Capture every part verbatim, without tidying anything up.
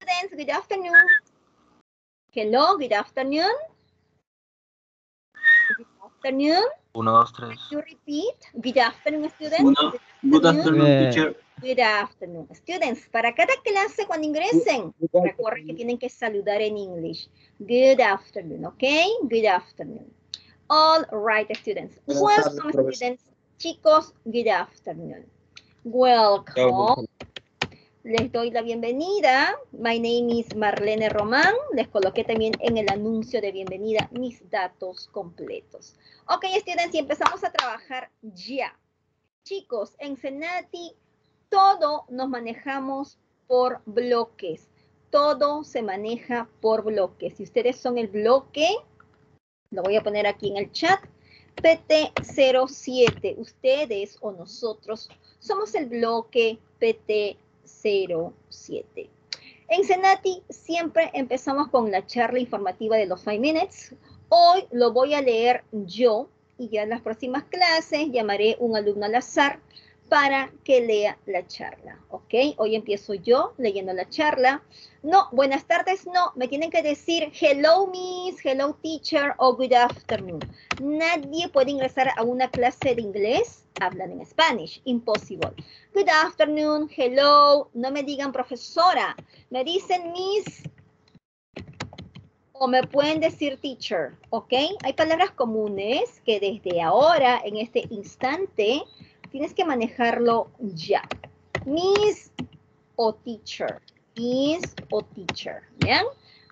students, good afternoon. Hello, good afternoon. Good afternoon. Uno, dos, tres. Can you repeat? Good afternoon, students. Uno. Good afternoon, teacher. Good afternoon. Students, para cada clase cuando ingresen, recuerden que tienen que saludar en English. Good afternoon, ¿ok? Good afternoon. All right, students. Welcome, students. Chicos, good afternoon. Welcome. Les doy la bienvenida. My name is Marlene Román. Les coloqué también en el anuncio de bienvenida mis datos completos. Ok, students, y empezamos a trabajar ya. Chicos, en Cenati todo nos manejamos por bloques. Todo se maneja por bloques. Si ustedes son el bloque, lo voy a poner aquí en el chat, P T cero siete. Ustedes o nosotros somos el bloque P T cero siete. En Cenati siempre empezamos con la charla informativa de los five minutes. Hoy lo voy a leer yo y ya en las próximas clases llamaré un alumno al azar para que lea la charla, ¿ok? Hoy empiezo yo leyendo la charla. No, buenas tardes, no. Me tienen que decir hello, miss, hello, teacher, o good afternoon. Nadie puede ingresar a una clase de inglés, hablan en Spanish, impossible. Good afternoon, hello, no me digan profesora, me dicen miss, o me pueden decir teacher, ¿ok? Hay palabras comunes que desde ahora, en este instante, tienes que manejarlo ya. Miss o teacher. Miss o teacher. ¿Bien?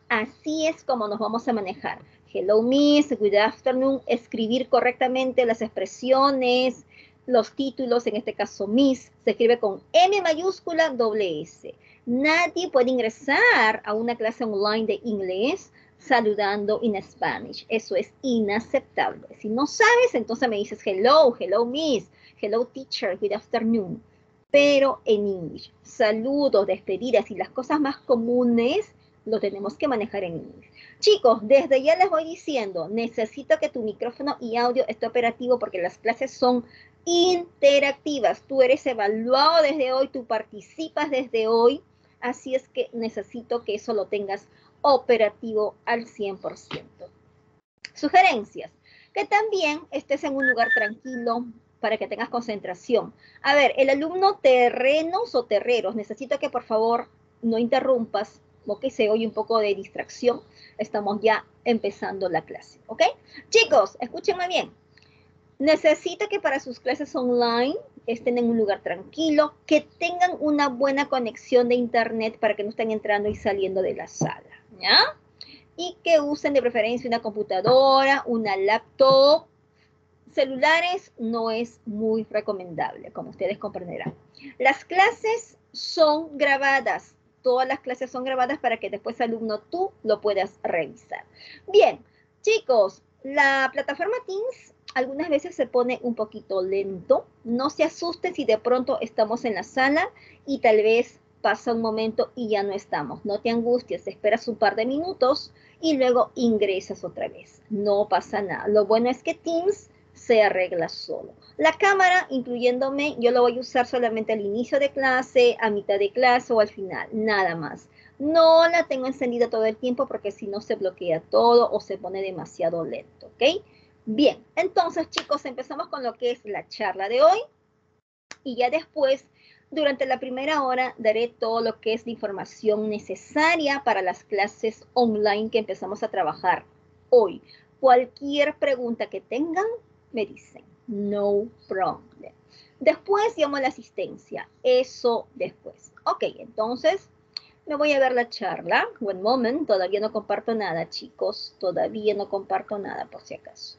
Así es como nos vamos a manejar. Hello, miss. Good afternoon. Escribir correctamente las expresiones, los títulos, en este caso miss, se escribe con M mayúscula, doble S. Nadie puede ingresar a una clase online de inglés saludando en Spanish. Eso es inaceptable. Si no sabes, entonces me dices hello, hello, miss. Hello, teacher, good afternoon. Pero en English, saludos, despedidas y las cosas más comunes lo tenemos que manejar en English. Chicos, desde ya les voy diciendo, necesito que tu micrófono y audio esté operativo porque las clases son interactivas. Tú eres evaluado desde hoy, tú participas desde hoy, así es que necesito que eso lo tengas operativo al cien por ciento. Sugerencias, que también estés en un lugar tranquilo, para que tengas concentración. A ver, el alumno terrenos o terreros, necesito que por favor no interrumpas, porque se oye un poco de distracción. Estamos ya empezando la clase, ¿ok? Chicos, escúchenme bien. Necesito que para sus clases online estén en un lugar tranquilo, que tengan una buena conexión de internet para que no estén entrando y saliendo de la sala, ¿ya? Y que usen de preferencia una computadora, una laptop. Celulares no es muy recomendable, como ustedes comprenderán. Las clases son grabadas. Todas las clases son grabadas para que después, alumno, tú lo puedas revisar. Bien, chicos, la plataforma Teams algunas veces se pone un poquito lento. No se asusten si de pronto estamos en la sala y tal vez pasa un momento y ya no estamos. No te angusties, esperas un par de minutos y luego ingresas otra vez. No pasa nada. Lo bueno es que Teams se arregla solo. La cámara, incluyéndome, yo lo voy a usar solamente al inicio de clase, a mitad de clase o al final, nada más. No la tengo encendida todo el tiempo porque si no se bloquea todo o se pone demasiado lento, ¿ok? Bien, entonces chicos, empezamos con lo que es la charla de hoy y ya después, durante la primera hora, daré todo lo que es la información necesaria para las clases online que empezamos a trabajar hoy. Cualquier pregunta que tengan, me dicen, no problem. Después llamo a la asistencia, eso después. Ok, entonces me voy a ver la charla. One moment, todavía no comparto nada, chicos. Todavía no comparto nada, por si acaso.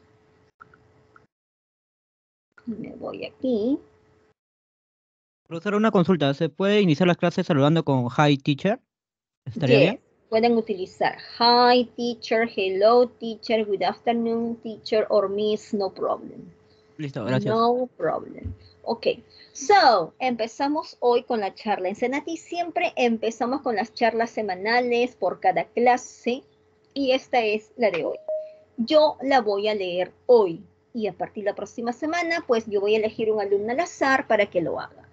Me voy aquí. Profesor, una consulta. ¿Se puede iniciar las clases saludando con hi, teacher? ¿Estaría Yes. bien? Pueden utilizar hi, teacher, hello, teacher, good afternoon, teacher, or miss, no problem. Listo, gracias. No problem. Ok, so, empezamos hoy con la charla. En Cenati siempre empezamos con las charlas semanales por cada clase y esta es la de hoy. Yo la voy a leer hoy y a partir de la próxima semana, pues yo voy a elegir un alumno al azar para que lo haga.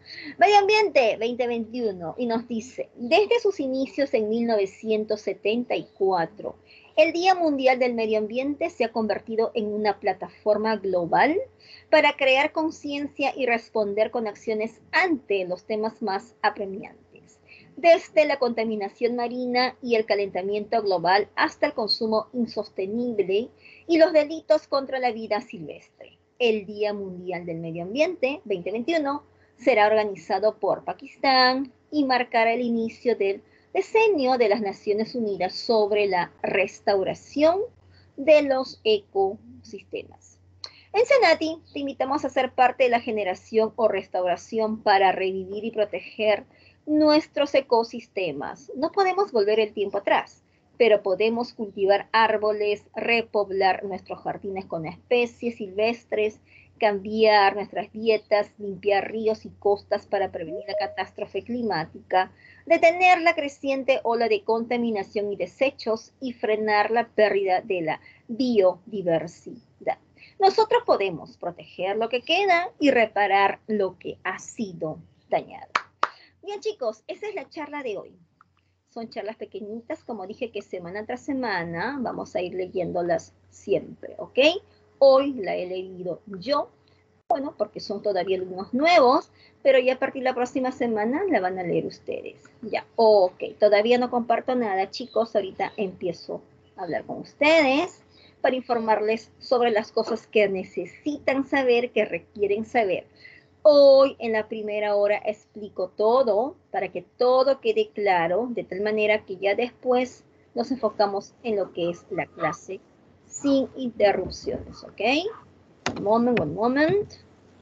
Medio Ambiente veinte veintiuno y nos dice, desde sus inicios en mil novecientos setenta y cuatro, el Día Mundial del Medio Ambiente se ha convertido en una plataforma global para crear conciencia y responder con acciones ante los temas más apremiantes, desde la contaminación marina y el calentamiento global hasta el consumo insostenible y los delitos contra la vida silvestre. El Día Mundial del Medio Ambiente veinte veintiuno será organizado por Pakistán y marcará el inicio del decenio de las Naciones Unidas sobre la restauración de los ecosistemas. En Senati te invitamos a ser parte de la generación o restauración para revivir y proteger nuestros ecosistemas. No podemos volver el tiempo atrás, pero podemos cultivar árboles, repoblar nuestros jardines con especies silvestres, cambiar nuestras dietas, limpiar ríos y costas para prevenir la catástrofe climática, detener la creciente ola de contaminación y desechos y frenar la pérdida de la biodiversidad. Nosotros podemos proteger lo que queda y reparar lo que ha sido dañado. Bien, chicos, esa es la charla de hoy. Son charlas pequeñitas, como dije, que semana tras semana vamos a ir leyéndolas siempre, ¿ok? Hoy la he leído yo, bueno, porque son todavía alumnos nuevos, pero ya a partir de la próxima semana la van a leer ustedes. Ya, ok, todavía no comparto nada, chicos, ahorita empiezo a hablar con ustedes para informarles sobre las cosas que necesitan saber, que requieren saber. Hoy en la primera hora explico todo para que todo quede claro, de tal manera que ya después nos enfocamos en lo que es la clase sin interrupciones, ¿ok? One moment, one moment.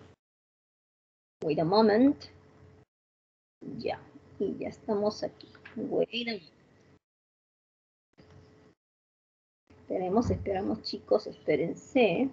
Wait a moment. Ya, y ya estamos aquí. Wait a minute. Esperemos, esperamos, chicos, espérense.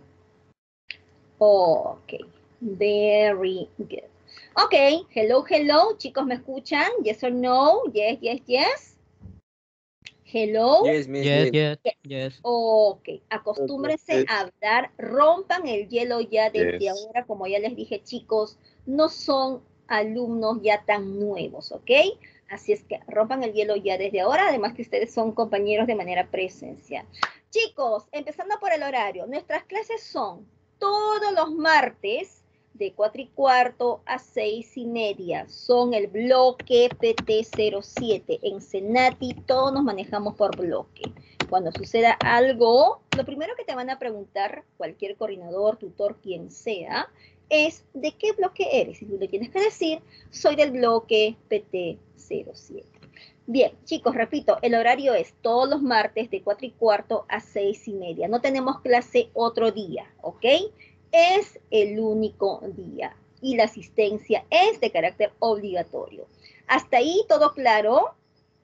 Ok, very good. Ok, hello, hello, chicos, ¿me escuchan? Yes or no? Yes, yes, yes. Hello. Yes, miss, Yes, yes. yes, yes. Ok, acostúmbrense Yes. a hablar, rompan el hielo ya desde Yes. ahora, como ya les dije, chicos, no son alumnos ya tan nuevos, ¿ok? Así es que rompan el hielo ya desde ahora, además que ustedes son compañeros de manera presencial. Chicos, empezando por el horario, nuestras clases son todos los martes de cuatro y cuarto a seis y media. Son el bloque P T cero siete. En Senati todos nos manejamos por bloque. Cuando suceda algo, lo primero que te van a preguntar, cualquier coordinador, tutor, quien sea, es ¿de qué bloque eres? Y tú le tienes que decir, soy del bloque P T cero siete. Bien, chicos, repito, el horario es todos los martes de cuatro y cuarto a seis y media. No tenemos clase otro día, ¿ok? Es el único día y la asistencia es de carácter obligatorio. ¿Hasta ahí todo claro?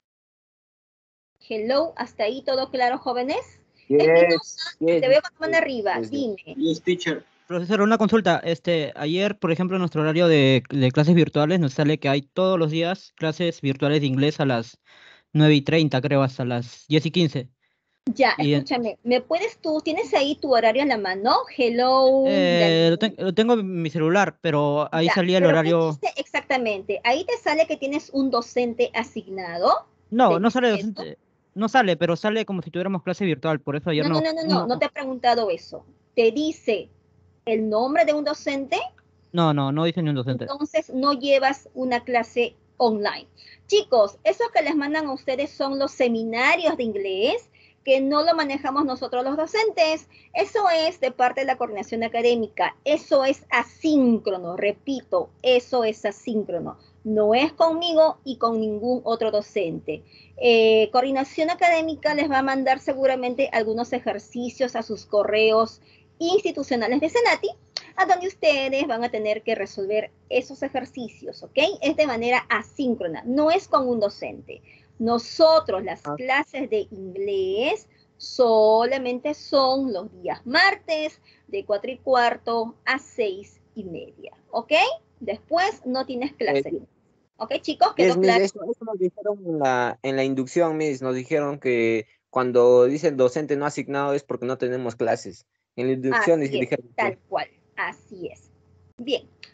Hello, ¿hasta ahí todo claro, jóvenes? Yes, Espinosa, yes, te veo con la mano yes, arriba, yes, dime. Yes, teacher. Profesor, una consulta. Este, ayer, por ejemplo, en nuestro horario de, de clases virtuales nos sale que hay todos los días clases virtuales de inglés a las nueve y treinta, creo, hasta las diez y quince. Ya, Y en- escúchame, ¿me puedes tú, tienes ahí tu horario en la mano? Hello, eh, lo, Daniel. ten- lo tengo en mi celular, pero ahí Ya, salía el pero ¿qué horario. dice exactamente? Ahí te sale que tienes un docente asignado. No, ¿Te no dice sale eso? docente. No sale, pero sale como si tuviéramos clase virtual. Por eso ayer No, no, no, no, no, no, no no, te he preguntado eso. Te dice el nombre de un docente, no, no, no dice ni un docente. entonces no llevas una clase online. Chicos, esos que les mandan a ustedes son los seminarios de inglés, que no lo manejamos nosotros los docentes. Eso es de parte de la coordinación académica. Eso es asíncrono, repito, eso es asíncrono. No es conmigo y con ningún otro docente. Eh, coordinación académica les va a mandar seguramente algunos ejercicios a sus correos institucionales de Senati, a donde ustedes van a tener que resolver esos ejercicios, ¿ok? Es de manera asíncrona, no es con un docente. Nosotros las Ah. clases de inglés solamente son los días martes de cuatro y cuarto a seis y media, ¿ok? Después no tienes clase. Eh, ¿Ok, chicos? ¿Quedó Yes, miss, claro? eso, eso nos dijeron en la, en la inducción, miss, nos dijeron que cuando dice el docente no asignado es porque no tenemos clases. En la inducción Así es, dijeron tal que... cual, así es. Bien,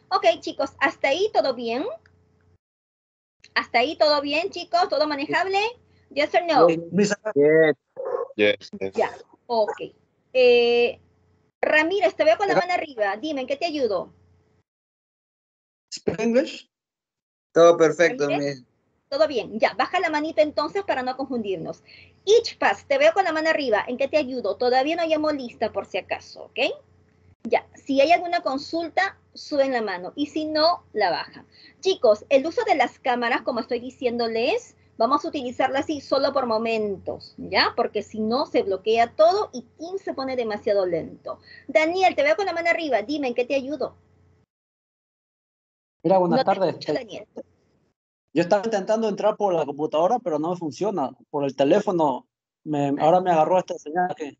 Ok, chicos, ¿hasta ahí todo bien? ¿Hasta ahí todo bien, chicos? ¿Todo manejable? Yes or no? Yes. Yes, yes. Ya, ok. Eh, Ramírez, te veo con la mano arriba. Dime, ¿en qué te ayudo? Speak English? Todo perfecto, Ramírez, Miss. todo bien. Ya, baja la manita entonces para no confundirnos. Ichpas, te veo con la mano arriba. ¿En qué te ayudo? Todavía no llamo lista por si acaso, ¿ok? Ya, si hay alguna consulta, suben la mano y si no, la bajan. Chicos, el uso de las cámaras, como estoy diciéndoles, vamos a utilizarla así solo por momentos, ¿ya? Porque si no, se bloquea todo y Teams se pone demasiado lento. Daniel, te veo con la mano arriba. Dime, ¿en qué te ayudo? Mira, buenas No te tardes. escucho, Daniel. Yo estaba intentando entrar por la computadora, pero no me funciona. Por el teléfono, me, ahora me agarró esta señal que...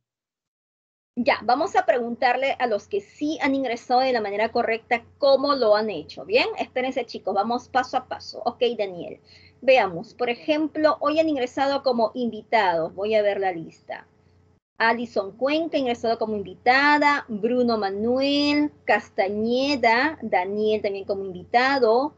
Ya, vamos a preguntarle a los que sí han ingresado de la manera correcta cómo lo han hecho. Bien, espérense chicos, vamos paso a paso. Ok, Daniel. Veamos, por ejemplo, hoy han ingresado como invitados. Voy a ver la lista. Alison Cuenca, ingresado como invitada. Bruno Manuel, Castañeda, Daniel también como invitado.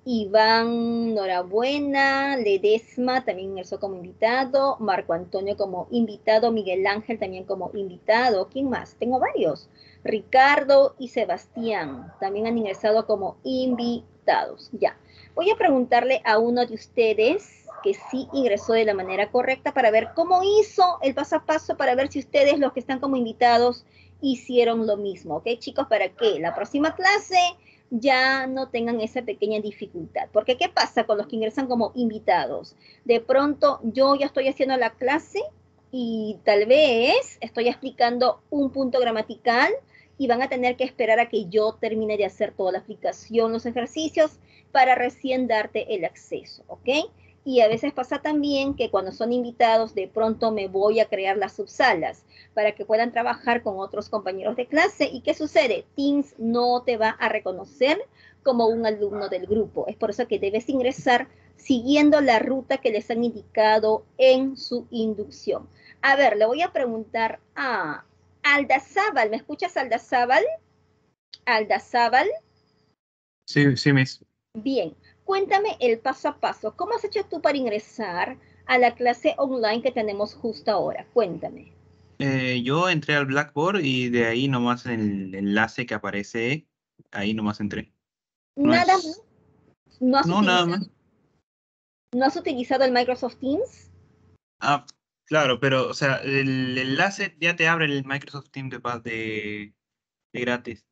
Iván Norabuena, Ledesma también ingresó como invitado. Marco Antonio como invitado. Miguel Ángel también como invitado. ¿Quién más? Tengo varios. Ricardo y Sebastián también han ingresado como invitados. Ya. Voy a preguntarle a uno de ustedes que sí ingresó de la manera correcta para ver cómo hizo el paso a paso, para ver si ustedes, los que están como invitados, hicieron lo mismo. ¿Ok, chicos? Para que la próxima clase ya no tengan esa pequeña dificultad. Porque ¿qué pasa con los que ingresan como invitados? De pronto yo ya estoy haciendo la clase y tal vez estoy explicando un punto gramatical y van a tener que esperar a que yo termine de hacer toda la aplicación, los ejercicios, para recién darte el acceso, ¿ok? Y a veces pasa también que cuando son invitados, de pronto me voy a crear las subsalas para que puedan trabajar con otros compañeros de clase. ¿Y qué sucede? Teams no te va a reconocer como un alumno del grupo. Es por eso que debes ingresar siguiendo la ruta que les han indicado en su inducción. A ver, le voy a preguntar a Aldazábal. ¿Me escuchas, Aldazábal? Aldazábal. Sí, sí, Miss. Bien, cuéntame el paso a paso. ¿Cómo has hecho tú para ingresar a la clase online que tenemos justo ahora? Cuéntame. Eh, yo entré al Blackboard y de ahí nomás en el enlace que aparece, ahí nomás entré. No Nada más. es... ¿No has No, nada utilizado, más. ¿no has utilizado el Microsoft Teams? Ah, claro, pero, o sea, el enlace ya te abre el Microsoft Teams de, pa- de, de gratis.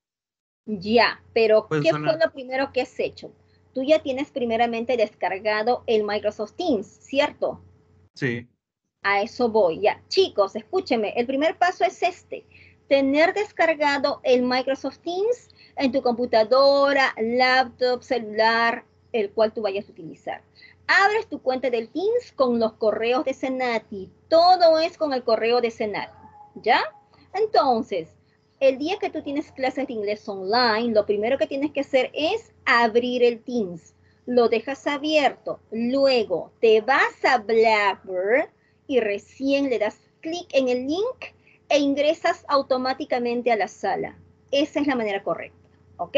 Ya, pero Puedes ¿qué fue usarla. lo primero que has hecho? Tú ya tienes primeramente descargado el Microsoft Teams, ¿cierto? Sí. A eso voy, ya. Chicos, escúchenme, el primer paso es este. Tener descargado el Microsoft Teams en tu computadora, laptop, celular, el cual tú vayas a utilizar. Abres tu cuenta del Teams con los correos de Senati. Todo es con el correo de Senati, ¿ya? Entonces, el día que tú tienes clases de inglés online, lo primero que tienes que hacer es abrir el Teams. Lo dejas abierto. Luego te vas a Blackboard y recién le das clic en el link e ingresas automáticamente a la sala. Esa es la manera correcta, ¿ok?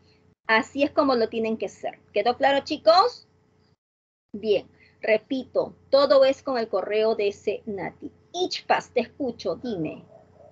Así es como lo tienen que hacer. ¿Quedó claro, chicos? Bien, repito, todo es con el correo de Senati. Ichpas, te escucho, dime.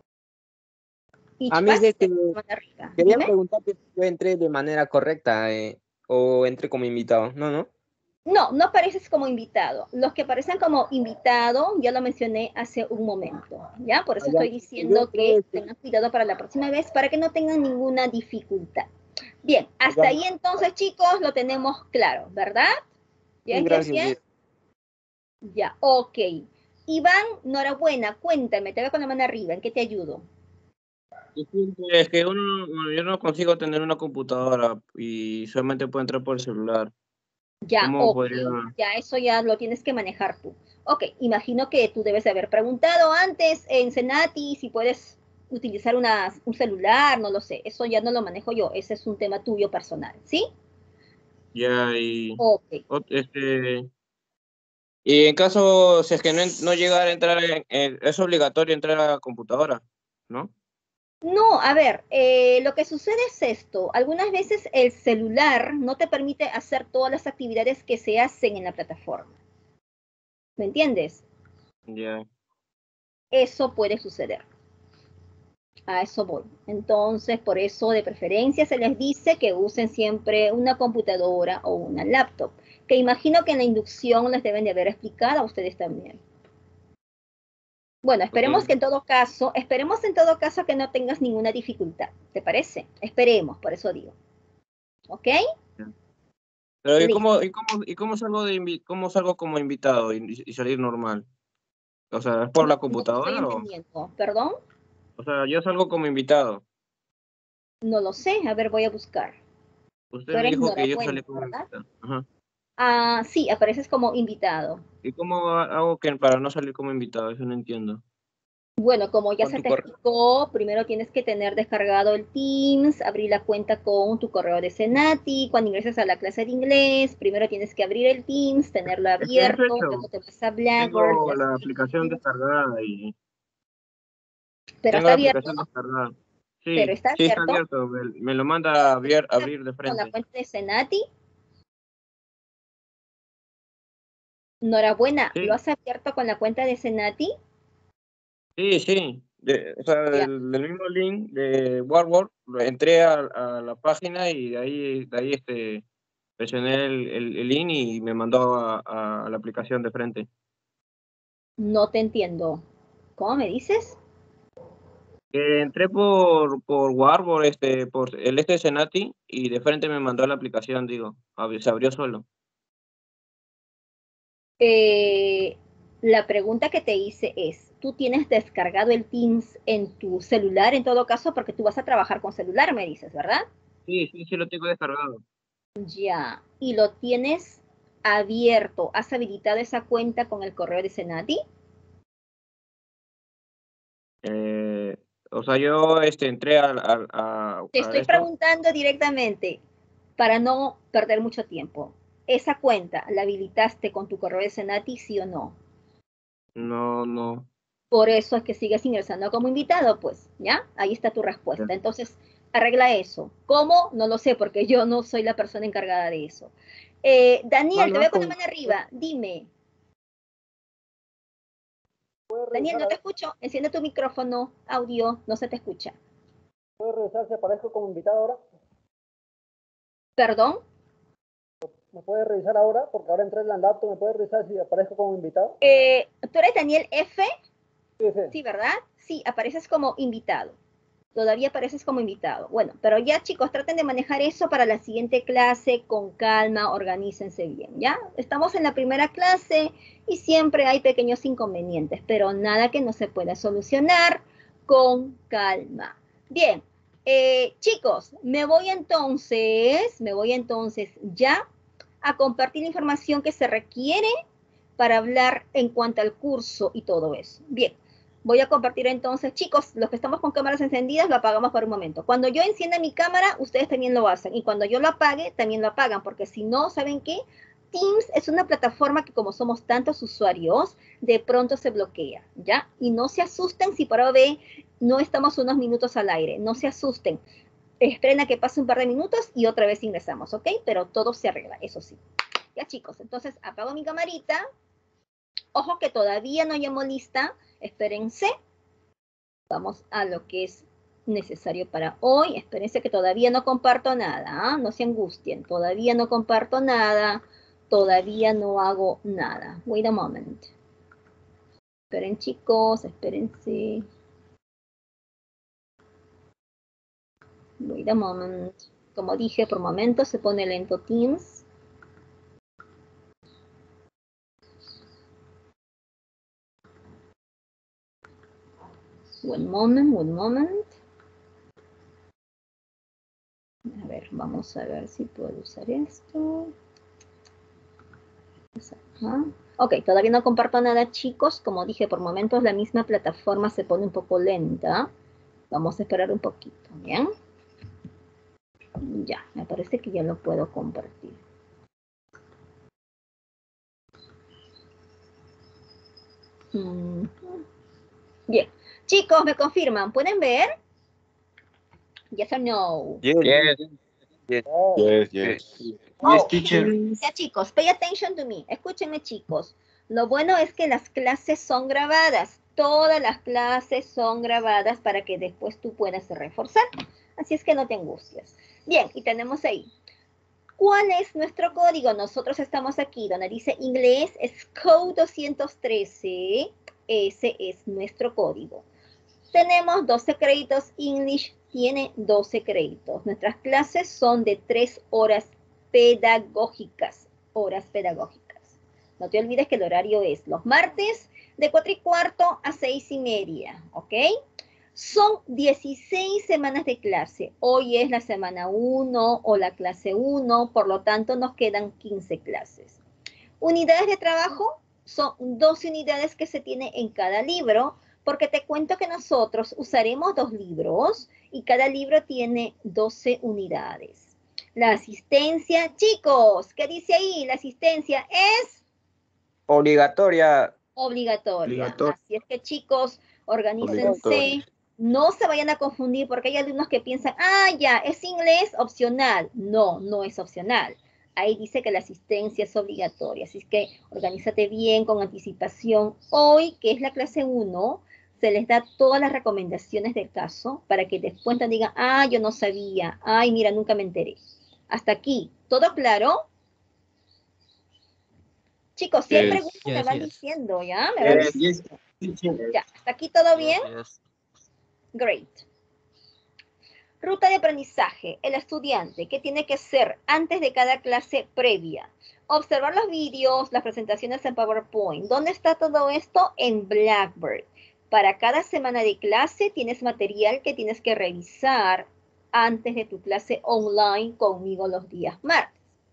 A mí Ichpas, es te que arriba. quería Dime. preguntarte si yo entré de manera correcta eh, o entré como invitado. No, no. No, no apareces como invitado. Los que aparecen como invitado, ya lo mencioné hace un momento, ¿ya? Por eso Allá, estoy yo diciendo que entré, este, tengan cuidado para la próxima vez, para que no tengan ninguna dificultad. Bien, hasta allá. ahí entonces, chicos, lo tenemos claro, ¿verdad? Sí, ¿Bien, yes, gracias. yes? Sí. Ya, ok. Iván, enhorabuena, cuéntame, te veo con la mano arriba, ¿en qué te ayudo? Disculpe, es que uno, bueno, yo no consigo tener una computadora y solamente puedo entrar por el celular. Ya, ¿Cómo ok, podría? ya eso ya lo tienes que manejar tú. Ok, imagino que tú debes haber preguntado antes en Senati si puedes utilizar una, un celular, no lo sé, eso ya no lo manejo yo, ese es un tema tuyo personal, ¿sí? Ya, y Ok, ot- este, y en caso, si es que no, en- no llegara a entrar, en, en- es obligatorio entrar a la computadora, ¿no? No, a ver, eh, lo que sucede es esto. Algunas veces el celular no te permite hacer todas las actividades que se hacen en la plataforma. ¿Me entiendes? Ya. Eso puede suceder. A eso voy. Entonces, por eso de preferencia se les dice que usen siempre una computadora o una laptop, que imagino que en la inducción les deben de haber explicado a ustedes también. Bueno, esperemos Ok. que en todo caso, esperemos en todo caso que no tengas ninguna dificultad. ¿Te parece? Esperemos, por eso digo. ¿Ok? Pero ¿y Listo. cómo, y cómo, y cómo salgo de invi- cómo salgo como invitado y, y salir normal? O sea, ¿es por la No te estoy computadora o? entendiendo. ¿Perdón? O sea, yo salgo como invitado. No lo sé. A ver, voy a buscar. Usted Tú me eres dijo que yo Norabuena, salí como ¿verdad? invitado. Ajá. Ah, sí, apareces como invitado. ¿Y cómo ha- hago que para no salir como invitado? Eso no entiendo. Bueno, como ya Con se tu te correo. explicó, primero tienes que tener descargado el Teams, abrir la cuenta con tu correo de Senati. Cuando ingreses a la clase de inglés, primero tienes que abrir el Teams, tenerlo Es que eso he abierto, luego hecho. te vas a Blackboard, le Tengo das la clic en aplicación Teams, descargada y pero tengo está la abierto, aplicación descargada. pero Sí, está sí está abierto. abierto. Me, me lo manda a abrir, abrir de Con la frente. cuenta de Senati. Enhorabuena, ¿lo Sí, has abierto con la cuenta de Senati? sí, sí. De- o sea, Ya. del, del mismo link de Warwork, lo entré a, a la página y de ahí, de ahí este, presioné el, el, el link y me mandó a, a la aplicación de frente. No te entiendo. ¿Cómo me dices? Que entré por, por Warwork, este, por el este de Senati y de frente me mandó a la aplicación, digo, ab- se abrió solo. Eh, la pregunta que te hice es, ¿tú tienes descargado el Teams en tu celular en todo caso? Porque tú vas a trabajar con celular, me dices, ¿verdad? Sí, sí, sí lo tengo descargado. Ya. ¿Y lo tienes abierto? ¿Has habilitado esa cuenta con el correo de Senati? Eh, o sea, yo este, entré a, a, a, Te a estoy esto. preguntando directamente para no perder mucho tiempo. ¿Esa cuenta la habilitaste con tu correo de Senati, sí o no? No, no. Por eso es que sigues ingresando como invitado, pues, ¿ya? Ahí está tu Ya. respuesta. Entonces, arregla eso. ¿Cómo? No lo sé, porque yo no soy la persona encargada de eso. Eh, No, Daniel, te no es veo con la con... mano arriba. Dime. ¿Puedes Daniel, revisar, no a te ver? escucho. Enciende tu micrófono, audio, no se te escucha. ¿Puedes revisar si aparezco como invitado ahora? ¿Perdón? ¿Me puedes revisar ahora? Porque ahora entré en la laptop, ¿me puedes revisar si aparezco como invitado? Eh, ¿tú eres Daniel F? Sí, sí. Sí, ¿verdad? Sí, apareces como invitado. Todavía apareces como invitado. Bueno, pero ya chicos, traten de manejar eso para la siguiente clase con calma, organícense bien, ¿ya? Estamos en la primera clase y siempre hay pequeños inconvenientes, pero nada que no se pueda solucionar con calma. Bien, eh, chicos, me voy entonces, me voy entonces ya a compartir la información que se requiere para hablar en cuanto al curso y todo eso. Bien. Voy a compartir entonces, chicos, los que estamos con cámaras encendidas, lo apagamos por un momento. Cuando yo encienda mi cámara, ustedes también lo hacen. Y cuando yo lo apague, también lo apagan, porque si no, ¿saben qué? Teams es una plataforma que como somos tantos usuarios, de pronto se bloquea, ¿ya? Y no se asusten si por ahora no estamos unos minutos al aire, no se asusten. Esperen a que pase un par de minutos y otra vez ingresamos, ¿ok? Pero todo se arregla, eso sí. Ya chicos, entonces apago mi camarita. Ojo que todavía no llamo lista, espérense. Vamos a lo que es necesario para hoy. Espérense que todavía no comparto nada, ¿eh? No se angustien, todavía no comparto nada, todavía no hago nada. Wait a moment. Esperen chicos, espérense. Wait a moment. Como dije, por momentos se pone lento Teams. One moment, one moment. A ver, vamos a ver si puedo usar esto. Ajá. Ok, todavía no comparto nada, chicos. Como dije, por momentos la misma plataforma se pone un poco lenta. Vamos a esperar un poquito, ¿bien? Ya, me parece que ya lo puedo compartir. Mm. Bien, chicos, ¿me confirman? ¿Pueden ver? Yes or no? Yes. Yes. Yes. Yes, yes. Yes, Oh, teacher. ya chicos, pay attention to me. Escúchenme chicos. Lo bueno es que las clases son grabadas. Todas las clases son grabadas para que después tú puedas reforzar. Así es que no te angusties. Bien, y tenemos ahí. ¿Cuál es nuestro código? Nosotros estamos aquí donde dice inglés, es code doscientos trece. Ese es nuestro código. Tenemos doce créditos. English tiene doce créditos. Nuestras clases son de tres horas pedagógicas. Horas pedagógicas. No te olvides que el horario es los martes de cuatro y cuarto a seis y media. ¿Ok? Son dieciséis semanas de clase. Hoy es la semana uno o la clase uno, por lo tanto nos quedan quince clases. Unidades de trabajo son doce unidades que se tiene en cada libro, porque te cuento que nosotros usaremos dos libros y cada libro tiene doce unidades. La asistencia, chicos, ¿qué dice ahí? La asistencia es Obligatoria. obligatoria. Obligatoria. Así es que chicos, organícense. Obligatoria. No se vayan a confundir porque hay alumnos que piensan, ah, ya, es inglés opcional. No, no es opcional. Ahí dice que la asistencia es obligatoria. Así que organízate bien con anticipación. Hoy, que es la clase uno, se les da todas las recomendaciones del caso para que después te digan, ah, yo no sabía. Ay, mira, nunca me enteré. Hasta aquí, ¿todo claro? Chicos, si hay Yes. preguntas me Yes, van yes. diciendo, ¿ya? Me van Yes. diciendo. Teacher. Ya, ¿hasta aquí todo bien? Yes, yes. Great. Ruta de aprendizaje. El estudiante, ¿qué tiene que hacer antes de cada clase previa? Observar los vídeos, las presentaciones en PowerPoint. ¿Dónde está todo esto? En Blackboard. Para cada semana de clase tienes material que tienes que revisar antes de tu clase online conmigo los días martes.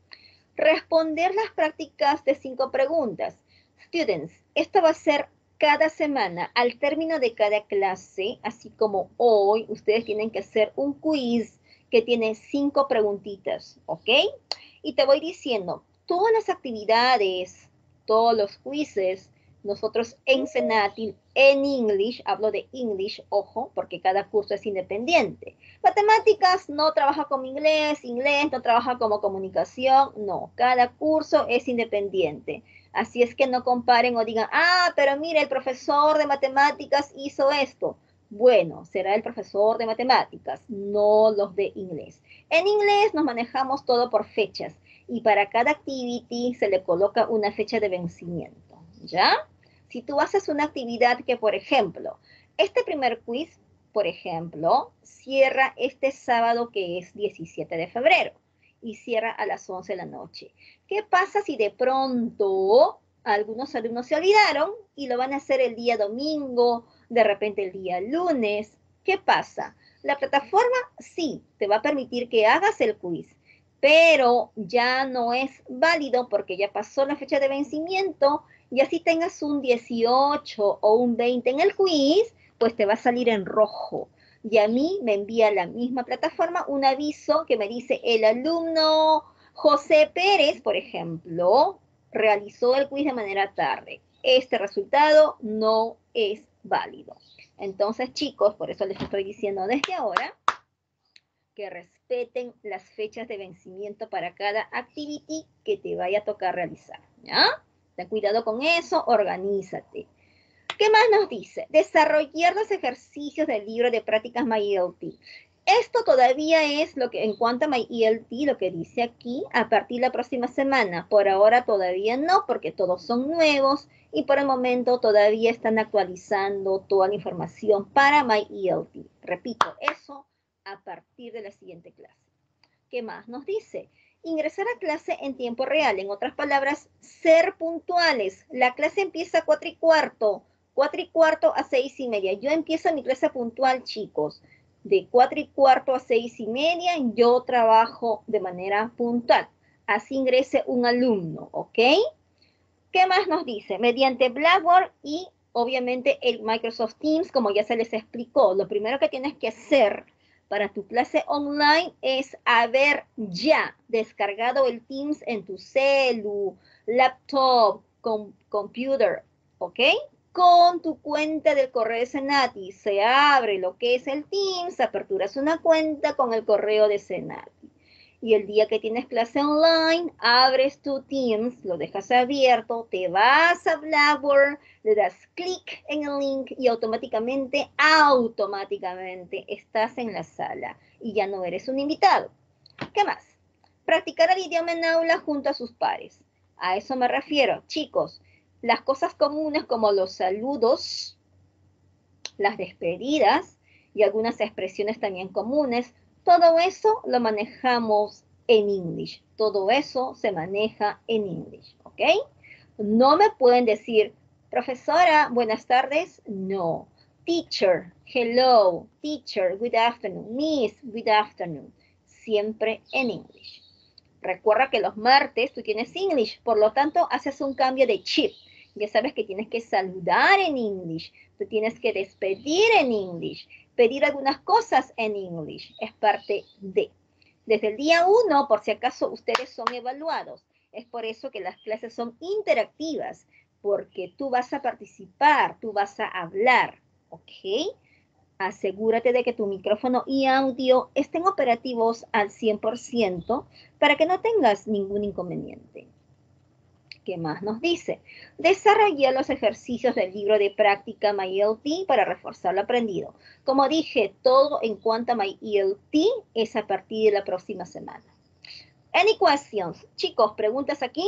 Responder las prácticas de cinco preguntas. Students, esto va a ser cada semana, al término de cada clase, así como hoy, ustedes tienen que hacer un quiz que tiene cinco preguntitas, ¿ok? Y te voy diciendo, todas las actividades, todos los quizzes, nosotros en Senatil, en English, hablo de English, ojo, porque cada curso es independiente. Matemáticas no trabaja como inglés, inglés no trabaja como comunicación, no, cada curso es independiente. Así es que no comparen o digan, ah, pero mira, el profesor de matemáticas hizo esto. Bueno, será el profesor de matemáticas, no los de inglés. En inglés nos manejamos todo por fechas y para cada activity se le coloca una fecha de vencimiento, ¿ya? Si tú haces una actividad que, por ejemplo, este primer quiz, por ejemplo, cierra este sábado que es diecisiete de febrero y cierra a las once de la noche. ¿Qué pasa si de pronto algunos alumnos se olvidaron y lo van a hacer el día domingo, de repente el día lunes? ¿Qué pasa? La plataforma sí te va a permitir que hagas el quiz, pero ya no es válido porque ya pasó la fecha de vencimiento y así tengas un dieciocho o un veinte en el quiz, pues te va a salir en rojo. Y a mí me envía la misma plataforma un aviso que me dice el alumno José Pérez, por ejemplo, realizó el quiz de manera tarde. Este resultado no es válido. Entonces, chicos, por eso les estoy diciendo desde ahora que respeten las fechas de vencimiento para cada activity que te vaya a tocar realizar, ¿ya? Ten cuidado con eso, organízate. ¿Qué más nos dice? Desarrollar los ejercicios del libro de prácticas MyELT. Esto todavía es lo que en cuanto a MyELT, lo que dice aquí, a partir de la próxima semana. Por ahora todavía no, porque todos son nuevos y por el momento todavía están actualizando toda la información para MyELT. Repito, eso a partir de la siguiente clase. ¿Qué más nos dice? Ingresar a clase en tiempo real. En otras palabras, ser puntuales. La clase empieza a cuatro y cuarto. cuatro y cuarto a seis y media. Yo empiezo mi clase puntual, chicos. De cuatro y cuarto a seis y media, yo trabajo de manera puntual. Así ingrese un alumno, ¿ok? ¿Qué más nos dice? Mediante Blackboard y obviamente el Microsoft Teams, como ya se les explicó, lo primero que tienes que hacer para tu clase online es haber ya descargado el Teams en tu celu, laptop, com computer, ¿ok? con tu cuenta del correo de Senati. Se abre lo que es el Teams, aperturas una cuenta con el correo de Senati. Y el día que tienes clase online, abres tu Teams, lo dejas abierto, te vas a Blackboard, le das clic en el link y automáticamente, automáticamente estás en la sala y ya no eres un invitado. ¿Qué más? Practicar el idioma en aula junto a sus pares. A eso me refiero, chicos. Las cosas comunes como los saludos, las despedidas y algunas expresiones también comunes, todo eso lo manejamos en English. Todo eso se maneja en English, ¿ok? No me pueden decir, profesora, buenas tardes. No. Teacher, hello. Teacher, good afternoon. Miss, good afternoon. Siempre en English. Recuerda que los martes tú tienes English, por lo tanto haces un cambio de chip. Ya sabes que tienes que saludar en English, tú tienes que despedir en English, pedir algunas cosas en English, es parte de. Desde el día uno, por si acaso ustedes son evaluados, es por eso que las clases son interactivas, porque tú vas a participar, tú vas a hablar, ¿ok? Asegúrate de que tu micrófono y audio estén operativos al cien por ciento para que no tengas ningún inconveniente. ¿Qué más nos dice? Desarrolla los ejercicios del libro de práctica MyELT para reforzar lo aprendido. Como dije, todo en cuanto a MyELT es a partir de la próxima semana. Any questions? Chicos, ¿preguntas aquí?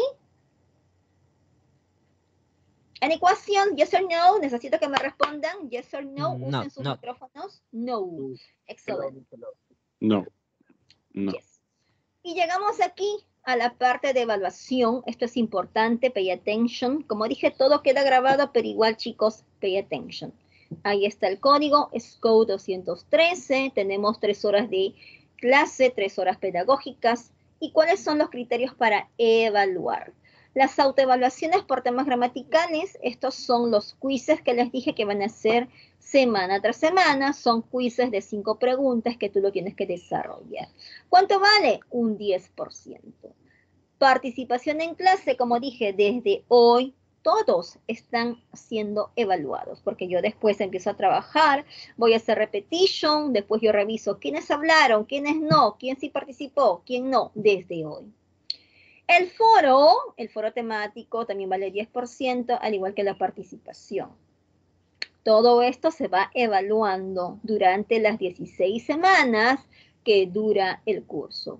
Any questions? Yes or no? Necesito que me respondan. Yes or no? No, Usen sus no. micrófonos. No. Excelente. No. No. Yes. Y llegamos aquí a la parte de evaluación. Esto es importante, pay attention. Como dije, todo queda grabado, pero igual, chicos, pay attention. Ahí está el código, S C O doscientos trece. Tenemos tres horas de clase, tres horas pedagógicas. ¿Y cuáles son los criterios para evaluar? Las autoevaluaciones por temas gramaticales, estos son los quizzes que les dije que van a ser semana tras semana. Son quizzes de cinco preguntas que tú lo tienes que desarrollar. ¿Cuánto vale? Un diez por ciento. Participación en clase, como dije, desde hoy todos están siendo evaluados, porque yo después empiezo a trabajar, voy a hacer repetition, después yo reviso quiénes hablaron, quiénes no, quién sí participó, quién no, desde hoy. El foro, el foro temático también vale diez por ciento, al igual que la participación. Todo esto se va evaluando durante las dieciséis semanas que dura el curso.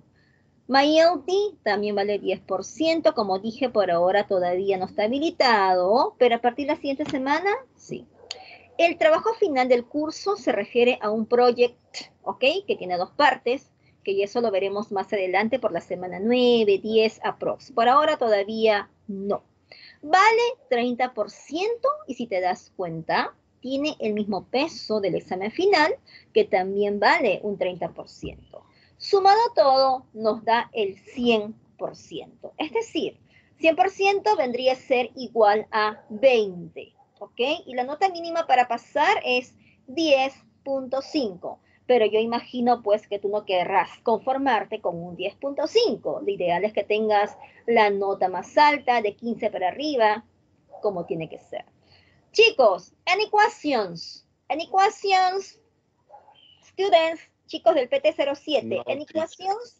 MyELT también vale diez por ciento, como dije, por ahora todavía no está habilitado, pero a partir de la siguiente semana, sí. El trabajo final del curso se refiere a un project, ¿ok? Que tiene dos partes, que eso lo veremos más adelante por la semana nueve, diez, aprox. Por ahora todavía no. Vale treinta por ciento y si te das cuenta, tiene el mismo peso del examen final, que también vale un treinta por ciento. Sumado todo, nos da el cien por ciento. Es decir, cien por ciento vendría a ser igual a veinte, ¿ok? Y la nota mínima para pasar es diez punto cinco. Pero yo imagino pues que tú no querrás conformarte con un diez punto cinco. Lo ideal es que tengas la nota más alta, de quince para arriba, como tiene que ser. Chicos, any questions? Any questions? Students, chicos del P T cero siete, No, any teacher. questions?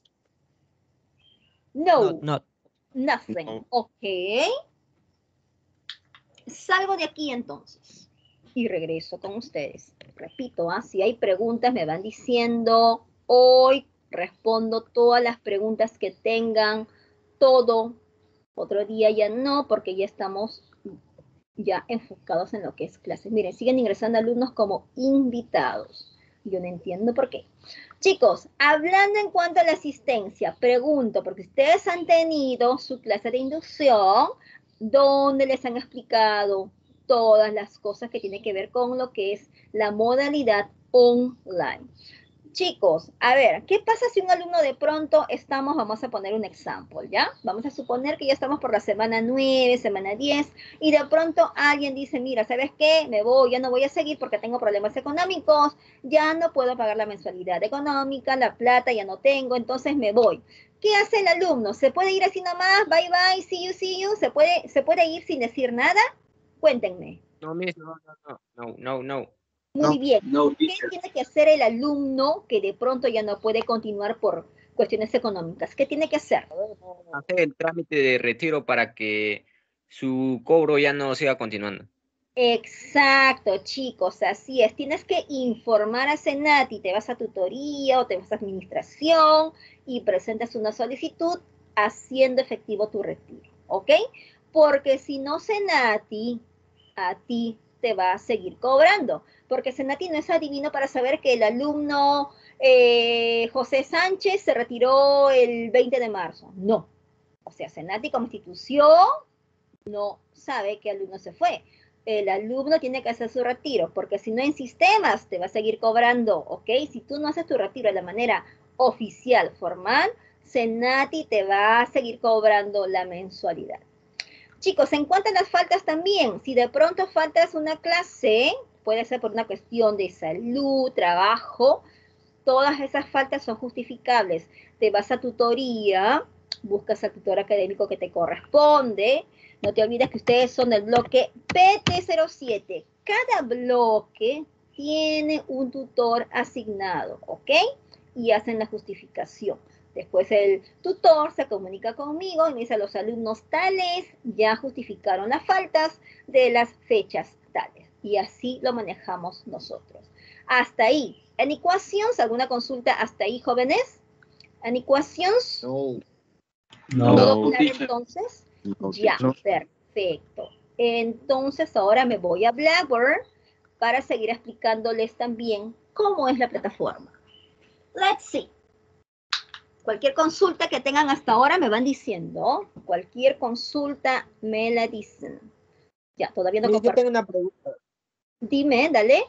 No, No, no. nothing. No. Ok. Salgo de aquí entonces y regreso con ustedes. Repito, ¿ah? Si hay preguntas me van diciendo. Hoy respondo todas las preguntas que tengan, todo. Otro día ya no, porque ya estamos ya enfocados en lo que es clases. Miren, siguen ingresando alumnos como invitados. Yo no entiendo por qué. Chicos, hablando en cuanto a la asistencia, pregunto, porque ustedes han tenido su clase de inducción, donde les han explicado todas las cosas que tienen que ver con lo que es la modalidad online. Chicos, a ver, ¿qué pasa si un alumno de pronto estamos, vamos a poner un ejemplo, ¿ya? Vamos a suponer que ya estamos por la semana nueve, semana diez, y de pronto alguien dice, mira, ¿sabes qué? Me voy, ya no voy a seguir porque tengo problemas económicos, ya no puedo pagar la mensualidad económica, la plata ya no tengo, entonces me voy. ¿Qué hace el alumno? ¿Se puede ir así nomás? Bye, bye, see you, see you. ¿Se puede, se puede ir sin decir nada? Cuéntenme. No, miss, no, no, no, no, no, no. Muy No, bien. No, ¿Qué teacher. tiene que hacer el alumno que de pronto ya no puede continuar por cuestiones económicas? ¿Qué tiene que hacer? Hacer el trámite de retiro para que su cobro ya no siga continuando. Exacto, chicos, así es. Tienes que informar a Senati, te vas a tutoría o te vas a administración y presentas una solicitud haciendo efectivo tu retiro, ¿ok? Porque si no, Senati a ti te va a seguir cobrando, porque Senati no es adivino para saber que el alumno eh, José Sánchez se retiró el veinte de marzo. No. O sea, Senati como institución no sabe qué alumno se fue. El alumno tiene que hacer su retiro, porque si no en sistemas te va a seguir cobrando, ¿ok? Si tú no haces tu retiro de la manera oficial, formal, Senati te va a seguir cobrando la mensualidad. Chicos, en cuanto a las faltas también, si de pronto faltas una clase, puede ser por una cuestión de salud, trabajo, todas esas faltas son justificables. Te vas a tutoría, buscas al tutor académico que te corresponde. No te olvides que ustedes son del bloque P T cero siete. Cada bloque tiene un tutor asignado, ¿ok? Y hacen la justificación. Después el tutor se comunica conmigo y me dice, los alumnos tales ya justificaron las faltas de las fechas tales. Y así lo manejamos nosotros. Hasta ahí. ¿En ecuaciones? ¿Alguna consulta hasta ahí, jóvenes? ¿En ecuaciones? no. No, ¿Todo No, claro teacher. entonces? no, Ya, No. perfecto. Entonces ahora me voy a Blackboard para seguir explicándoles también cómo es la plataforma. Let's see. Cualquier consulta que tengan hasta ahora me van diciendo. Cualquier consulta me la dicen. Ya, todavía no Miss, yo comparto. tengo una pregunta. Dime, dale.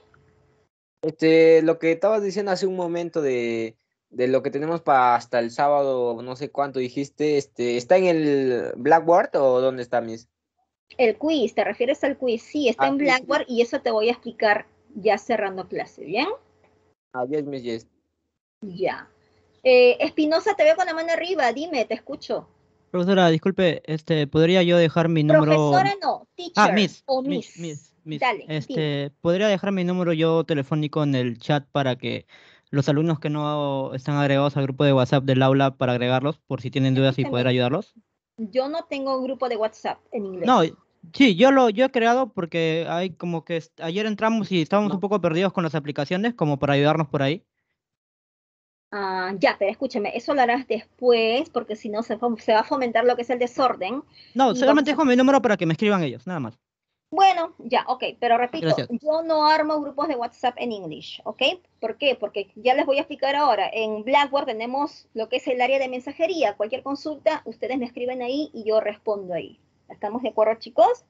Este, lo que estabas diciendo hace un momento de, de lo que tenemos para hasta el sábado, no sé cuánto dijiste, este, ¿está en el Blackboard o dónde está, Miss? El quiz, ¿te refieres al quiz? Sí, está Ah, en sí, sí. Blackboard y eso te voy a explicar ya cerrando clase, ¿bien? Ah, yes, Miss, yes. Ya. Eh, Espinosa, te veo con la mano arriba, dime, te escucho. Profesora, disculpe, este, ¿podría yo dejar mi número? Profesora no, Ah, teacher Miss, o Miss, miss. Miss, Miss. Dale, dime. Este, ¿podría dejar mi número yo telefónico en el chat para que los alumnos que no están agregados al grupo de WhatsApp del aula para agregarlos por si tienen dudas y Escúchame, poder ayudarlos? yo no tengo un grupo de WhatsApp en inglés. No, sí, yo lo yo he creado porque hay como que est- ayer entramos y estábamos un poco perdidos con las aplicaciones como para ayudarnos por ahí. Ah, ya, pero escúchame, eso lo harás después porque si no se, fom- se va a fomentar lo que es el desorden. No, y solamente vamos a- dejo mi número para que me escriban ellos, nada más. Bueno, ya, ok, pero repito, Gracias. yo no armo grupos de WhatsApp en English, ¿ok? ¿Por qué? Porque ya les voy a explicar ahora. En Blackboard tenemos lo que es el área de mensajería. Cualquier consulta, ustedes me escriben ahí y yo respondo ahí. ¿Estamos de acuerdo, chicos?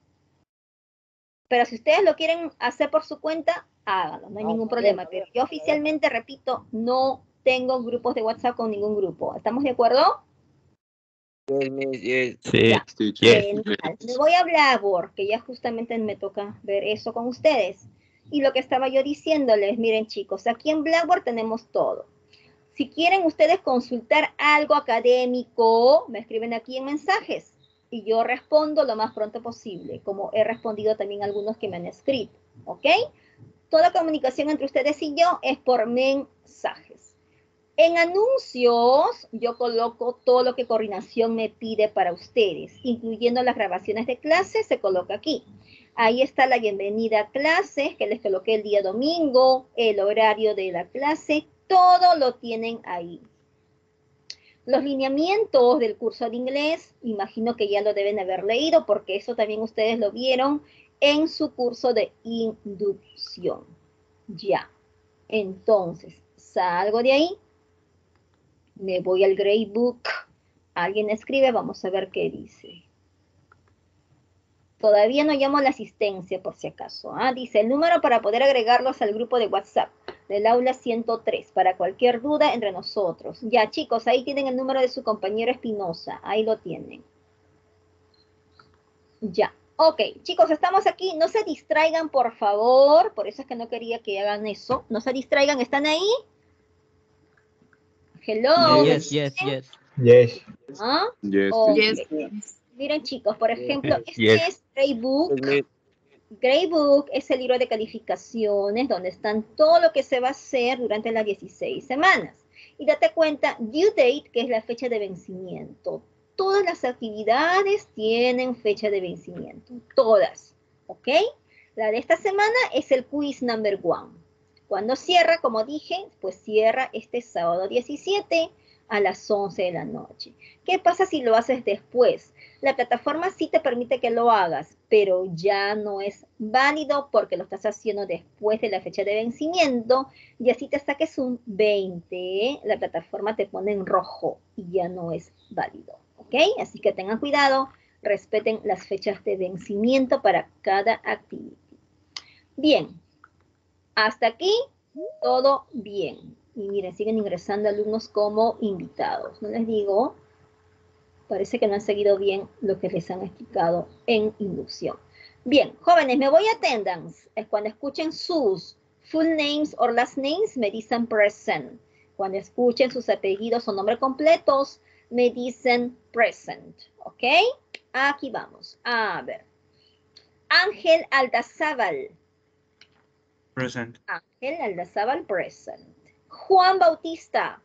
Pero si ustedes lo quieren hacer por su cuenta, háganlo, no hay Ah, ningún está bien, problema. está Pero bien, yo está bien. oficialmente, repito, no tengo grupos de WhatsApp con ningún grupo. ¿Estamos de acuerdo? Yes, Miss, yes. Sí. Ya. teacher. Genial. Me voy a Blackboard, que ya justamente me toca ver eso con ustedes. Y lo que estaba yo diciéndoles, miren chicos, aquí en Blackboard tenemos todo. Si quieren ustedes consultar algo académico, me escriben aquí en mensajes y yo respondo lo más pronto posible, como he respondido también a algunos que me han escrito, ¿ok? Toda comunicación entre ustedes y yo es por mensajes. En anuncios, yo coloco todo lo que coordinación me pide para ustedes, incluyendo las grabaciones de clases, se coloca aquí. Ahí está la bienvenida a clases, que les coloqué el día domingo, el horario de la clase, todo lo tienen ahí. Los lineamientos del curso de inglés, imagino que ya lo deben haber leído, porque eso también ustedes lo vieron en su curso de inducción. Ya. Entonces, salgo de ahí. Me voy al Gradebook. Alguien escribe, vamos a ver qué dice. Todavía no llamo a la asistencia por si acaso. ¿ah? Dice el número para poder agregarlos al grupo de WhatsApp del aula ciento tres para cualquier duda entre nosotros. Ya chicos, ahí tienen el número de su compañero Espinosa. Ahí lo tienen. Ya. Ok, chicos, estamos aquí. No se distraigan, por favor. Por eso es que no quería que hagan eso. No se distraigan. ¿Están ahí? Hello. Yes, yes, yes. Yes. ¿Ah? Yes, Ok. teacher. Miren chicos, por ejemplo, este Yes. es Gradebook. Yes, Miss. Gradebook es el libro de calificaciones donde están todo lo que se va a hacer durante las dieciséis semanas. Y date cuenta, due date, que es la fecha de vencimiento. Todas las actividades tienen fecha de vencimiento, todas, ¿ok? La de esta semana es el quiz number one. Cuando cierra, como dije, pues cierra este sábado diecisiete a las once de la noche. ¿Qué pasa si lo haces después? La plataforma sí te permite que lo hagas, pero ya no es válido porque lo estás haciendo después de la fecha de vencimiento y así te saques un veinte, la plataforma te pone en rojo y ya no es válido, ¿ok? Así que tengan cuidado, respeten las fechas de vencimiento para cada actividad. Bien, hasta aquí todo bien. Y miren, siguen ingresando alumnos como invitados. No les digo, parece que no han seguido bien lo que les han explicado en inducción. Bien, jóvenes, me voy a attendance. Es cuando escuchen sus full names or last names, me dicen present. Cuando escuchen sus apellidos o nombres completos, me dicen present. ¿Ok? Aquí vamos. A ver. Ángel Aldazábal. Present. Ángel Aldazábal, present. Juan Bautista.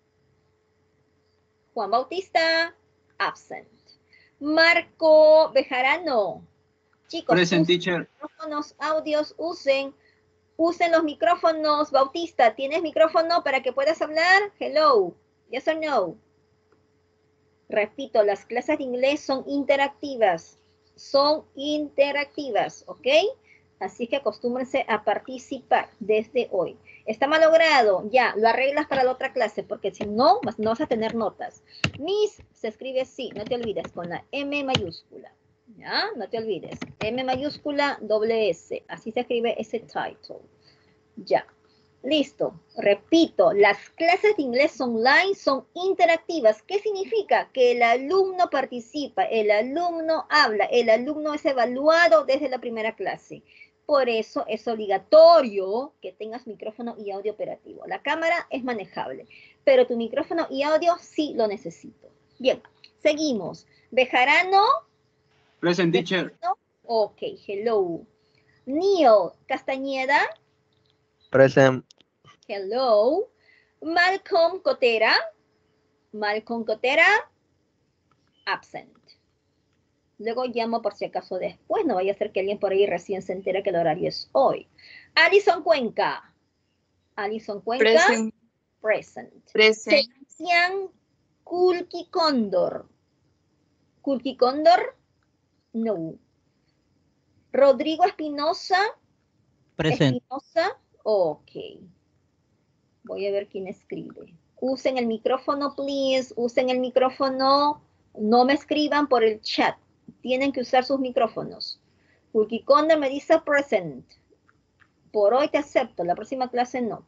Juan Bautista, absent. Marco Bejarano. Chicos, Present, usen teacher. micrófonos, audios, usen, usen los micrófonos. Bautista, ¿tienes micrófono para que puedas hablar? Hello, yes or no? Repito, las clases de inglés son interactivas. Son interactivas, ¿ok? Así que acostúmbrense a participar desde hoy. Está mal logrado, ya, lo arreglas para la otra clase, porque si no, no vas a tener notas. Miss se escribe así, no te olvides, con la M mayúscula. ¿Ya? No te olvides. M mayúscula, doble S. Así se escribe ese title. Ya. Listo. Repito, las clases de inglés online son interactivas. ¿Qué significa? Que el alumno participa, el alumno habla, el alumno es evaluado desde la primera clase. Por eso es obligatorio que tengas micrófono y audio operativo. La cámara es manejable, pero tu micrófono y audio sí lo necesito. Bien, seguimos. Bejarano. Present, teacher. Ok, hello. Neil Castañeda. Present. Hello. Malcolm Cotera. Malcolm Cotera. Absent. Luego llamo por si acaso después. No vaya a ser que alguien por ahí recién se entere que el horario es hoy. Alison Cuenca. Alison Cuenca. Present. Present. Present. Sebastián Kulki Cóndor. Kulki Cóndor. No. Rodrigo Espinosa. Present. Espinosa. Ok. Voy a ver quién escribe. Usen el micrófono, please. Usen el micrófono. No me escriban por el chat. Tienen que usar sus micrófonos. Kulki Cóndor me dice present. Por hoy te acepto. La próxima clase no.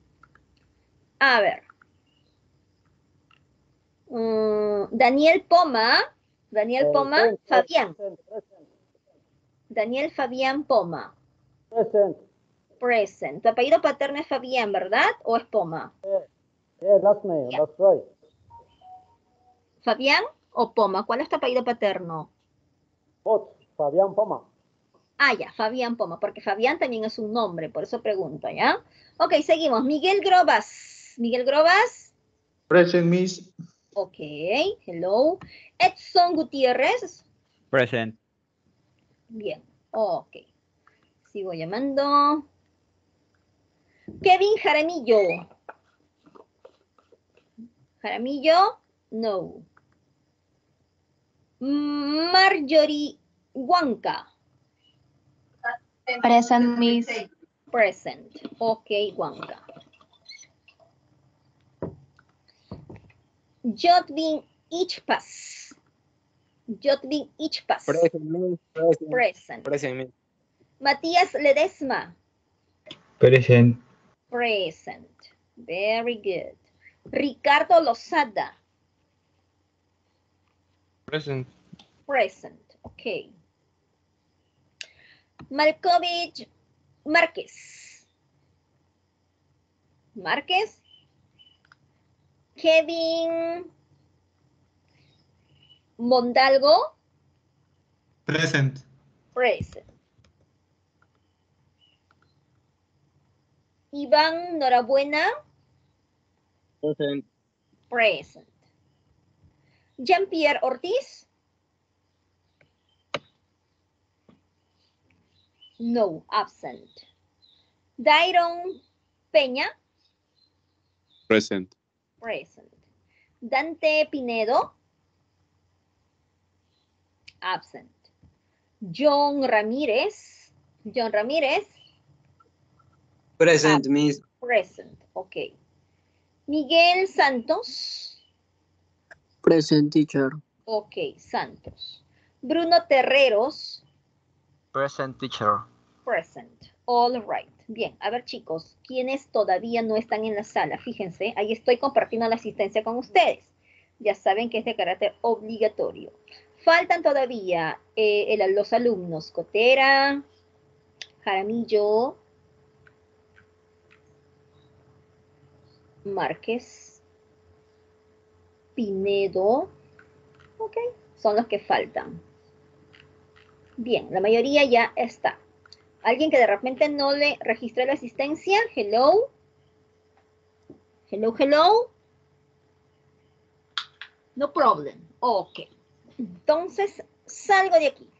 A ver. Mm, Daniel Poma. Daniel Poma. Present, Fabián. present, present, Daniel Fabián Poma. present. Present. Tu apellido paterno es Fabián, ¿verdad? ¿O es Poma? Yeah, that's me. Yeah. That's right. ¿Fabián o Poma? ¿Cuál es tu apellido paterno? Both. Fabián Poma. Ah, ya, Fabián Poma, porque Fabián también es un nombre, por eso pregunto, ¿ya? Ok, seguimos. Miguel Grobas. Miguel Grobas. Present, Miss. Ok, hello. Edson Gutiérrez. Present. Bien, ok. Sigo llamando. Kevin Jaramillo. Jaramillo, no. Marjorie Huanca. Present, Miss. Present. Ok, Huanca. Jotvin Ichpas. Jotvin Ichpas. Present, Miss. Present. Present. Present, Miss. Matías Ledesma. Present. Present. Very good. Ricardo Lozada. Present. Present. Ok. Malkovich Márquez. Márquez. Kevin Mondalgo. Present. Present. Iván, enhorabuena. Present. Present. Jean-Pierre Ortiz. No, absent. Dairon Peña. Present. Present. Dante Pinedo. Absent. John Ramírez. John Ramírez. Present, Miss. Present, ok. Miguel Santos. Present, teacher. Ok, Santos. Bruno Terreros. Present, teacher. Present. All right. Bien, a ver chicos, ¿quiénes todavía no están en la sala? Fíjense, ahí estoy compartiendo la asistencia con ustedes. Ya saben que es de carácter obligatorio. Faltan todavía eh, el- los alumnos Cotera, Jaramillo, Márquez, Pinedo. Ok, son los que faltan. Bien, la mayoría ya está. ¿Alguien que de repente no le registró la asistencia? Hello. Hello, hello. No problem. Ok. Entonces, salgo de aquí.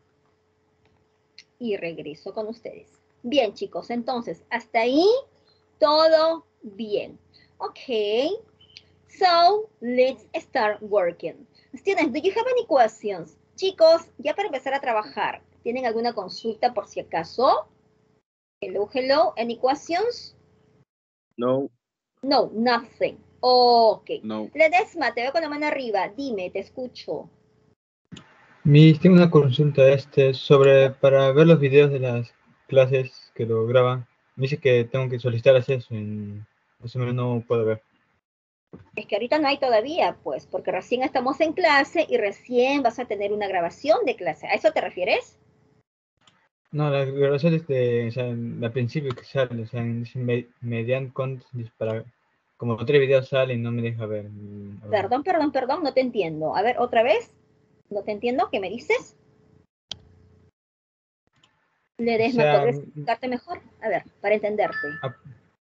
Y regreso con ustedes. Bien, chicos. Entonces, hasta ahí, todo bien. Ok. So, let's start working. Students, do you have any questions? Chicos, ya para empezar a trabajar, ¿tienen alguna consulta por si acaso? Hello, hello. Any questions? No. No, nothing. Ok. No. Ledesma, te veo con la mano arriba. Dime, te escucho. Miss, tengo una consulta este sobre para ver los videos de las clases que lo graban. Me dice que tengo que solicitar acceso y más o menos no puedo ver. Es que ahorita no hay todavía, pues, porque recién estamos en clase y recién vas a tener una grabación de clase. ¿A eso te refieres? No, la grabación es de, o sea, al principio que sale, o sea, dice me- mediante con para como tres videos salen y no me deja ver. y- a ver. Perdón, perdón, perdón, no te entiendo. A ver, otra vez. No te entiendo. ¿Qué me dices? Ledesma, O sea, ¿podrías explicarte mejor? A ver, para entenderte. ap-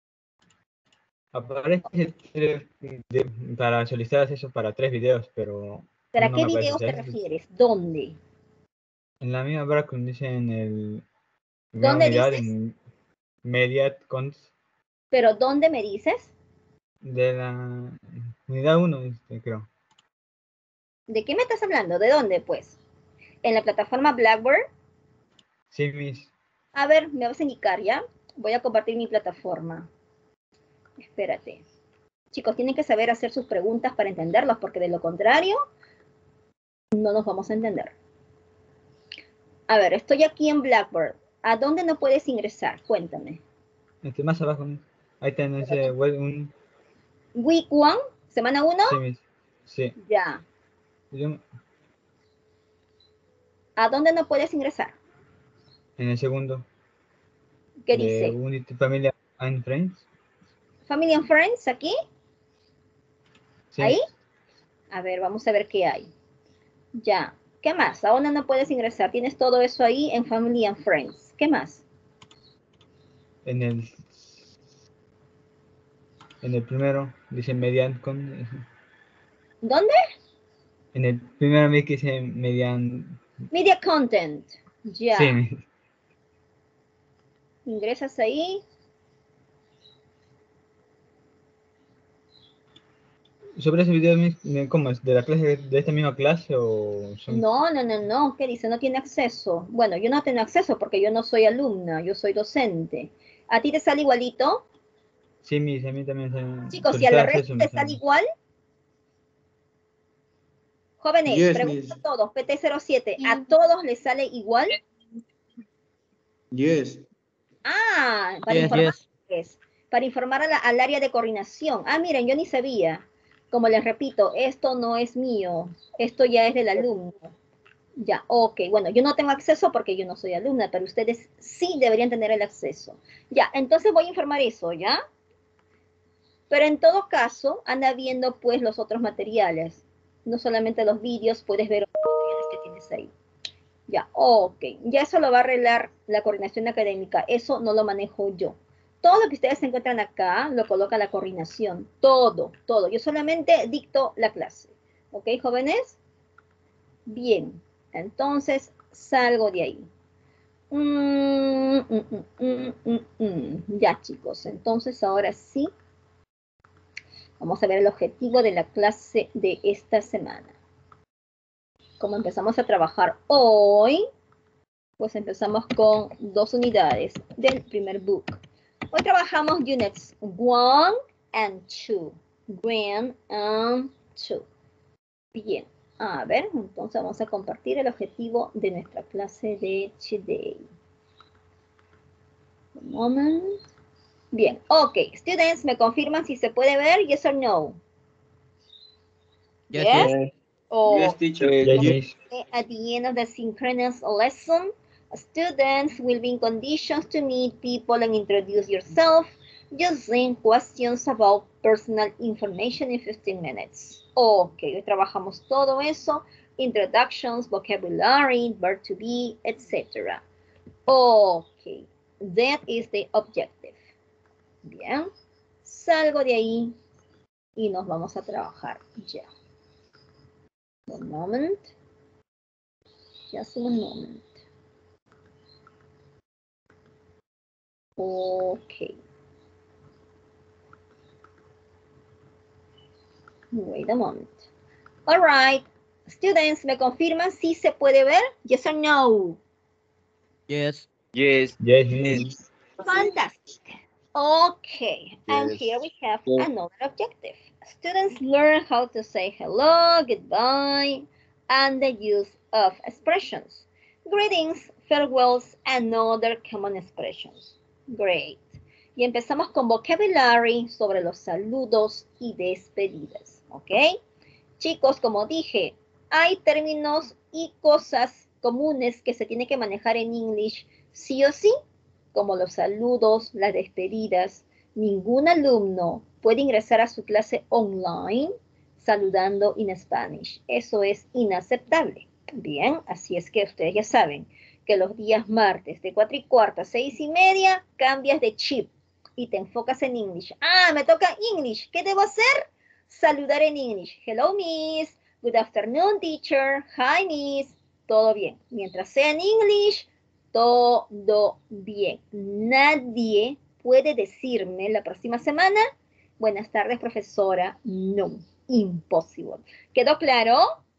aparece tres de- para solicitar acceso para tres videos, pero ¿Para no qué me aparece. videos O sea, te es- refieres? ¿Dónde? en la misma barra que dice en el ¿Dónde mirar dices? en Media Cons ¿Pero dónde me dices? de la unidad uno, este, creo. ¿De qué me estás hablando? ¿De dónde, pues? ¿En la plataforma Blackboard? Sí, mis. A ver, me vas a indicar, ¿ya? Voy a compartir mi plataforma. Espérate. Chicos, tienen que saber hacer sus preguntas para entenderlos, porque de lo contrario, no nos vamos a entender. A ver, estoy aquí en Blackboard. ¿A dónde no puedes ingresar? Cuéntame. Este, más abajo, mis. Ahí tenés ese web, un. Week one, semana uno. Sí, mis. Sí. Ya. Yo- ¿A dónde no puedes ingresar? en el segundo. ¿Qué de dice? Unity Family and Friends. Family and Friends, aquí. Sí. ¿Ahí? A ver, vamos a ver qué hay. Ya. ¿Qué más? ¿A dónde no puedes ingresar? Tienes todo eso ahí en Family and Friends. ¿Qué más? En el. En el primero dice Median con. ¿Dónde? En el primero me dice Median. Media Content. Ya. Sí, mis. Ingresas ahí. Sobre ese video, mis, me- ¿cómo es? ¿De la clase de esta misma clase o son? No, no, no, no. ¿Qué dice? No tiene acceso. Bueno, yo no tengo acceso porque yo no soy alumna, yo soy docente. ¿A ti te sale igualito? Sí, mis, a mí también se. Chicos, ¿y a la solicitar red acceso te me sale sale. igual? Jóvenes, Yes, pregunto miss. a todos, P T cero siete, ¿a todos les sale igual? Yes. Ah, para Yes, informar, yes. para informar a la- al área de coordinación. Ah, miren, yo ni sabía. Como les repito, esto no es mío, esto ya es del alumno. Ya, ok, bueno, yo no tengo acceso porque yo no soy alumna, pero ustedes sí deberían tener el acceso. Ya, entonces voy a informar eso, ¿ya? Pero en todo caso, anda viendo pues los otros materiales. No solamente los vídeos, puedes ver otros materiales que tienes ahí. Ya, ok. Ya eso lo va a arreglar la coordinación académica. Eso no lo manejo yo. todo lo que ustedes se encuentran acá lo coloca la coordinación. Todo, todo. Yo solamente dicto la clase. ¿Ok, jóvenes? Bien. Entonces, salgo de ahí. Mm, mm, mm, mm, mm, mm. Ya, chicos. Entonces, ahora sí. Vamos a ver el objetivo de la clase de esta semana. Como empezamos a trabajar hoy, pues empezamos con dos unidades del primer book. Hoy trabajamos units one and two. one and two. Bien, a ver, entonces vamos a compartir el objetivo de nuestra clase de today. Un moment. Bien, ok. Students, ¿me confirman si se puede ver? Yes or no? Yes, Yes? Yes, Or yes, teacher. Yes, miss. at the end of the synchronous lesson, students will be in conditions to meet people and introduce yourself using questions about personal information in fifteen minutes. Ok, hoy trabajamos todo eso, introductions, vocabulary, verb to be, et cetera. Ok, that is the objective. Bien, salgo de ahí y nos vamos a trabajar ya. Un moment. Just one moment. Okay. Wait a moment. All right. Students, ¿me confirman si se puede ver? Yes or no? yes. Yes. Yes, miss. Fantastic. Okay. And Yes. here we have Yes. another objective. Students learn how to say hello, goodbye, and the use of expressions. Greetings, farewells, and other common expressions. Great. Y empezamos con vocabulary sobre los saludos y despedidas. ¿Ok? Chicos, como dije, hay términos y cosas comunes que se tienen que manejar en English sí o sí, como los saludos, las despedidas. Ningún alumno puede ingresar a su clase online saludando en Spanish. Eso es inaceptable. Bien, así es que ustedes ya saben que los días martes de cuatro y cuarto a seis y media cambias de chip y te enfocas en English. Ah, me toca English. ¿Qué debo hacer? Saludar en English. Hello, miss. Good afternoon, teacher. Hi, miss. Todo bien. Mientras sea en English, todo bien. Nadie puede decirme la próxima semana, buenas tardes, profesora. No, imposible. ¿Quedó claro?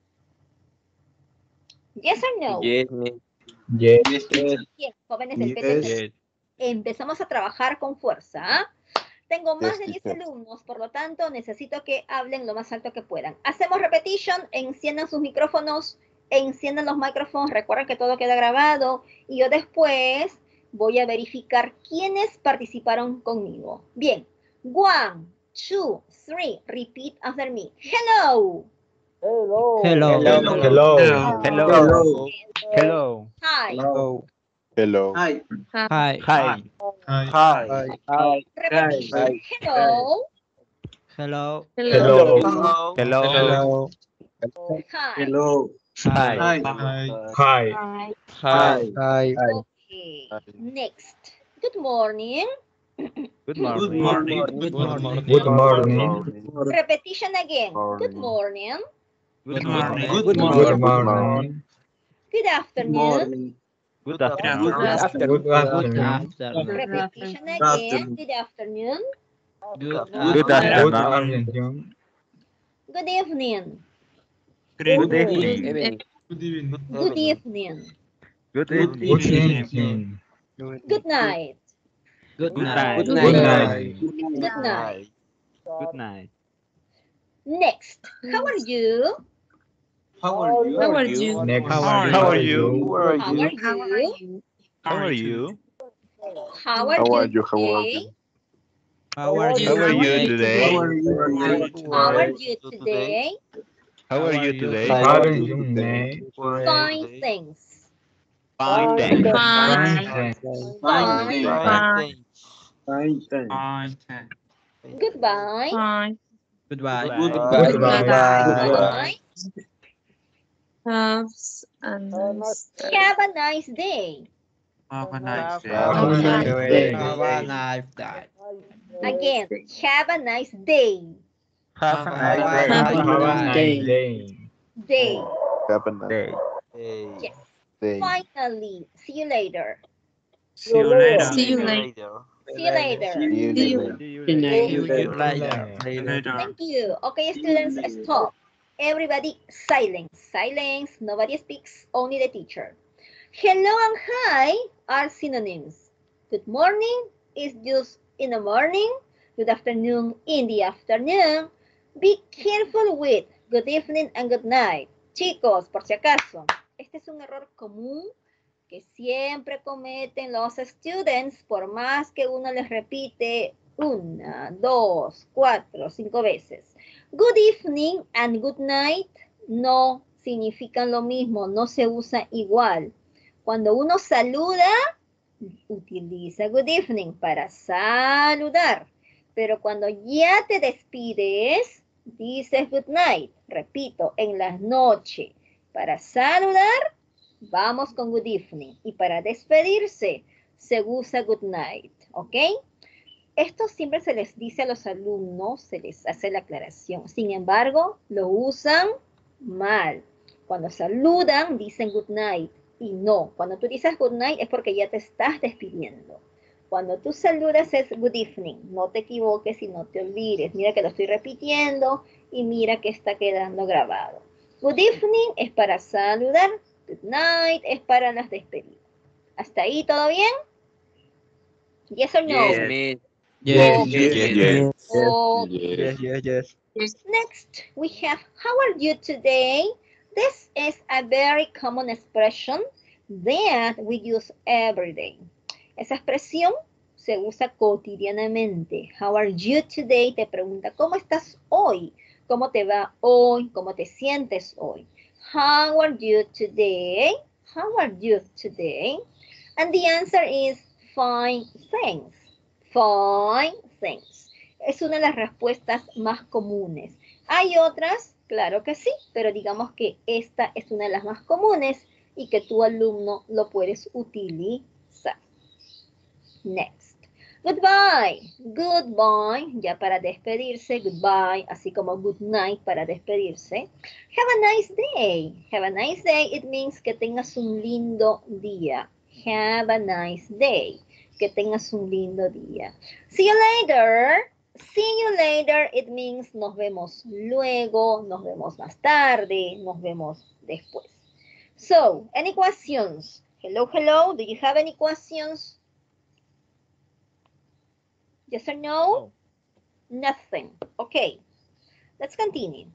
Yes or no? Yes, miss. Yes. Yes, teacher. Bien, jóvenes, Yes. empecemos, empezamos a trabajar con fuerza. ¿Ah? Tengo más Yes, de diez teacher. alumnos, por lo tanto, necesito que hablen lo más alto que puedan. Hacemos repetition, enciendan sus micrófonos, enciendan los micrófonos, recuerden que todo queda grabado, y yo después voy a verificar quiénes participaron conmigo. Bien, one, two, three, repeat after me. Hello. Hello. Hello. Hello. Hello. Hello. Hello. Hi. Hello. Hello. Hi. Hi. Hi. Hi. Hi. Repetition. Hello. Hello. Hello. Hello. Hi. Hello. Hi. Hi. Hi. Hi. Hi. Okay. Next. Good morning. Good Good morning. morning. Good morning. Good morning. Repetition again. Good morning. Good morning. Good Good morning. morning. Good Good afternoon. morning. Good Good afternoon. Good afternoon. Good Good afternoon. afternoon. Repetition Good again. afternoon. Good afternoon. Good Good Good afternoon. afternoon. Good evening. Good Good evening. evening. Good evening. Good Good Good evening. evening. Good night. Good Good night. night. Good Good night. night. Good night. Good night. Next. How are you? How are you? How are you? Next. How are How are you? you? How are How you? are you? How are you? How are How are you you? How are today? you? How are you How are you today? today? How are you? How are you today? How are you today? How are you today? Fine, thanks. Fine, thanks. Fine, thanks. Fine, Fine. thanks. Fine, thanks. Goodbye. Goodbye. Goodbye. Goodbye. Goodbye. Have a nice day. Have a nice day. Have a nice day. Have a nice day. Again, have a nice day. Have a Have nice a day. Have a Have a nice nice day. day. Day. Have a nice Day. Yes. day. Finally, see you later. See you later. See you later. See you later. See you See you later. later. See you later. See you later. Thank you. Okay, students, stop. Everybody silence. Silence. Nobody speaks, only the teacher. Hello and hi are synonyms. Good morning is just in the morning. Good afternoon in the afternoon. Be careful with good evening and good night. Chicos, por si acaso, este es un error común que siempre cometen los students, por más que uno les repite una, dos, cuatro, cinco veces. Good evening and good night no significan lo mismo, no se usa igual. Cuando uno saluda, utiliza good evening para saludar. Pero cuando ya te despides, dices good night. Repito, en la noche. Para saludar, vamos con good evening. Y para despedirse, se usa good night. ¿Ok? Esto siempre se les dice a los alumnos, se les hace la aclaración. Sin embargo, lo usan mal. Cuando saludan, dicen good night. Y no, cuando tú dices good night es porque ya te estás despidiendo. Cuando tú saludas es good evening. No te equivoques y no te olvides. Mira que lo estoy repitiendo y mira que está quedando grabado. Good evening es para saludar. Good night es para las despedidas. ¿Hasta ahí todo bien? Yes or no? Yes, miss. Yes. Yes, yes. Oh, Yes. yes, yes. next, we have, how are you today? This is a very common expression that we use every day. Esa expresión se usa cotidianamente. How are you today? Te pregunta, ¿cómo estás hoy? ¿Cómo te va hoy? ¿Cómo te sientes hoy? How are you today? How are you today? And the answer is fine, thanks. Fine, thanks. Es una de las respuestas más comunes. Hay otras, claro que sí, pero digamos que esta es una de las más comunes y que tu alumno lo puedes utilizar. Next. Goodbye. Goodbye. Ya para despedirse. Goodbye. Así como good night para despedirse. Have a nice day. Have a nice day. It means que tengas un lindo día. Have a nice day. Que tengas un lindo día. See you later. See you later. It means nos vemos luego. Nos vemos más tarde. Nos vemos después. So, any questions? Hello, hello. Do you have any questions? Yes or no? Nothing. Okay. Let's continue.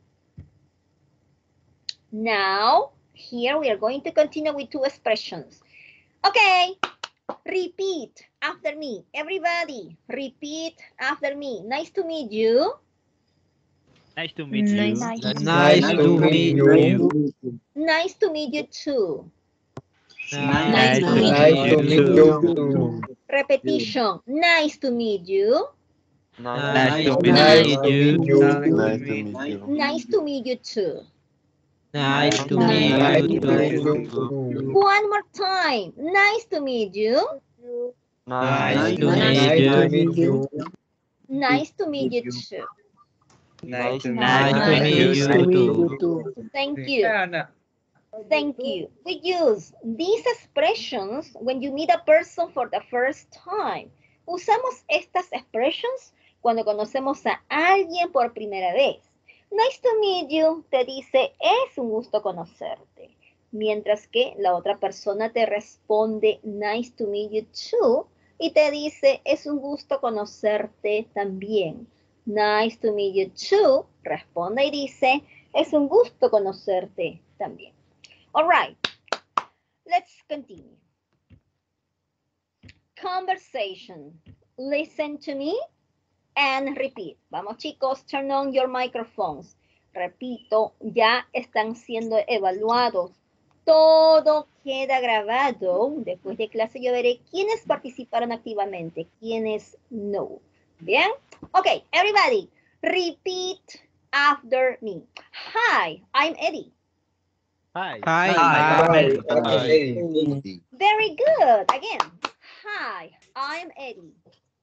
Now, here we are going to continue with two expressions. Okay. Repeat after me. Everybody, repeat after me. Nice to meet you. Nice to meet you. Nice to meet you. Nice to meet you too. Nice to Nice to meet you. too. Repetition. Nice to meet you. Nice to Nice meet to you. meet you. Nice to meet you. Nice to meet you too. Nice to Nice meet to meet you. you. too. One more time. Nice to meet you. Nice to Nice to meet meet you. you. Nice to meet you too. Nice to Nice to meet meet you. you too. Thank you. Thank you. We use these expressions when you meet a person for the first time. Usamos estas expressions cuando conocemos a alguien por primera vez. Nice to meet you te dice, es un gusto conocerte. Mientras que la otra persona te responde, nice to meet you too, y te dice, es un gusto conocerte también. Nice to meet you too, responde y dice, es un gusto conocerte también. All right, let's continue. Conversation. Listen to me and repeat. Vamos chicos, turn on your microphones. Repito, ya están siendo evaluados. Todo queda grabado. Después de clase yo veré quiénes participaron activamente, quiénes no. ¿Bien? Ok, everybody, repeat after me. Hi, I'm Eddie. Hi. Hi. Hi. Eddie. Very good. Again. Hi, I'm Eddie.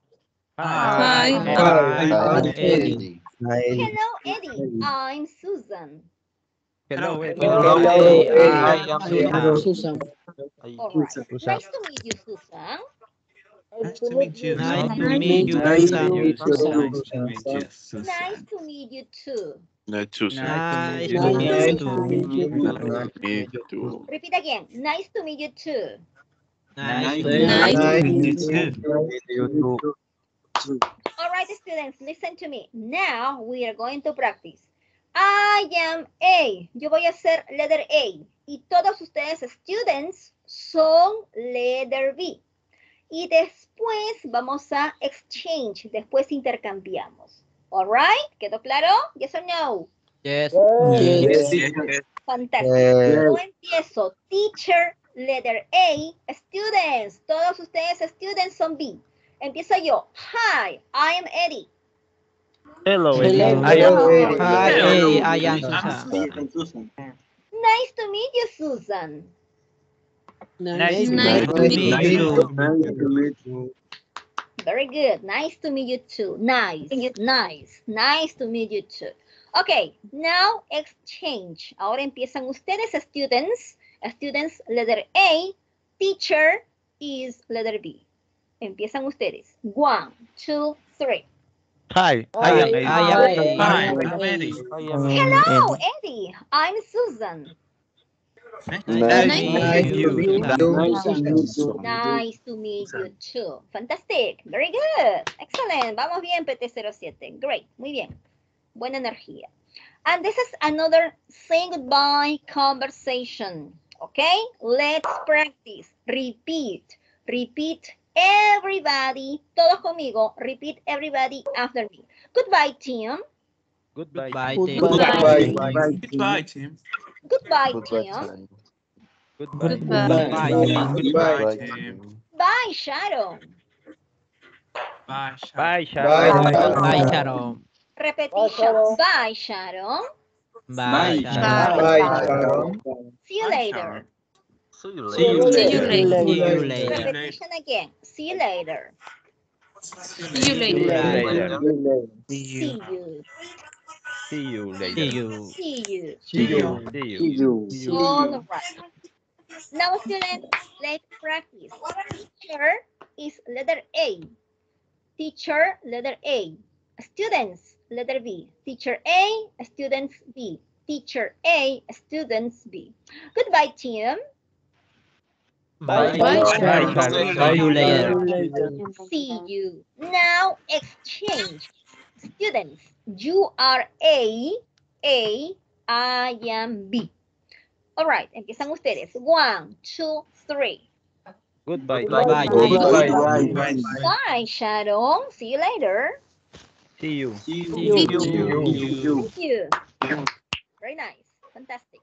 Hi. Hi. Hi. I'm Eddie. Eddie. Hello, Eddie. I'm Susan. Hello, Eddie. Hello, Hello, Eddie. Eddie. I'm Susan. Susan. All right. Nice to meet you, Susan. Nice to meet you. Nice Susan. to meet you, Nice to Susan. meet you, Susan. Nice to meet you, Susan. Nice to meet you too. Nice to see Nice you. to meet Nice you to meet too. you. you too. Repeat again. Nice to meet you too. Nice to Nice meet to you. meet you too. All right, students, listen to me. Now we are going to practice. I am A. Yo voy a hacer letter A. Y todos ustedes, students, son letter B. Y después vamos a exchange. Después intercambiamos. All right? ¿Quedó claro? Yes or no? Yes. Yes. Yes, yes. Fantástico. Yes. Yo empiezo. Teacher, letter A. Students. Todos ustedes, students, son B. Empiezo yo. Hi, I am Eddie. Hello, Eddie. Hello, I am Eddie. Hi, Hello. Eddie. I am I'm Susan. Nice to meet you, Susan. Nice to Nice meet to meet you. you. Very good. Nice to meet you too. Nice, nice, nice to meet you too. Okay, now exchange. Ahora empiezan ustedes, students. Students, letter A. Teacher is letter B. Empiezan ustedes. One, two, three. Hi, I am Eddie. I am Eddie. Hi, I'm Eddie. Hello, Eddie. I'm Susan. Nice Nice to Nice meet to you. meet you, Susan. Nice to meet you too. Fantastic. Very good. Excellent. Vamos bien, P T cero siete. Great. Muy bien. Buena energía. And this is another saying goodbye conversation. Okay? Let's practice. Repeat. Repeat. Everybody. Todos conmigo. Repeat everybody after me. Goodbye, team. Goodbye. Bye, Tim. Goodbye. Goodbye, Tim. Goodbye, Goodbye, team. time. Goodbye. Goodbye, Tim. Goodbye, Goodbye. Tim. Bye, Sharon. Bye, Sharon. Bye, Bye. Sharon. Bye, Sharon. Repetition. Bye, Sharon. Bye, Bye, Sharon. Bye, Sharon. See you Bye, later. Sharon. See you See you later. later. See you later. Repetition again. See you later. See you See you later. See you. See you See later. you. See you. See you. See you. All right. Now, students, let's practice. Teacher is letter A. Teacher, letter A. Students, letter B. Teacher A, students B. Teacher A, students B. Goodbye, team. Bye. Bye, Bye, Sharon. Sharon. See you later. See you. Now, exchange. Students, you are A, A, I am B. All right, empiezan ustedes. One, two, three. Goodbye. Bye, Tim. Tim. Bye, Sharon. See you later. See you. See See you. you. Thank you. Very nice. Fantastic.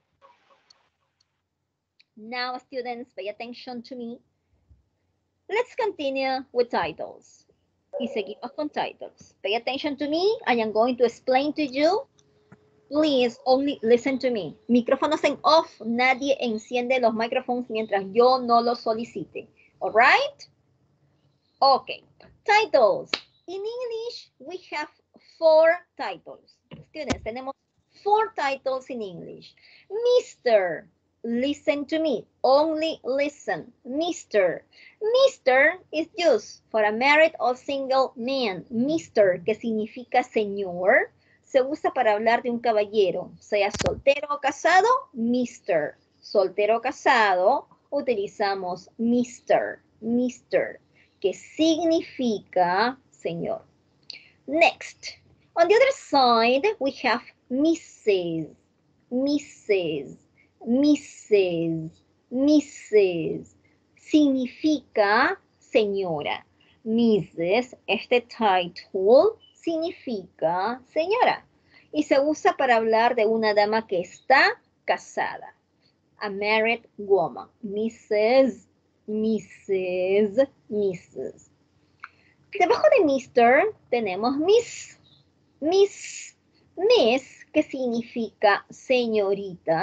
Now, students, pay attention to me. Let's continue with titles. Y seguimos con titles. Pay attention to me. I am going to explain to you. Please only listen to me. Micrófonos en off. Nadie enciende los microphones mientras yo no los solicite. All right? Okay. Titles. In English, we have four titles. Students, tenemos four titles in English. Mister, listen to me. Only listen. Mister. Mister is used for a married or single man. Mister, que significa señor, se usa para hablar de un caballero, sea soltero o casado, Mister. Soltero o casado, utilizamos Mister. Mister, que significa señor. Next, on the other side, we have Missus Missus Missus Missus significa señora. Missus, este title, significa señora. Y se usa para hablar de una dama que está casada. A married woman. Missus Missus Missus Debajo de Mister tenemos Miss. Miss. Miss, que significa señorita,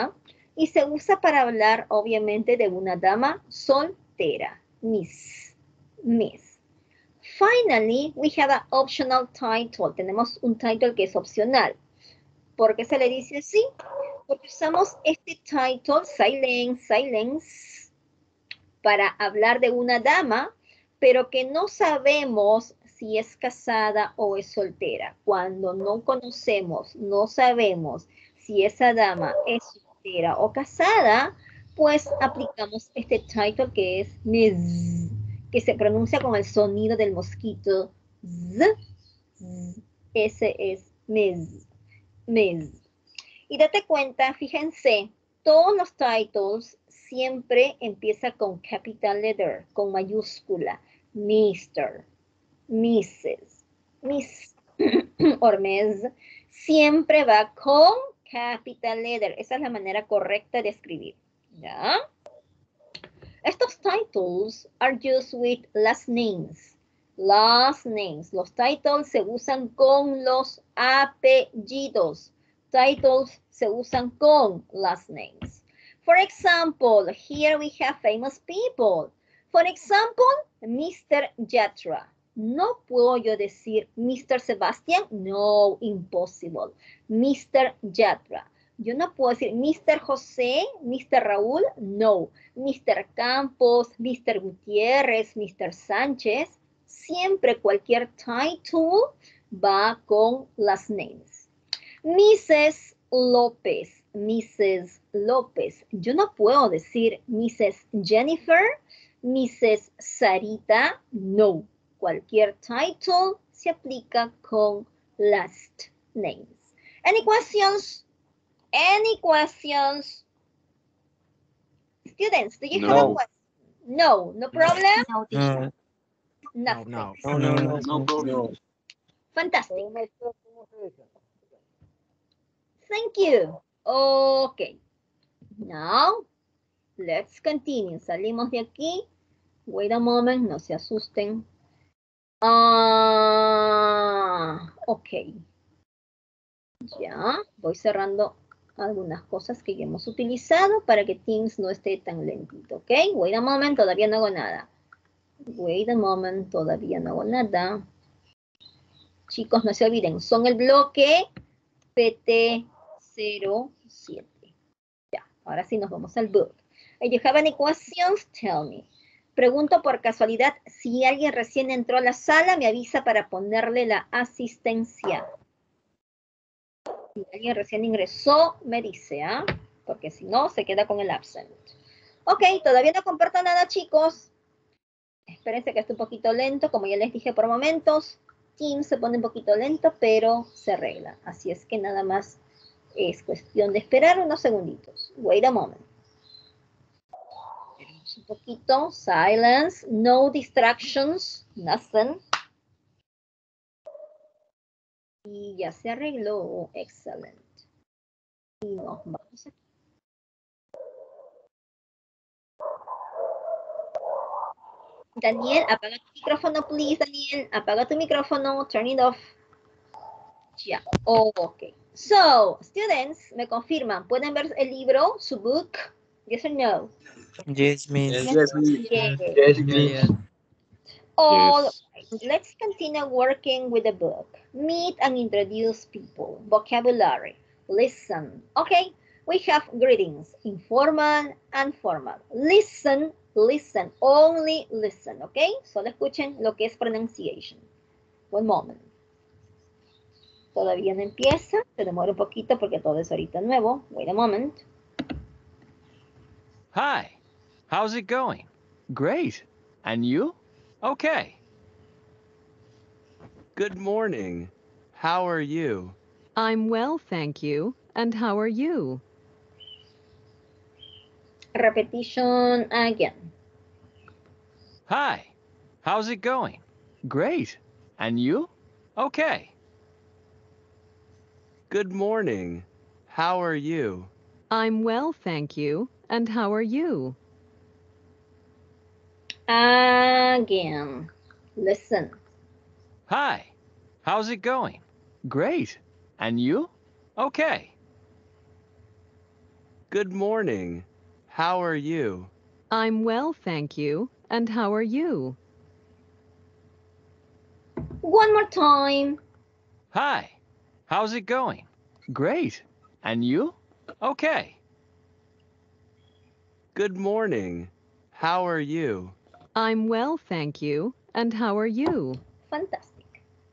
y se usa para hablar, obviamente, de una dama soltera. Miss. Miss. Finally, we have an optional title. Tenemos un title que es opcional. ¿Por qué se le dice así? Porque usamos este title, silence, silence, para hablar de una dama, pero que no sabemos si es casada o es soltera. Cuando no conocemos, no sabemos si esa dama es soltera o casada, pues aplicamos este title que es Miss, que se pronuncia con el sonido del mosquito. Z, z. Ese es Miss. Miss. Y date cuenta, fíjense, todos los titles siempre empiezan con capital letter, con mayúscula. mister, missus, Miss or Miss, siempre va con capital letter. Esa es la manera correcta de escribir. ¿Ya? Estos titles are used with last names. Last names. Los titles se usan con los apellidos. Titles se usan con last names. For example, here we have famous people. For example, mister Yatra. No puedo yo decir mister Sebastian. No, impossible. mister Yatra. Yo no puedo decir mister José, mister Raúl. No. mister Campos, mister Gutiérrez, mister Sánchez. Siempre cualquier title va con last names. missus López, missus López. Yo no puedo decir missus Jennifer, missus Sarita. No. Cualquier title se aplica con last names. Any questions? Any questions? Students, do you have No. a question? No, no problem? No, Nothing. no, No, no, no, no, no. Fantastic. Thank you. Okay. Now, let's continue. Salimos de aquí. Wait a moment, no se asusten. Ah, ok. Ya, voy cerrando algunas cosas que ya hemos utilizado para que Teams no esté tan lentito, ¿ok? Wait a moment, todavía no hago nada. Wait a moment, todavía no hago nada. Chicos, no se olviden, son el bloque P T cero siete. Ya, ahora sí nos vamos al book. If you have any questions, tell me. Pregunto por casualidad, si alguien recién entró a la sala, me avisa para ponerle la asistencia. Si alguien recién ingresó, me dice, ¿ah? ¿eh? Porque si no, se queda con el absent. Ok, todavía no comparto nada, chicos. Espérense que esté un poquito lento, como ya les dije por momentos. Teams se pone un poquito lento, pero se arregla. Así es que nada más es cuestión de esperar unos segunditos. Wait a moment. Un poquito, silence, no distractions, nothing. Y ya se arregló, excelente. Y nos vamos aquí. Daniel, apaga tu micrófono, please, Daniel. Apaga tu micrófono, turn it off. Ya, oh, ok. So, students, me confirman, ¿pueden ver el libro, su book? Yes or no? Yes, miss. Yes, yes, miss. Yes. Yes, miss. All Yes. right, let's continue working with the book. Meet and introduce people. Vocabulary. Listen. Okay, we have greetings, informal and formal. Listen, listen, only listen, okay? Solo escuchen lo que es pronunciation. One moment. Todavía no empieza, se demora un poquito porque todo es ahorita nuevo. Wait a moment. Hi, how's it going? Great. And you? Okay. Good morning. How are you? I'm well, thank you. And how are you? Repetition again. Hi, how's it going? Great. And you? Okay. Good morning. How are you? I'm well, thank you. And how are you? Again. Listen. Hi, how's it going? Great. And you? Okay. Good morning. How are you? I'm well, thank you. And how are you? One more time. Hi. How's it going? Great. And you? Okay. Good morning. How are you? I'm well, thank you. And how are you? Fantastic.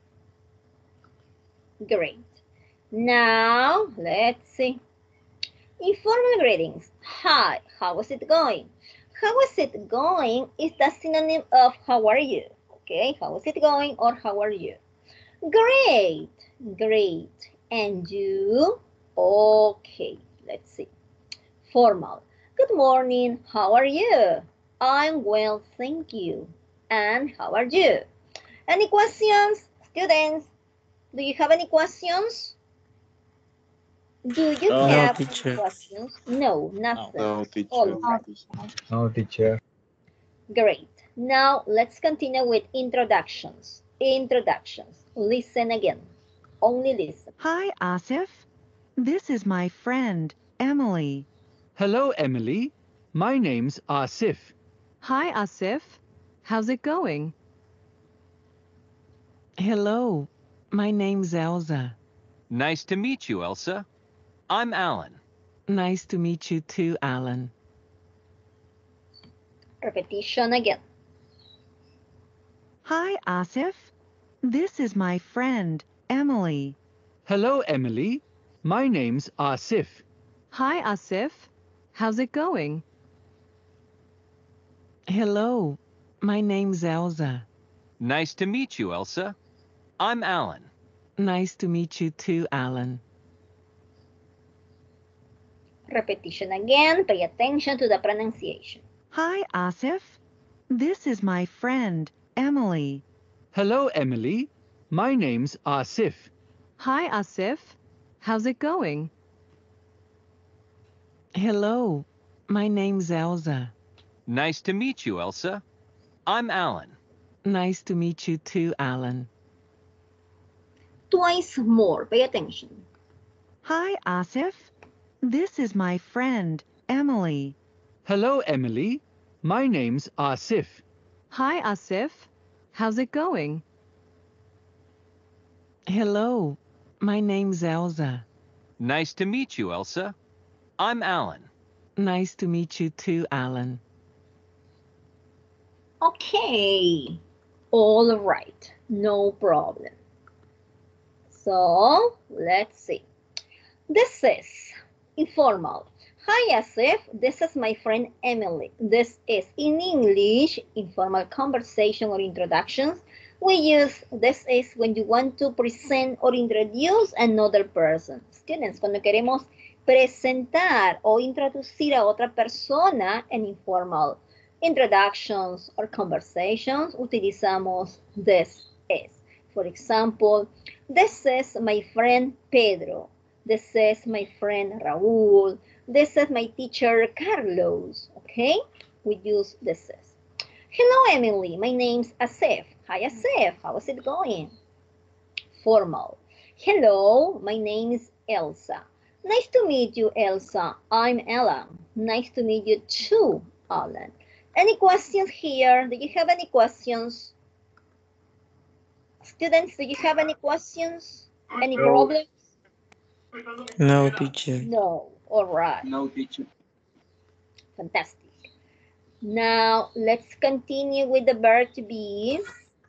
Great. Now, let's see. Informal greetings. Hi, how is it going? How is it going is the synonym of how are you? Okay, how is it going or how are you? Great, great. And you? Okay, let's see. Formal. Good morning, how are you? I'm well, thank you. And how are you? Any questions, students? Do you have any questions? Do you No, have teacher. any questions? No, nothing. No, teacher. All right. No, teacher. Great. Now let's continue with introductions. Introductions. Listen again. Only listen. Hi, Asif. This is my friend, Emily. Hello, Emily. My name's Asif. Hi, Asif. How's it going? Hello, my name's Elsa. Nice to meet you, Elsa. I'm Alan. Nice to meet you too, Alan. Repetition again. Hi, Asif. This is my friend, Emily. Hello, Emily. My name's Asif. Hi, Asif. How's it going? Hello, my name's Elsa. Nice to meet you, Elsa. I'm Alan. Nice to meet you too, Alan. Repetition again. Pay attention to the pronunciation. Hi, Asif. This is my friend, Emily. Hello, Emily. My name's Asif. Hi, Asif. How's it going? Hello, my name's Elsa. Nice to meet you, Elsa. I'm Alan. Nice to meet you too, Alan. Twice more. Pay attention. Hi, Asif. This is my friend, Emily. Hello, Emily. My name's Asif. Hi, Asif. How's it going? Hello, my name's Elsa. Nice to meet you, Elsa. I'm Alan. Nice to meet you too, Alan. Okay. All right. No problem. So, let's see. This is informal. Hi, Asif. This is my friend Emily. This is, in English, informal conversation or introductions. We use this is when you want to present or introduce another person. Students, cuando queremos presentar o introducir a otra persona en informal introductions or conversations, utilizamos this is. For example, this is my friend Pedro. This is my friend Raúl. This is my teacher Carlos. Okay? We use this is. Hello, Emily. My name's Asif. Hi, Asif. How is it going? Formal. Hello, my name is Elsa. Nice to meet you, Elsa. I'm Ella. Nice to meet you too, Alan. Any questions here? Do you have any questions? Students, do you have any questions? Any No. problems? No, teacher. No. All right. No, teacher. Fantastic. Now, let's continue with the verb to be.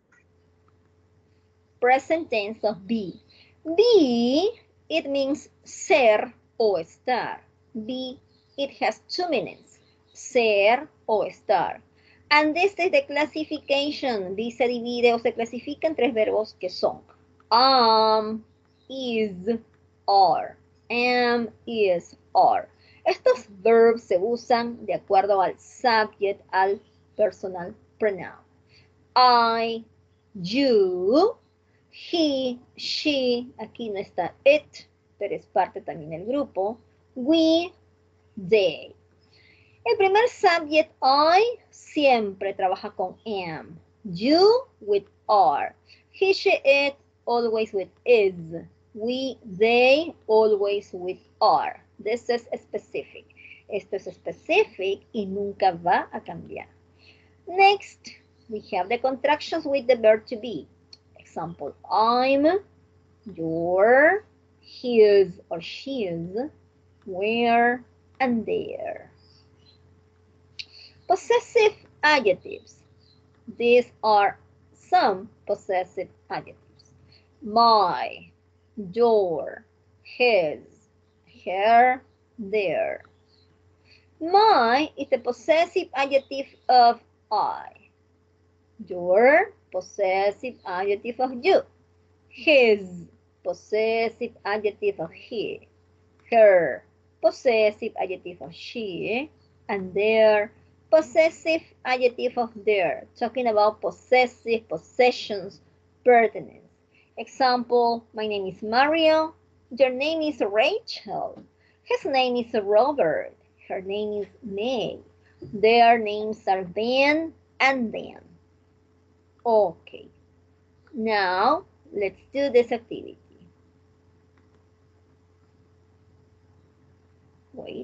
Present tense of be. Be, it means ser o estar. Be, it has two meanings. Ser o estar. And this is the classification. Be se divide o se clasifica en tres verbos que son am, is, are. Am, is, are. Estos verbs se usan de acuerdo al subject, al personal pronoun. I, you, he, she, aquí no está it, pero es parte también del grupo. We, they. El primer subject, I, siempre trabaja con am. You, with are. He, she, it, always with is. We, they, always with are. This is specific. Esto es specific y nunca va a cambiar. Next, we have the contractions with the verb to be. Example, I'm, your, his or she's, where, and there. Possessive adjectives. These are some possessive adjectives. My, your, his, her, their. My is the possessive adjective of I. Your, possessive adjective of you. His, possessive adjective of he. Her, possessive adjective of she. And their, possessive adjective of their. Talking about possessive, possessions, pertinence. Example, my name is Mario. Your name is Rachel. His name is Robert. Her name is May. Their names are Ben and Dan. Okay. Now, let's do this activity. Wait.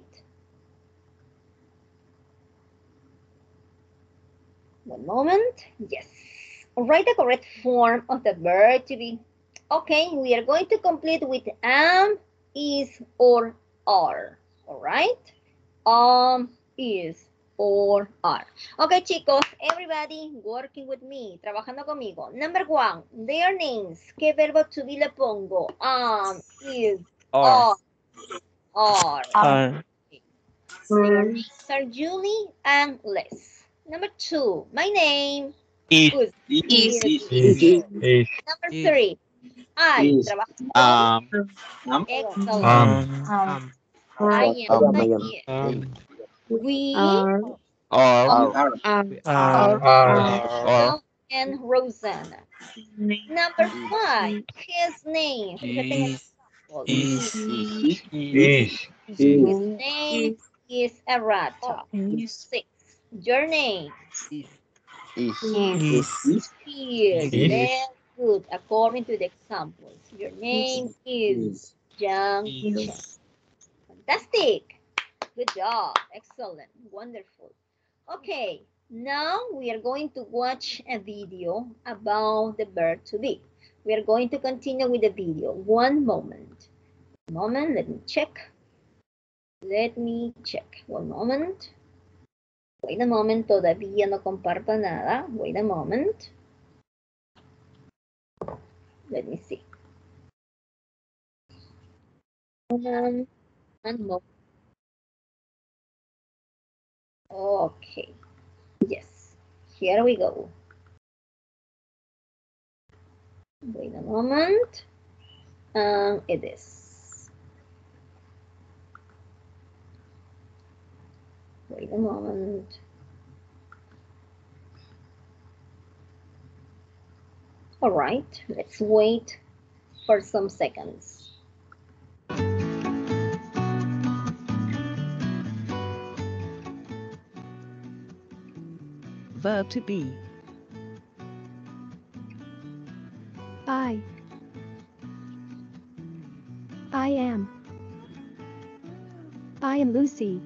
One moment. Yes. Write the correct form of the verb to be. Okay, we are going to complete with am, is, or are. All right? Um, is, or are. Okay, chicos, everybody working with me, trabajando conmigo. Number one, their names. ¿Qué verbo to be le pongo? Um, is, Are. are, are. Are. Their names are Julie and Les. Number two, my name Is. is. Is. is. Is. Is. Number three, I. Is. Trabajo Um. Um, excellent. Um. Um. I I am am, I a am. yes. Um. We Are. are. Um. are Are. Michelle and Rosanna. Number five, his name. Fíjate en el example. Is. Is. Is. His Is. name is Arata. Six, your name. Is. Is. Is. Is. Is. Very good. According to the examples. Your name is Is. Yang Chen. Fantastic. Good job. Excellent. Wonderful. Okay. Now we are going to watch a video about the verb to be. We are going to continue with the video. One moment. One moment. Let me check. Let me check. One moment. Wait a moment. Todavía no comparto nada. Wait a moment. Let me see. Um, one moment. Okay. Yes. Here we go. Wait a moment. Um, it is. Wait a moment. All right, let's wait for some seconds. Verb to be. I. I am. I am Lucy.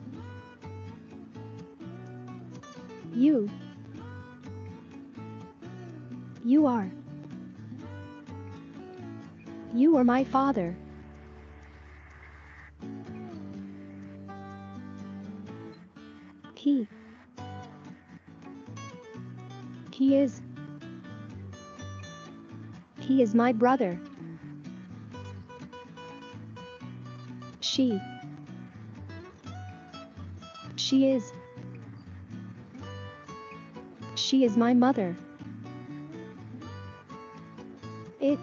You. You are. You are my father. He. He is. He is my brother. She. She is. She is my mother. It.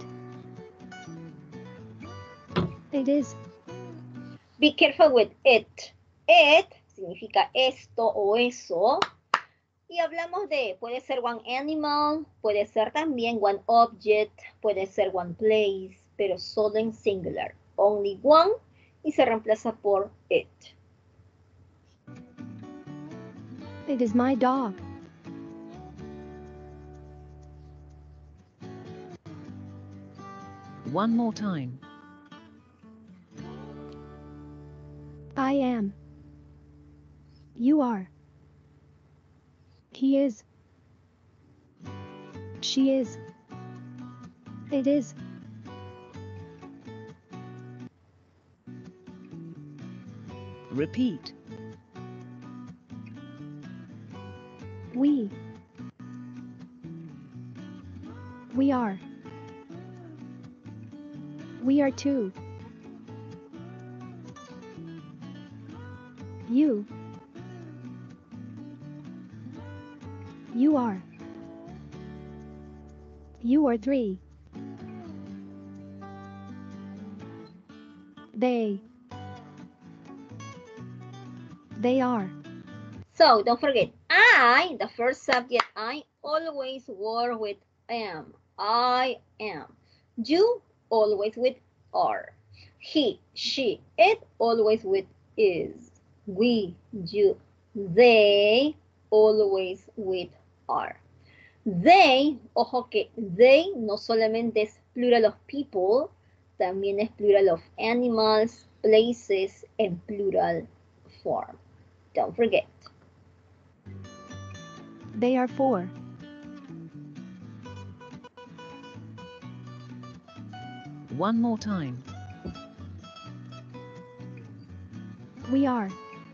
It is. Be careful with it. It significa esto o eso. Y hablamos de, puede ser one animal, puede ser también one object, puede ser one place, pero solo en singular. Only one y se reemplaza por it. It is my dog. One more time. I am. You are. He is. She is. It is. Repeat. We. We are. We are too. You. You are. You are three. They. They are. So don't forget, I, the first subject, I always work with am. I am. You always with are. He, she, it always with is. We, you, they always with are. They, ojo que they no solamente es plural of people, también es plural of animals, places, en plural form. Don't forget. They are four. One more time. We are.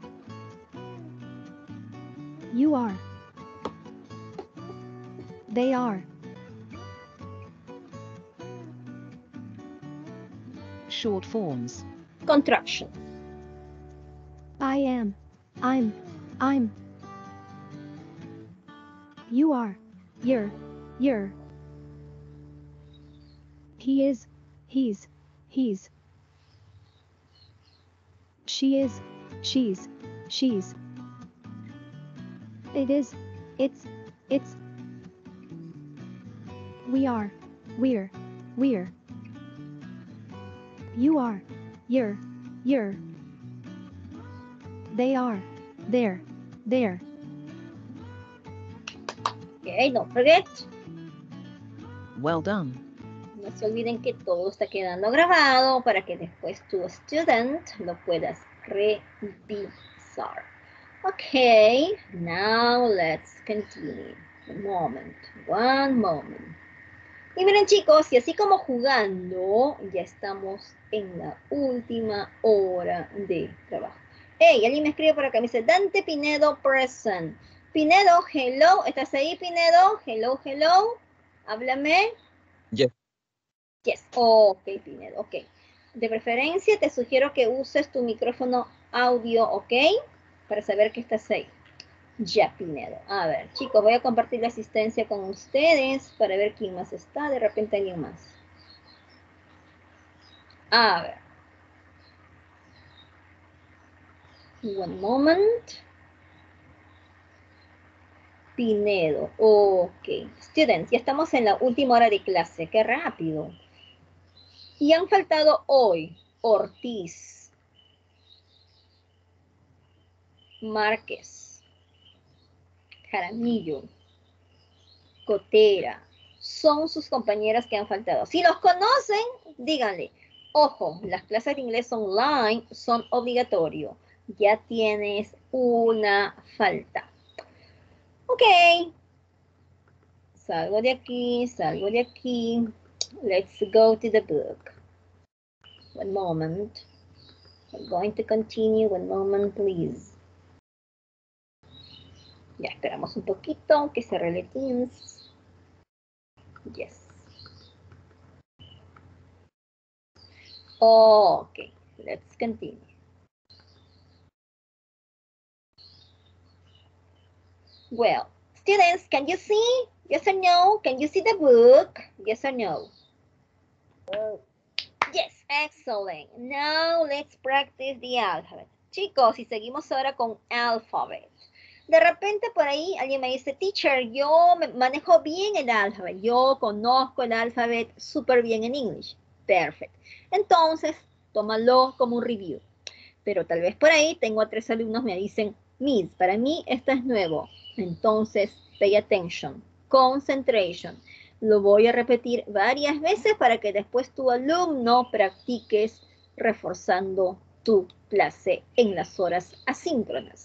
You are. They are. Short forms. Contraction. I am. I'm. I'm. You are. You're. You're. He is. He's. He's. She is. She's. She's. It is. It's. It's. We are. We're. We're. You are. You're. You're. They are. They're. They're. Okay, don't forget. Well done. No se olviden que todo está quedando grabado para que después tu student lo puedas revisar. Okay, now let's continue. One moment, one moment. Y miren chicos, y así como jugando, ya estamos en la última hora de trabajo. Hey, alguien me escribe por acá, me dice Dante Pinedo present. Pinedo, hello, ¿estás ahí Pinedo? Hello, hello, háblame. Yes. Yes, ok Pinedo, ok. De preferencia te sugiero que uses tu micrófono audio, ok, para saber que estás ahí. Ya, Pinedo. A ver, chicos, voy a compartir la asistencia con ustedes para ver quién más está. De repente alguien más. A ver. One moment. Pinedo. Ok. Students, ya estamos en la última hora de clase. Qué rápido. Y han faltado hoy Ortiz, Márquez, Jaramillo, Cotera. Son sus compañeras que han faltado. Si los conocen, díganle. Ojo, las clases de inglés online son obligatorios. Ya tienes una falta. Ok. Salgo de aquí, salgo de aquí. Let's go to the book. One moment. I'm going to continue. One moment, please. Ya esperamos un poquito que se arregle Teams. Yes. Okay, let's continue. Well, students, can you see? Yes or no? Can you see the book? Yes or no? Yes, excellent. Now let's practice the alphabet. Chicos, y seguimos ahora con alphabet. De repente por ahí alguien me dice, teacher, yo me manejo bien el alfabeto. Yo conozco el alfabeto súper bien en English. Perfecto. Entonces, tómalo como un review. Pero tal vez por ahí tengo a tres alumnos me dicen, Miss, para mí esto es nuevo. Entonces, pay attention. Concentration. Lo voy a repetir varias veces para que después tu alumno practiques reforzando tu clase en las horas asíncronas.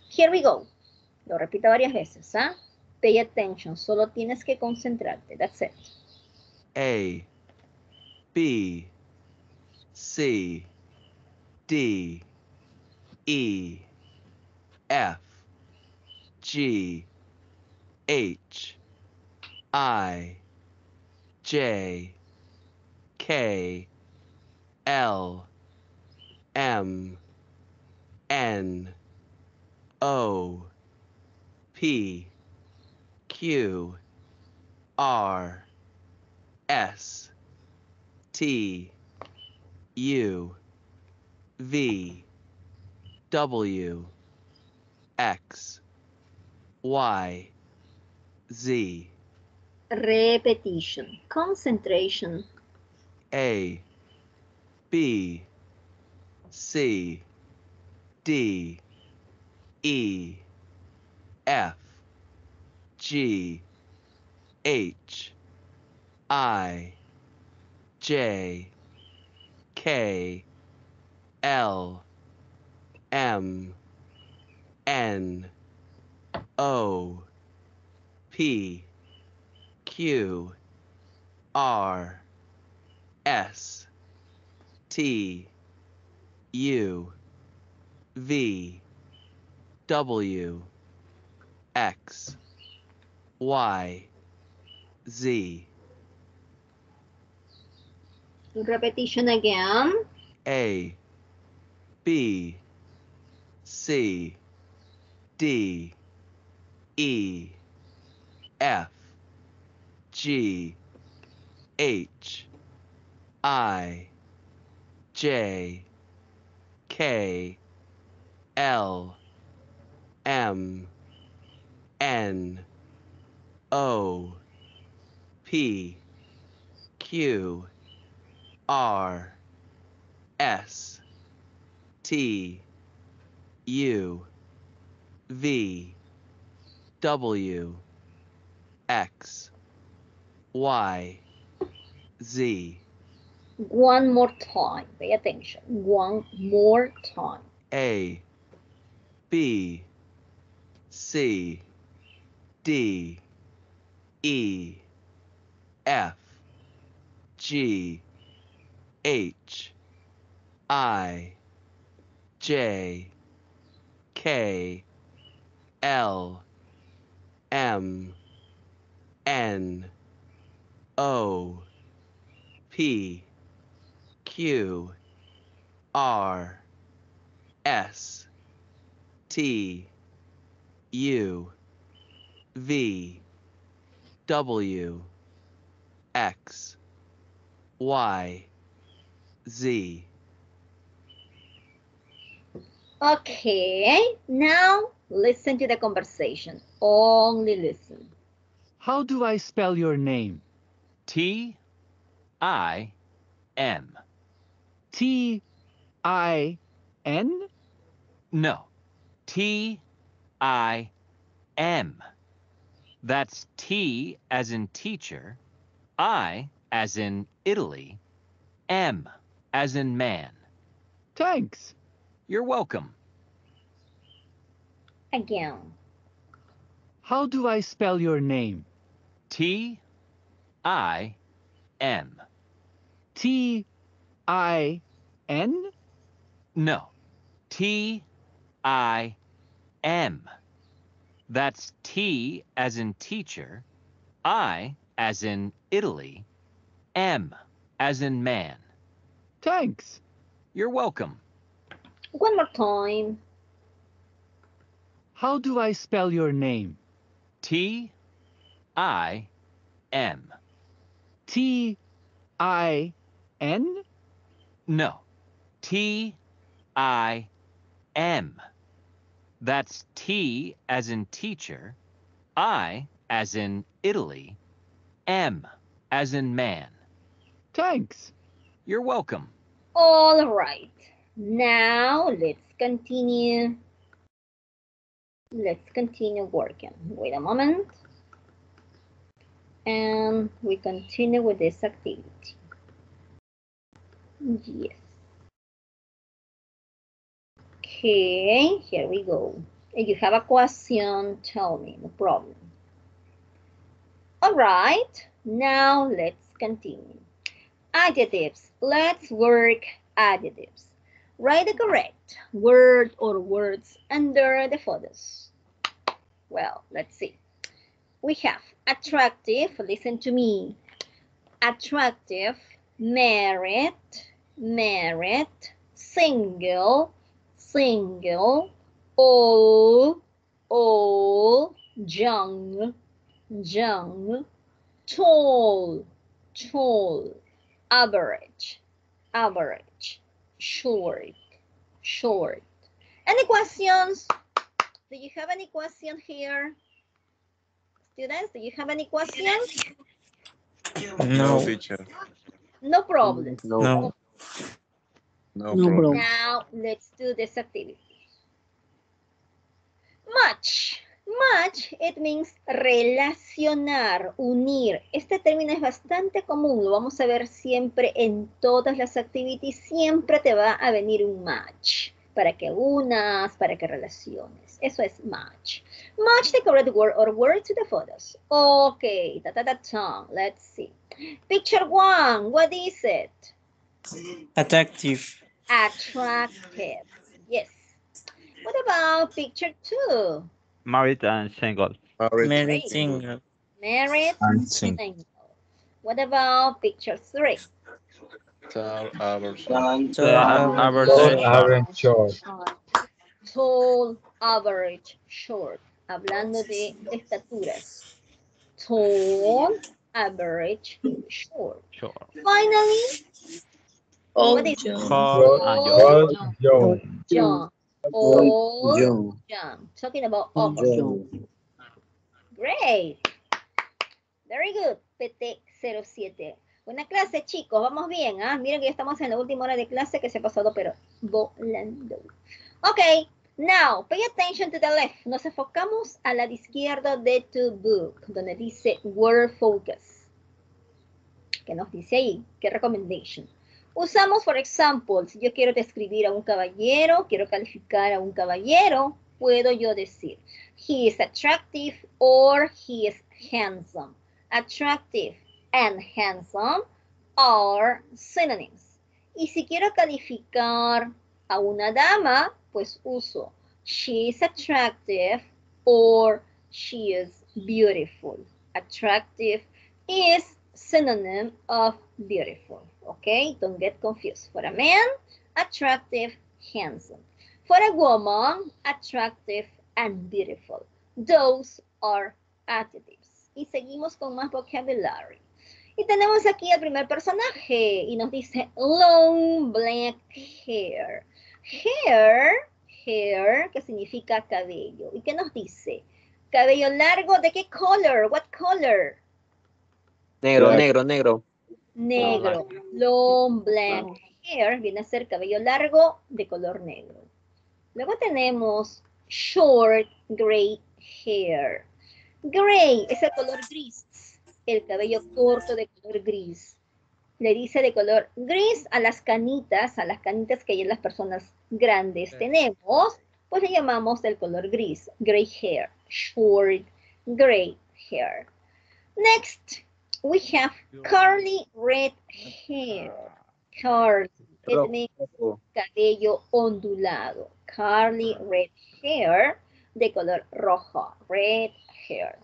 Here we go. Lo repito varias veces, ¿ah? Pay attention. Solo tienes que concentrarte. That's it. A, B, C, D, E, F, G, H, I, J, K, L, M, N, O, P, Q, R, S, T, U, V, W, X, Y, Z. Repetition. Concentration. A, B, C, D, E, F, G, H, I, J, K, L, M, N, O, P, Q, R, S, T, U, V, W, X, Y, Z. Repetition again. A, B, C, D, E, F, G, H, I, J, K, L, M, N, O, P, Q, R, S, T, U, V, W, X, Y, Z. One more time. Pay attention. One more time. A, B, C, D, E, F, G, H, I, J, K, L, M, N, O, P, Q, R, S, T, U, V, W, X, Y, Z. Okay, now listen to the conversation. Only listen. How do I spell your name? T I M. T I N? No. T I M. That's T as in teacher, I as in Italy, M as in man. Thanks. You're welcome. Again. How do I spell your name? T I M. T I N? No. T I M. That's T as in teacher, I as in Italy, M as in man. Thanks. You're welcome. One more time. How do I spell your name? T I M. T I N? No. T I M. That's T as in teacher, I as in Italy, M as in man. Thanks. You're welcome. All right. Now let's continue. Let's continue working. Wait a moment. And we continue with this activity. Yes. Okay, here we go. If you have a question, tell me, no problem. All right, now let's continue. Adjectives. Let's work adjectives. Write the correct word or words under the photos. Well, let's see. We have attractive, listen to me. Attractive, married, married, single, single, old, old, young, young, tall, tall, average, average, short, short. Any questions? Do you have any question here? Students, do you have any questions? No, teacher. No problem. No. No, No problem. Now, let's do this activity. Much. Much, it means relacionar, unir. Este término es bastante común, lo vamos a ver siempre en todas las activities. Siempre te va a venir un match, para que unas, para que relaciones. Eso es match. Match the correct word or word to the photos. Okay, ta ta ta ta. Let's see. Picture one, what is it? Attractive. Attractive. Yes. What about picture two? Married and single. Married single. Married And single. single. What about picture three? Tall, average. Tall, average, Tall, short. average, short. Tall, average, short. Hablando de estaturas. Tall, average, short. Short. Finally, what is it? Tall and Tall, young. young. Young. Old, Young. young. Talking about opposite. Great. Very good. P T cero siete. Buena clase, chicos. Vamos bien, ¿ah? Miren que ya estamos en la última hora de clase que se ha pasado, pero volando. Ok. Now, pay attention to the left. Nos enfocamos a la izquierda de tu book, donde dice Word Focus. ¿Qué nos dice ahí? ¿Qué recommendation? Usamos, por ejemplo, si yo quiero describir a un caballero, quiero calificar a un caballero, puedo yo decir, he is attractive or he is handsome. Attractive and handsome are synonyms. Y si quiero calificar a una dama, pues uso she is attractive or she is beautiful. Attractive is synonym of beautiful. Okay, don't get confused. For a man, attractive, handsome. For a woman, attractive and beautiful. Those are adjectives. Y seguimos con más vocabulary. Y tenemos aquí el primer personaje y nos dice long black hair. Hair, hair, que significa cabello. ¿Y qué nos dice? Cabello largo, ¿de qué color? What color? Negro, Black. negro, negro. Negro. Long black hair viene a ser cabello largo de color negro. Luego tenemos short gray hair. Gray es el color gris. El cabello corto de color gris. Le dice de color gris a las canitas, a las canitas que ya las personas grandes tenemos, pues le llamamos del color gris. Gray hair. Short gray hair. Next, we have curly red hair. Curly. It means cabello ondulado. Curly red hair de color rojo. Red hair.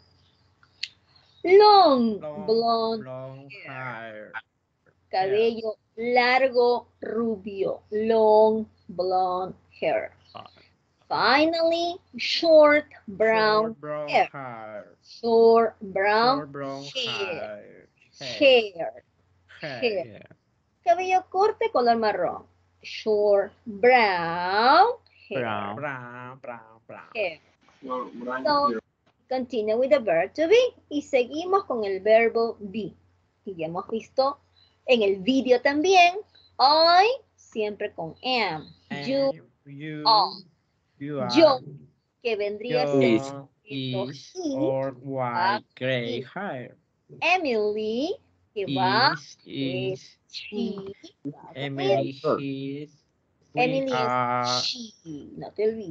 Long, blonde hair. Cabello largo, rubio. Long, blonde hair. Finally, short brown, hair. Short brown, hair. Hair. Hair. Cabello corto, color marrón. Short brown hair. Brown. Brown, brown, brown. Hair. So, continue with the verb to be. Y seguimos con el verbo be. Y ya hemos visto en el vídeo también. I, siempre con am. You, You, are. you are. Yo, que vendría a ser Your esto, is he, or white gray he. hair. Emily, que va, Is, es is, she. Emily, is, we Emily are, es she, no te olvides.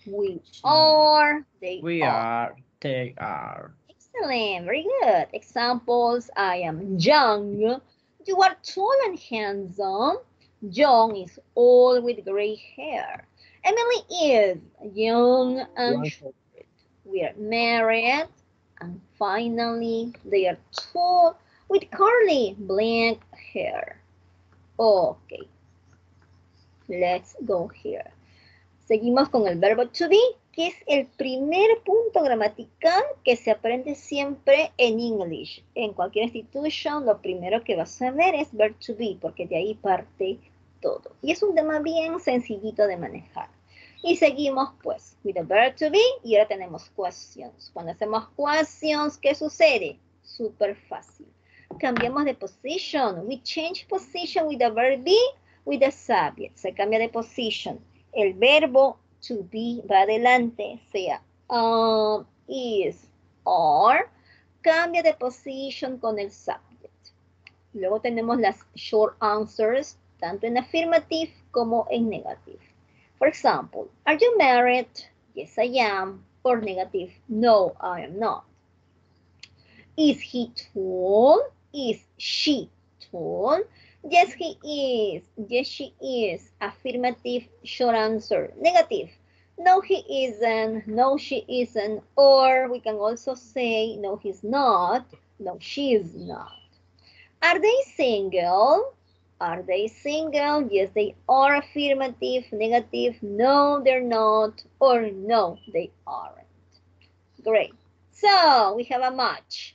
We are. They We are. are. They are. Excellent. Very good. Examples. I am young. You are tall and handsome. John is old with gray hair. Emily is young and short. We are married. And finally, they are tall with curly black hair. Okay. Let's go here. Seguimos con el verbo to be, que es el primer punto gramatical que se aprende siempre en English. En cualquier institution, lo primero que vas a ver es verb to be, porque de ahí parte todo. Y es un tema bien sencillito de manejar. Y seguimos pues, with the verb to be, y ahora tenemos questions. Cuando hacemos questions, ¿qué sucede? Súper fácil. Cambiamos de position. We change position with the verb be, with the subject. Se cambia de position. El verbo to be va adelante, sea um, is, are, cambia de position con el subject. Luego tenemos las short answers, tanto en affirmative como en negative. For example, are you married? Yes, I am. Or negative, no, I am not. Is he tall? Is she tall? Yes, he is. Yes, she is. Affirmative, short answer. Negative. No, he isn't. No, she isn't. Or we can also say, no, he's not. No, she is not. Are they single? Are they single? Yes, they are. Affirmative, negative. No, they're not. Or no, they aren't. Great. So we have a match.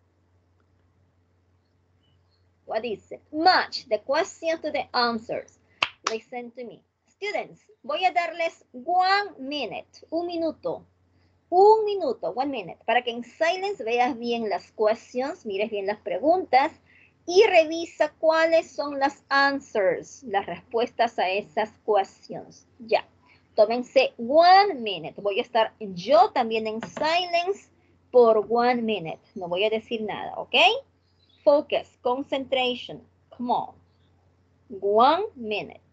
What is it? Match the questions to the answers. Listen to me. Students, voy a darles one minute, un minuto, un minuto, one minute, para que en silence veas bien las questions, mires bien las preguntas y revisa cuáles son las answers, las respuestas a esas questions. Ya, tómense one minute. Voy a estar yo también en silence por one minute. No voy a decir nada, ¿ok? Focus, concentration. Come on. One minute.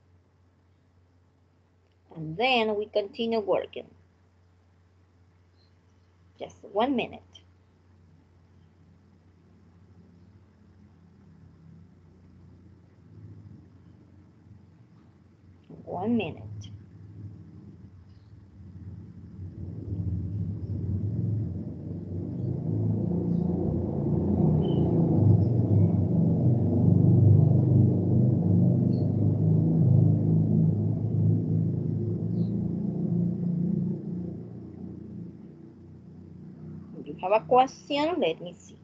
And then we continue working. Just one minute. One minute. Have a question? Let me see.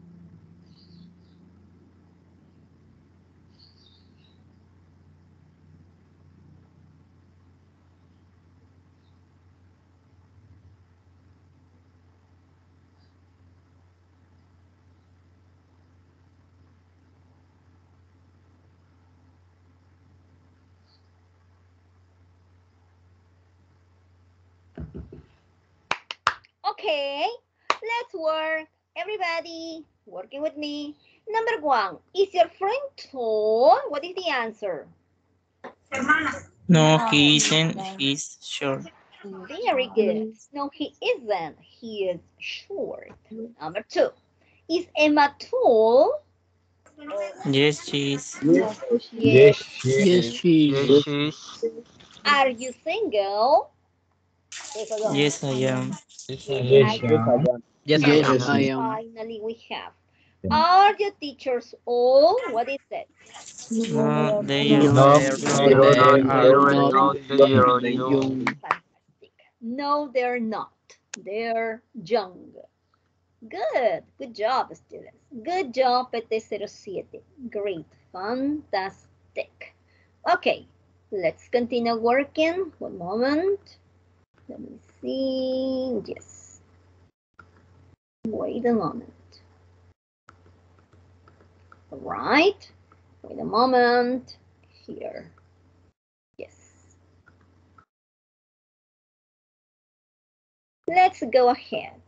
Okay. Let's work. Everybody, working with me. Number one, is your friend tall? What is the answer? No, he isn't. He's short. Very good. No, he isn't. He is short. Number two, is Emma tall? Yes, she is. Yes, Yes, Yes, she is. Are you single? Yes, I am. Yes, I am. Yes, I am. I am. Finally, we have. Are your teachers old? What is it? No, they are No, not. no, They no, are no, not. They are young. Fantastic. No, they're not. They're young. Good. Good job, students. Good job, P T zero siete. Great. Fantastic. Okay. Let's continue working. One moment. Let me see. Yes. Wait a moment. All right. Wait a moment. Here. Yes. Let's go ahead.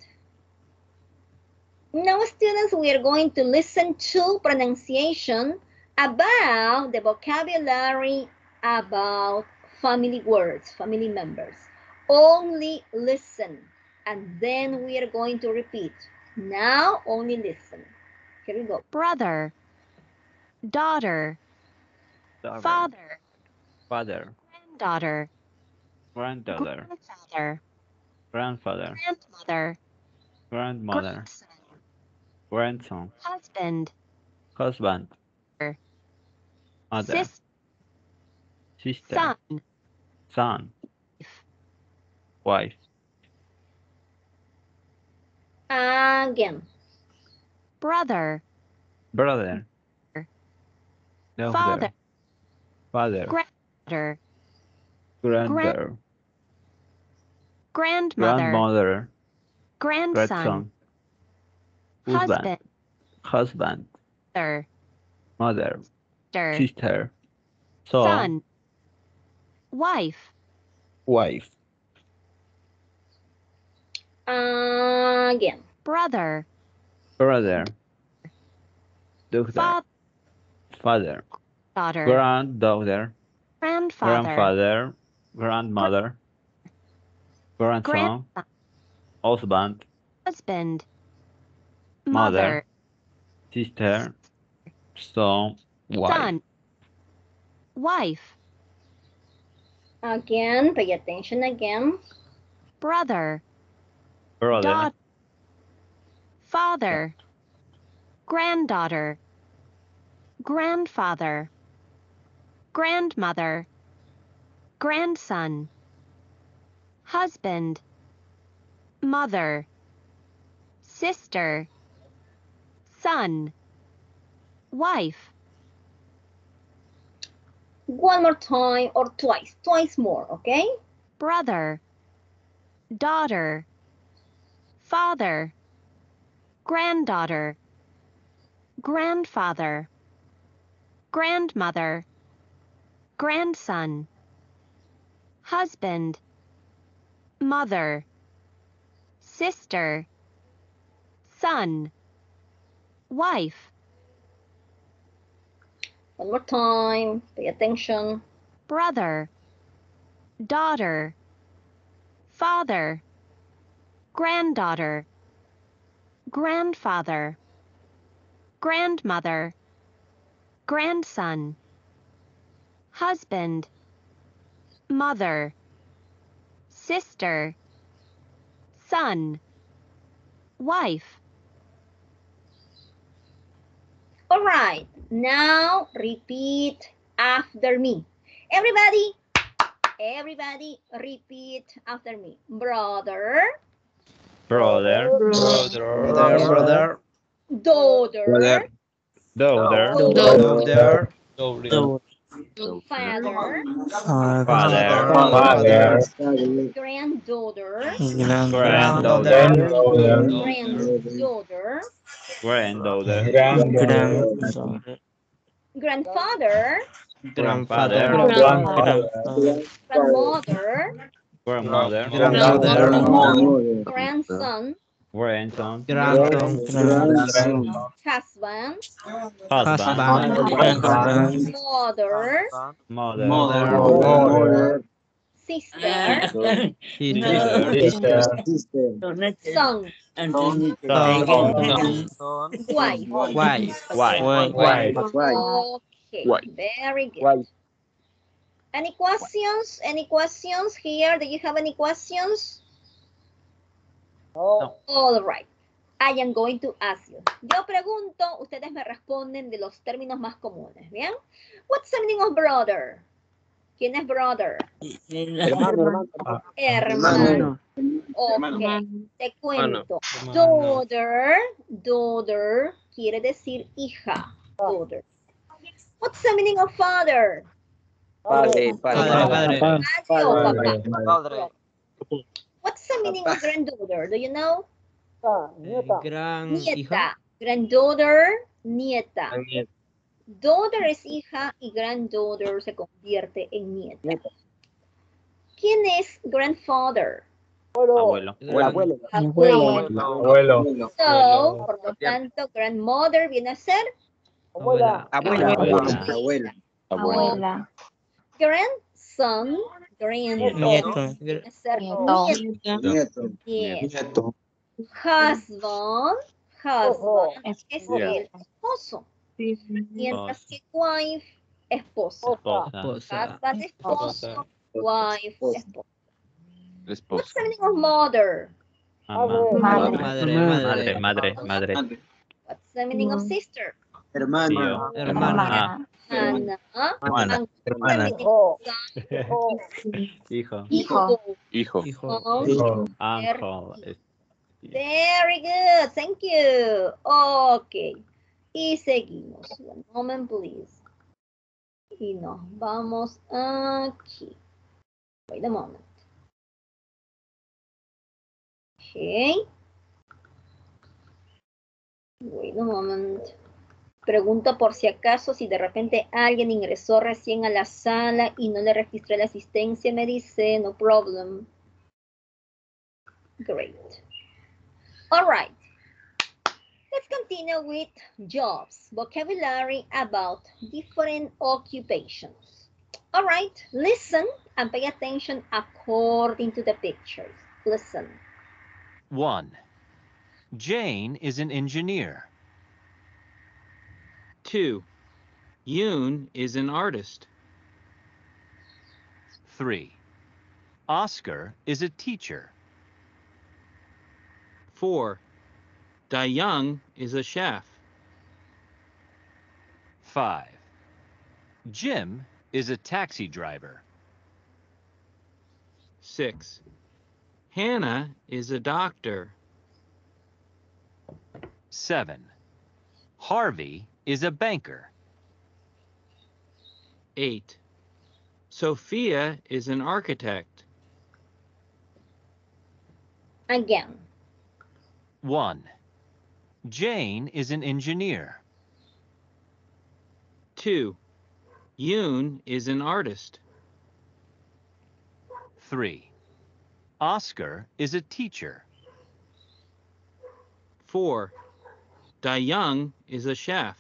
Now, students, we are going to listen to pronunciation about the vocabulary about family words, family members. Only listen. And then we are going to repeat. Now only listen. Here we go. Brother. Daughter. Daughter. Father. Father. Granddaughter. Granddaughter. Grandfather. Grandfather. Grandmother. Grandmother. Grandson. Husband. Husband. Mother. Sis Sister. son. Son. Wife. Again. Brother. Brother. Daughter. Father. Father. Granddaughter. Granddaughter. Grandmother. Grandmother. Grandson. Grandson. Husband. Husband. Husband. Mother. Mother. Sister. Sister. Son. Son. Wife. Wife. Again. Brother. Brother. Daughter. Father. Father. Daughter. Granddaughter. Grandfather. Grandfather. Grandmother. Grandson. Grandson. Husband. Husband. Mother. Mother. Sister. Son. Wife. Son. Wife. Again. Pay attention again. Brother. Brother. Daughter. Father. Granddaughter. Grandfather. Grandmother. Grandson. Husband. Mother. Sister. Son. Wife. One more time or twice. Twice more, okay? Brother. Daughter. Father. Granddaughter. Grandfather. Grandmother. Grandson. Husband. Mother. Sister. Son. Wife. One more time. Pay attention. Brother. Daughter. Father. Granddaughter. Grandfather. Grandmother. Grandson. Husband. Mother. Sister. Son. Wife. All right. Now repeat after me. Everybody, everybody repeat after me. Brother. Brother. Brother. Brother. Daughter. Daughter. Daughter. Daughter. Father. Father. Father. Granddaughter. Granddaughter. Granddaughter. Granddaughter. Granddaughter. Grandfather. Grandfather. Grandmother. Grandmother. Grandmother. Grandson. Grandson. Grandson. Husband. Husband. Husband. Mother. Mother. Mother. Sister. Sister. Son. Son. Wife. Wife. Wife. Wife. Okay, very good. Any questions? Any questions here? Do you have any questions? No. All right. I am going to ask you. Yo pregunto, ustedes me responden de los términos más comunes, ¿bien? What's the meaning of brother? ¿Quién es brother? Hermano, Hermano. Ok, te cuento. Daughter, daughter quiere decir hija. Daughter. What's the meaning of father? Padre, Padre, padre. Padre o papá. Padre. What's the meaning of granddaughter? Do you know? Gran hija. Nieta. Granddaughter, nieta. Daughter es hija y granddaughter se convierte en nieta. ¿Quién es grandfather? Abuelo. Abuelo. Abuelo. So, por lo tanto, grandmother viene a ser Abuela. Abuela. Abuela. Abuela. Abuela. Grandson Grandson. Nieto. Debe ser Nieto. nieto. Nieto. Yes. Nieto. Husband. Husband es Yeah. el esposo. Mientras que wife, esposa. Esposa. Esposa. Husband, esposo. Wife, esposa. What's Esposa. the meaning of mother? Mamá. Madre. Madre, Madre, madre. madre, madre. What's the meaning of sister? Hermano. Tío. Hermana. Anna. Hermana. And what's the Hermana. meaning of son? Hijo. Hijo. Hijo. Hijo. Hijo. Uncle. Es- Very good, thank you. Ok. Y seguimos. One moment, please. Y nos vamos aquí. Wait a moment. Okay. Wait a moment. Pregunto por si acaso, si de repente alguien ingresó recién a la sala y no le registré la asistencia, me dice, no problem. Great. All right. Let's continue with jobs, vocabulary about different occupations. All right, listen and pay attention according to the pictures. Listen. One. Jane is an engineer. Two. Yoon is an artist. Three. Oscar is a teacher. Four. Dayang is a chef. Five. Jim is a taxi driver. Six. Hannah is a doctor. Seven. Harvey is a banker. Eight. Sophia is an architect. Again. One. Jane is an engineer. Two. Yoon is an artist. Three. Oscar is a teacher. Four. Dayang is a chef.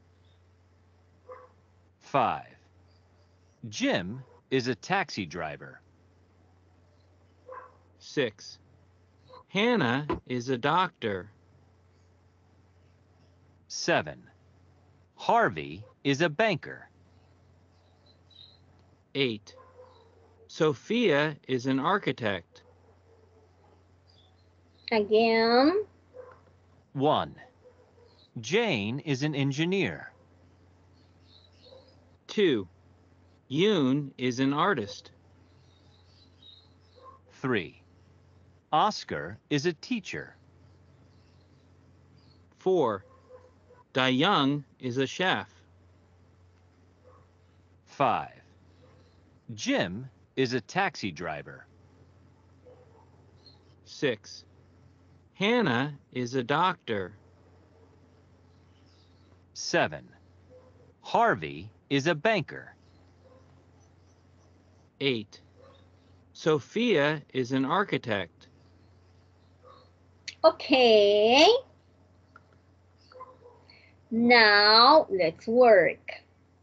Five. Jim is a taxi driver. Six. Hannah is a doctor. Seven. Harvey is a banker. Eight. Sophia is an architect. Again. One. Jane is an engineer. Two. Yoon is an artist. Three. Oscar is a teacher. Four. Dayang is a chef. Five. Jim is a taxi driver. Six. Hannah is a doctor. Seven. Harvey is a banker. Eight. Sophia is an architect. Okay. Now let's work.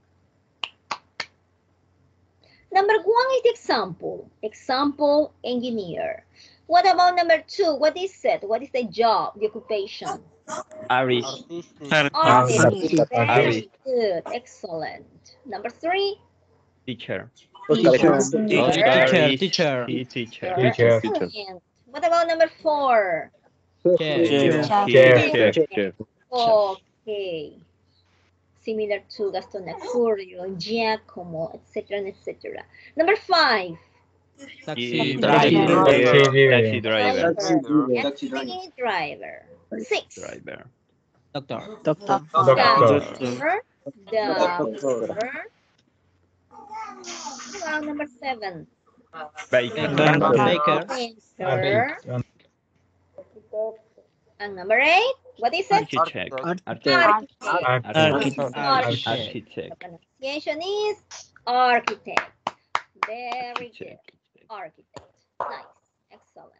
Number one is the example. Example, engineer. What about number two? What is it? What is the job, the occupation? Artist. Artist. Very Artist. good. Excellent. Number three? Teacher. Teacher. Oscar Teacher, is teacher. he teacher. Teacher. Excellent. What about number four? Chef. He Chef. chef. Okay. Similar to Gaston Mercurio, Giacomo, et cetera, et cetera. Number five. He- Taxi driver. Taxi driver. Taxi driver. Six. Driver. Doctor. Doctor. Doctor. Doctor. Doctor. Wow, number seven. Baker. Baker. Baker. And number eight. What is it? Architect. Architect. Architect. Architect. Architect. The pronunciation is architect. Very good. Architect. Nice. Excellent.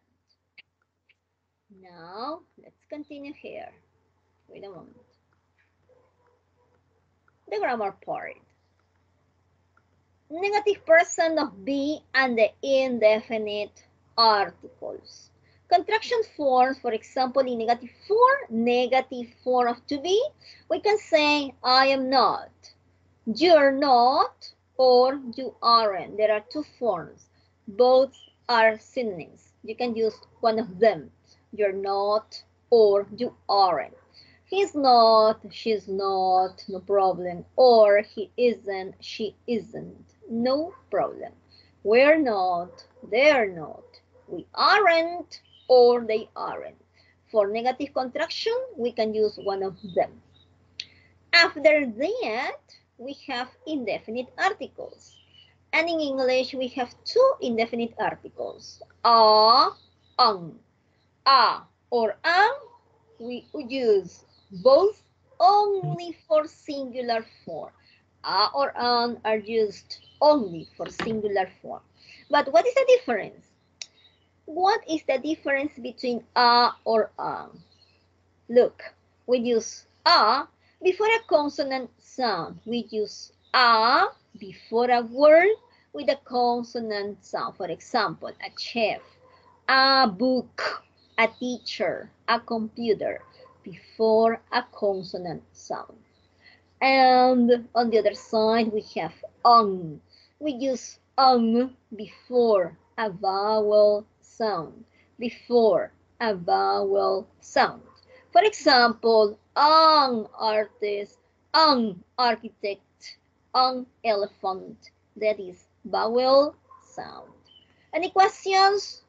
Now, let's continue here. Wait a moment. The grammar part. negative person of be and the indefinite articles. Contraction forms, for example, in negative form, negative form of to be, we can say I am not, you're not, or you aren't. There are two forms. Both are synonyms. You can use one of them. You're not or you aren't. He's not, she's not, no problem. Or he isn't, she isn't, no problem. We're not, they're not. We aren't or they aren't. For negative contraction, we can use one of them. After that, we have indefinite articles. And in English, we have two indefinite articles. A, ang. A or ang, we use both only for singular form. A or an are used only for singular form. But what is the difference? What is the difference between a or ang? Look, we use a before a consonant sound. We use a before a word with a consonant sound. For example, a chef, a book, a teacher, a computer, before a consonant sound. And on the other side, we have ang. We use ang before a vowel sound, before a vowel sound. For example, ang artist, ang architect, ang elephant. That is vowel sound. Any questions?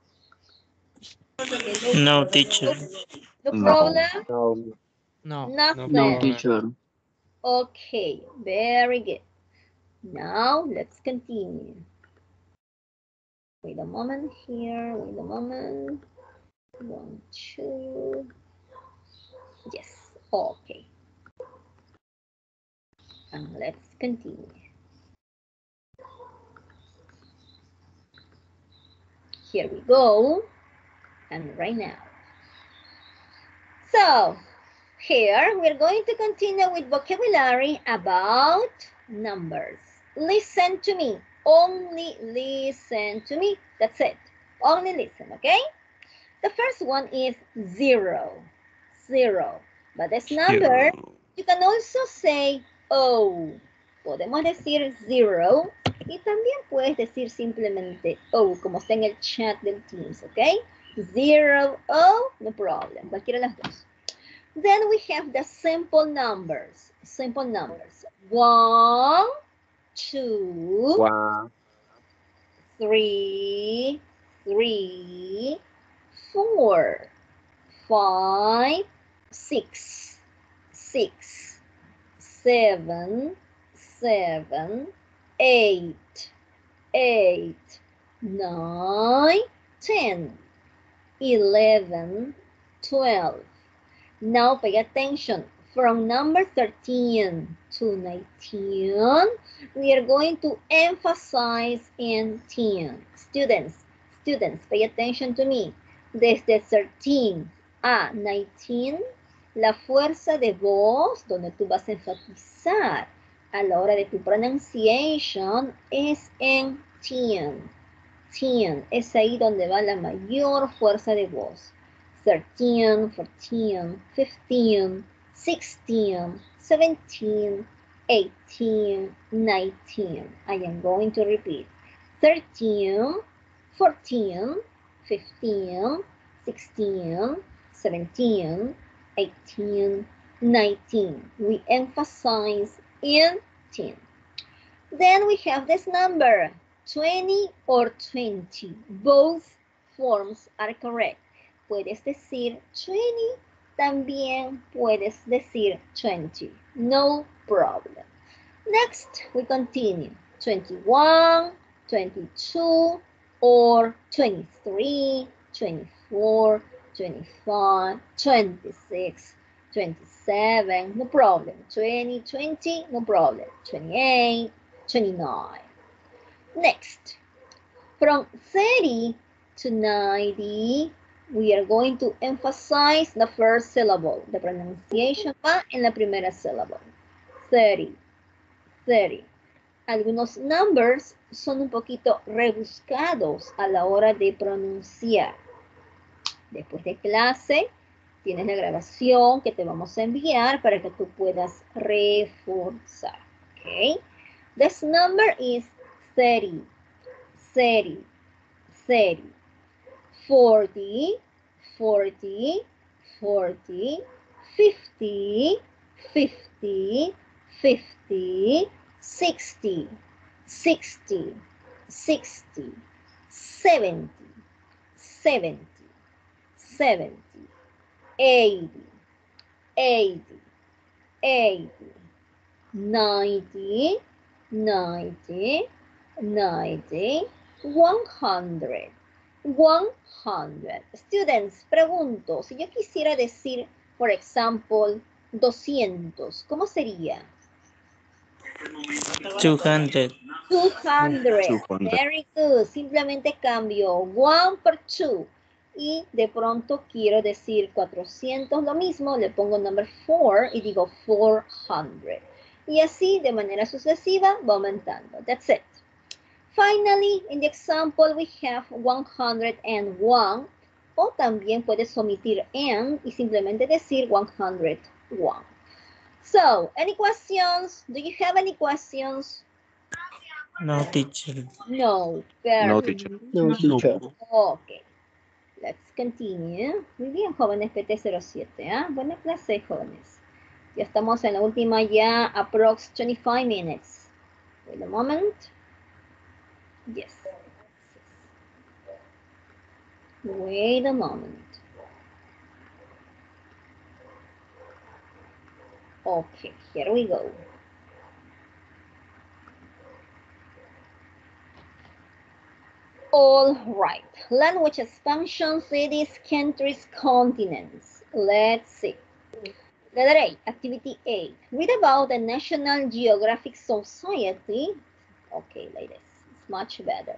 No, teacher. No problem? No. No. Nothing. No, teacher. Okay, very good. Now, let's continue. Wait a moment here, wait a moment. One, two. Yes, okay. And let's continue. Here we go. And right now. So, here we're going to continue with vocabulary about numbers. Listen to me. Only listen to me. That's it. Only listen, okay? The first one is zero. Zero. But as number, you can also say O. Podemos decir zero y también puedes decir simplemente O, como está en el chat del Teams, ¿ok? Zero, O, no problem. Cualquiera de las dos. Then we have the simple numbers. Simple numbers. One, two, Wow. three, three, four, five, six, six, seven, seven, eight, eight, nine, ten, eleven, twelve. Now pay attention. From number thirteen to nineteen, we are going to emphasize in ten. Students, students, pay attention to me. Desde thirteen a nineteen, la fuerza de voz, donde tú vas a enfatizar a la hora de tu pronunciation, es en ten. ten, es ahí donde va la mayor fuerza de voz. thirteen, fourteen, fifteen, sixteen, seventeen, eighteen, nineteen. I am going to repeat. thirteen, fourteen, fifteen, sixteen, seventeen, eighteen, nineteen. We emphasize in ten. Then we have this number, twenty or twenty. Both forms are correct. Puedes decir twenty, también puedes decir twenty. No problem. Next, we continue. twenty-one, twenty-two, or twenty-three, twenty-four, twenty-five, twenty-six, twenty-seven, no problem. twenty, twenty, no problem. twenty-eight, twenty-nine. Next, from thirty to ninety, we are going to emphasize the first syllable. The pronunciation va en la primera syllable. thirty, thirty. algunos numbers son un poquito rebuscados a la hora de pronunciar. Después de clase, tienes la grabación que te vamos a enviar para que tú puedas reforzar. Okay? This number is thirty, thirty, thirty, forty, forty, forty, fifty, fifty, fifty, sixty, sixty, sixty, seventy, seventy, seventy, eighty, eighty, eighty, ninety, ninety, ninety, one hundred, one hundred. Students, pregunto, si yo quisiera decir, por ejemplo, doscientos, ¿cómo sería? two hundred. two hundred. two hundred. Very good. Simplemente cambio one por two. Y de pronto quiero decir cuatrocientos, lo mismo, le pongo number four y digo four hundred. Y así, de manera sucesiva, va aumentando. That's it. Finally, in the example, we have one hundred one. O también puedes omitir and y simplemente decir one hundred one. So, any questions? Do you have any questions? No, teacher. No. Perfect. No, teacher. No, teacher. Okay. Let's continue. Muy bien, jóvenes P T cero siete. ¿eh? Buena clase, jóvenes. Ya estamos en la última ya, approx twenty-five minutes. Wait a moment. Yes. Wait a moment. Okay, here we go. All right. Language expansion, cities, countries, continents. Let's see. Letter A, activity A. Read about the National Geographic Society. Okay, like this. It's much better.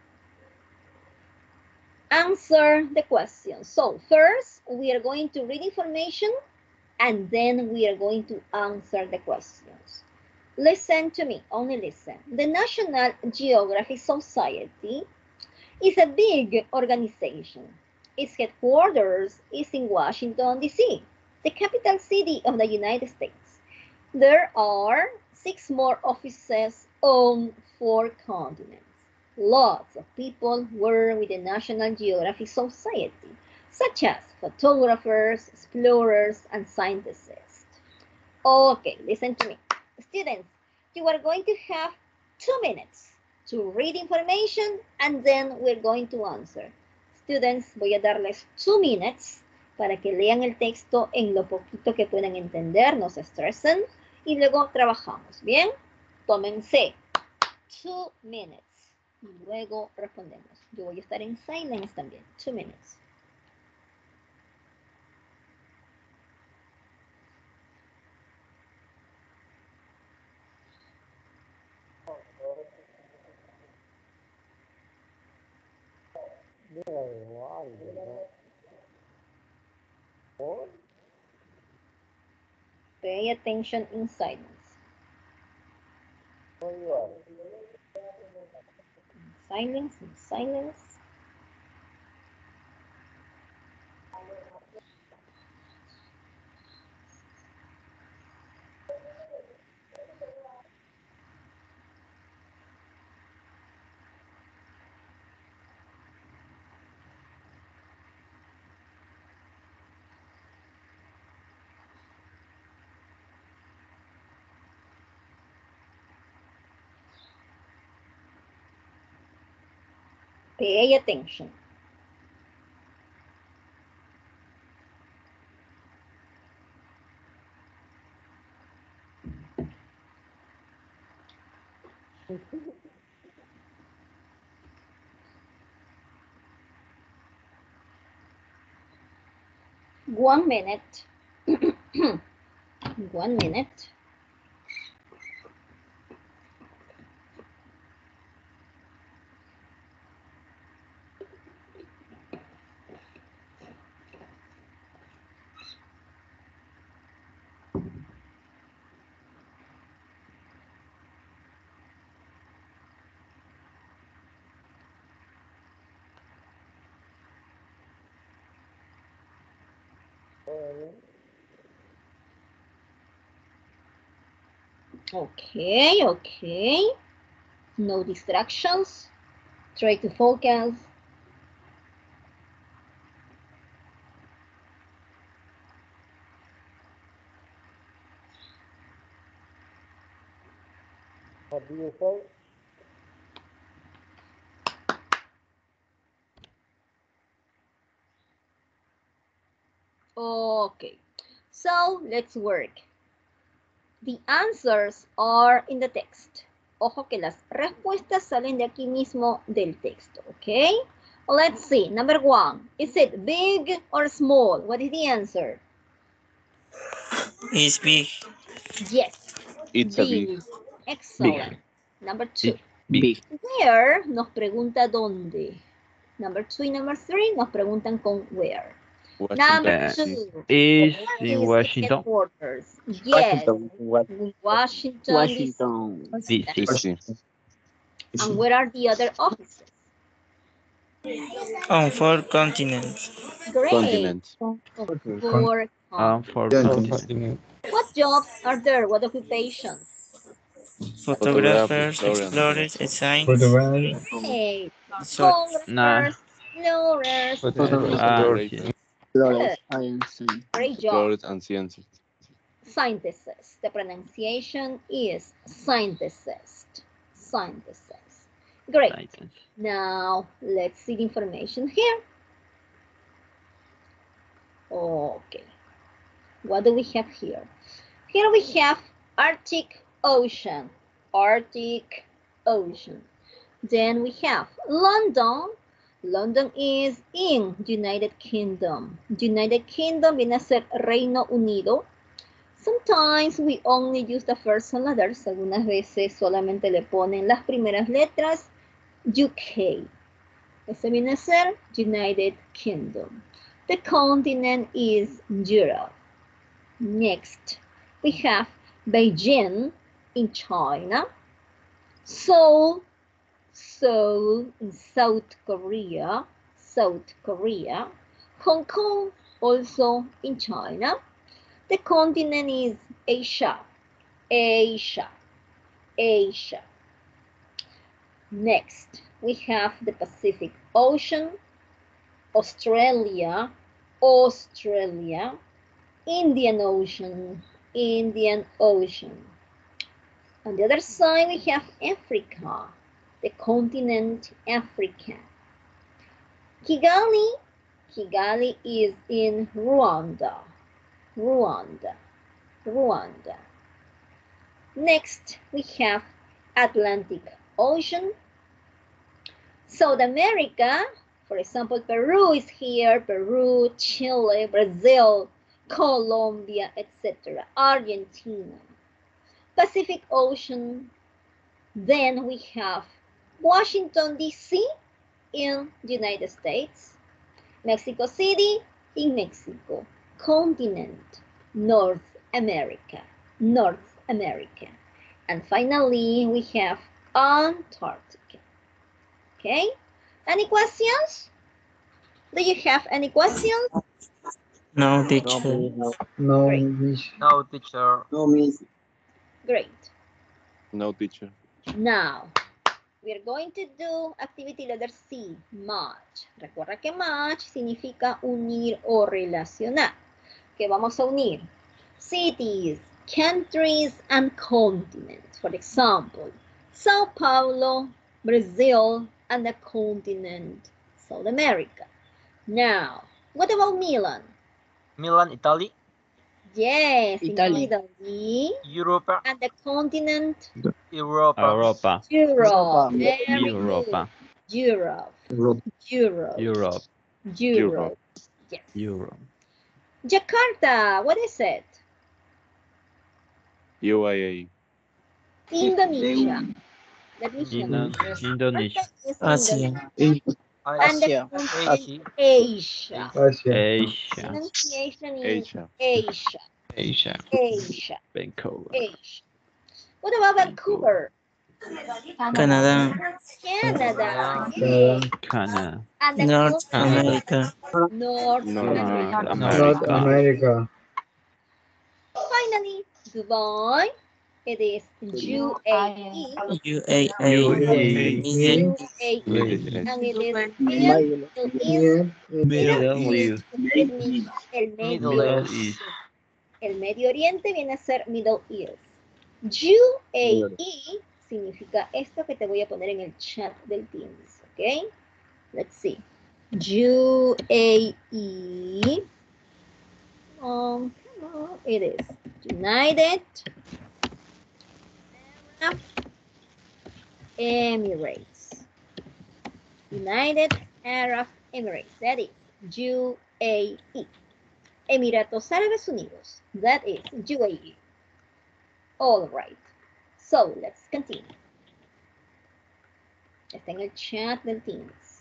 Answer the question. So first, we are going to read information and then we are going to answer the questions. Listen to me, only listen. The National Geographic Society is a big organization. Its headquarters is in Washington, D C, the capital city of the United States. There are six more offices on four continents. Lots of people work with the National Geographic Society, such as photographers, explorers, and scientists. Okay, listen to me. Students, you are going to have two minutes to read information and then we're going to answer. Students, voy a darles two minutes para que lean el texto en lo poquito que puedan entender, no se estresen, y luego trabajamos. ¿Bien? Tómense two minutes y luego respondemos. Yo voy a estar en silence también. Two minutes. Pay attention in silence. Silence, in silence. Pay attention. One minute. One minute. Okay, okay. No distractions. Try to focus. What do you say? Okay, so let's work. The answers are in the text. Ojo que las respuestas salen de aquí mismo del texto, okay? Let's see, number one. Is it big or small? What is the answer? It's big. Yes, It's a big. big. Excellent. Number two. Big. Where nos pregunta dónde. Number two y number three nos preguntan con where. Number two. Is Where in is the Washington. headquarters? Yes, Washington. Washington, Washington, D C. And where are the other offices? On four continents. Great. Continent. On four Um, for Continent. What jobs are there? What occupations? Photographers, Photographers, explorers, science. Photograph. Hey, So, nah. explorers, explorers. Ah, Good. I am saying. Great job. and science. Synthesis. The pronunciation is synthesis. Synthesis. Great. Now, let's see the information here. Okay. What do we have here? Here we have Arctic Ocean. Arctic Ocean. Then we have London. London is in United Kingdom. United Kingdom viene a ser Reino Unido. Sometimes we only use the first letters. Algunas veces solamente le ponen las primeras letras. U K. Ese viene a ser United Kingdom. The continent is Europe. Next, we have Beijing in China. Seoul, Seoul in South Korea. South Korea. Hong Kong, also in China. The continent is Asia. Asia. Asia. Next, we have the Pacific Ocean, Australia, Australia, Indian Ocean, Indian Ocean. On the other side, we have Africa, the continent Africa. Kigali, Kigali is in Rwanda, Rwanda, Rwanda. Next, we have Atlantic Ocean. South America, for example, Peru is here, Peru, Chile, Brazil, Colombia, et cetera. Argentina. Pacific Ocean. Then we have Washington, D C in the United States. Mexico City in Mexico. Continent, North America, North America. And finally, we have Antarctica. Okay? Any questions? Do you have any questions? no, teacher. No, Great. miss. No, teacher. No, miss. Great. No, teacher. Now, we're going to do activity letter C, match. Recuerda que match significa unir o relacionar. ¿Qué vamos a unir? Cities, countries, and continents. For example, Sao Paulo, Brazil, and the continent, South America. Now, what about Milan? Milan, Italy. Yes, Italy. in Italy. Europe. And the continent? Europa. Europa. Europe. Very Europa. good. Europe. Europe. Europe. Europe. Europe. Yes. Europe. Jakarta, what is it? U A E. Indonesia. Let me show Indo- you. Indonesia. Jakarta is Asia. Indonesia. And the Asia. continent Asia. Asia. Asia. Pronunciation is Asia. Asia. Asia. Asia. Vancouver. Asia. What about Vancouver? Canada. Canada. Canada. And the North continent, America. North North America. North America. America. Finally, Dubai. It is U A E. U A U E. A E. U A E. Middle East. And it is in Middle East. Middle East. Significa el Medio Middle East. El Medio Oriente viene a ser Middle East. U A E significa esto que te voy a poner en el chat del Teams, ¿ok? Let's see. U A E. Um, it is United Arab Emirates. United Arab Emirates. That is U A E. Emiratos Árabes Unidos. That is U A E. All right. So let's continue. Está en el chat del Teams.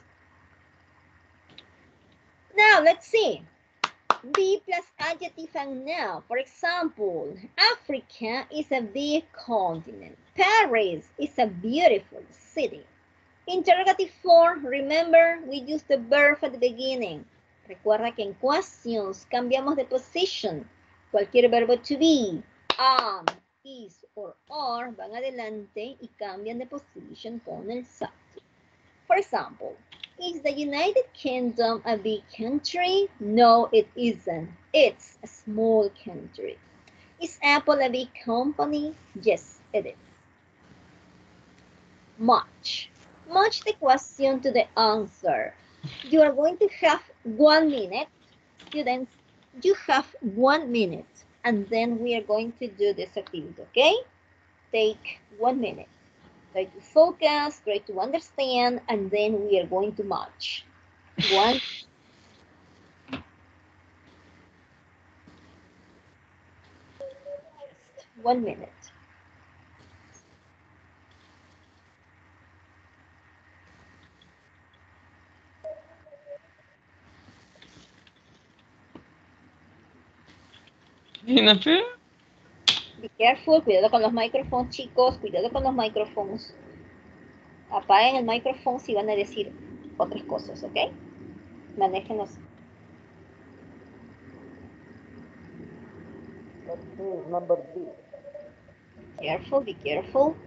Now let's see. Be plus adjective and noun. For example, Africa is a big continent. Paris is a beautiful city. Interrogative form, remember, we use the verb at the beginning. Recuerda que en questions cambiamos de position. Cualquier verbo to be, am, is, or are van adelante y cambian de position con el subject. For example, is the United Kingdom a big country? No, it isn't. It's a small country. Is Apple a big company? Yes, it is. Much. Much the question to the answer. You are going to have one minute. Students, you have one minute. And then we are going to do this activity, okay? Take one minute. Try to focus, try to understand, and then we are going to match. One. One minute. Be careful, cuidado con los micrófonos, chicos, cuidado con los micrófonos. Apaguen el micrófono si van a decir otras cosas, ¿ok? Manéjenlos. Let's do number B. Careful, be careful.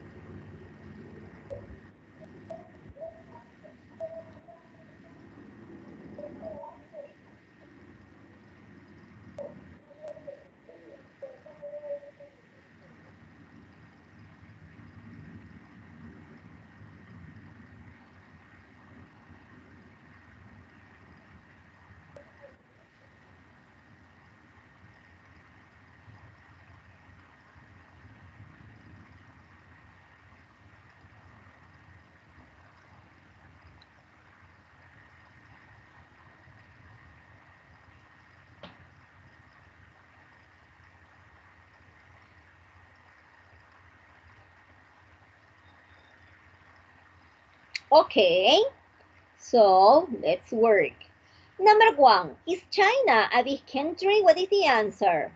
Okay, so let's work. Number one, is China a big country? What is the answer?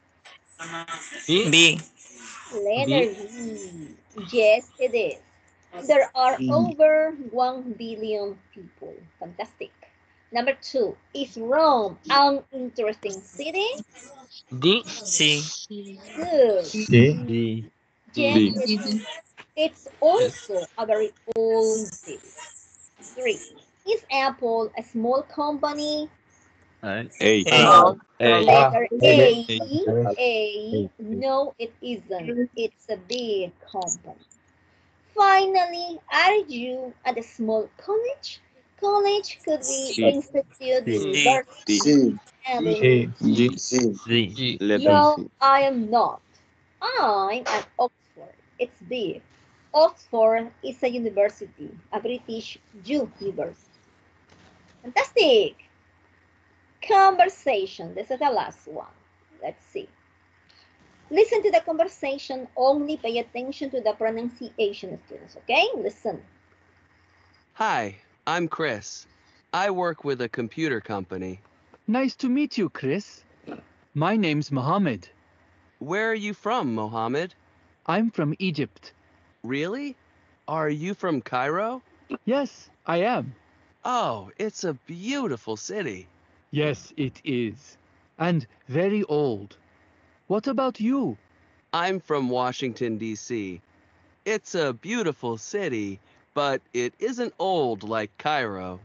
B. Letter B. Yes, it is. There are over one billion people. Fantastic. Number two, is Rome an interesting city? D. C. Good. Sí. D. Yes, it's, it's also a very old city. Three, is Apple a small company? A. A. Letter A. A, A, no it isn't. It's a big company. Finally, are you at a small college? College could be C. institute, C. university, academy. Sí. D. Letter No, C. I am not. I'm at Oxford. It's big. Oxford is a university, a British university. Fantastic. Conversation. This is the last one. Let's see. Listen to the conversation. Only pay attention to the pronunciation, students, okay? Listen. Hi, I'm Chris. I work with a computer company. Nice to meet you, Chris. My name's Mohammed. Where are you from, Mohammed? I'm from Egypt. Really? Are you from Cairo? Yes, I am. Oh, it's a beautiful city. Yes, it is. And very old. What about you? I'm from Washington, D C It's a beautiful city, but it isn't old like Cairo.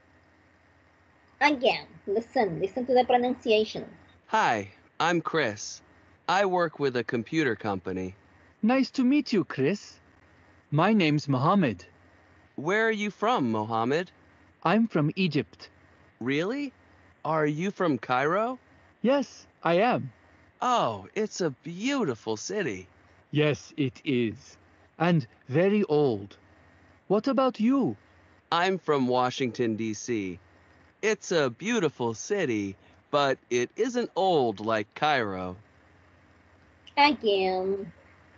Again, listen, listen to the pronunciation. Hi, I'm Chris. I work with a computer company. Nice to meet you, Chris. My name's Mohammed. Where are you from, Mohammed? I'm from Egypt. Really? Are you from Cairo? Yes, I am. Oh, it's a beautiful city. Yes, it is. And very old. What about you? I'm from Washington, D C It's a beautiful city, but it isn't old like Cairo. Again.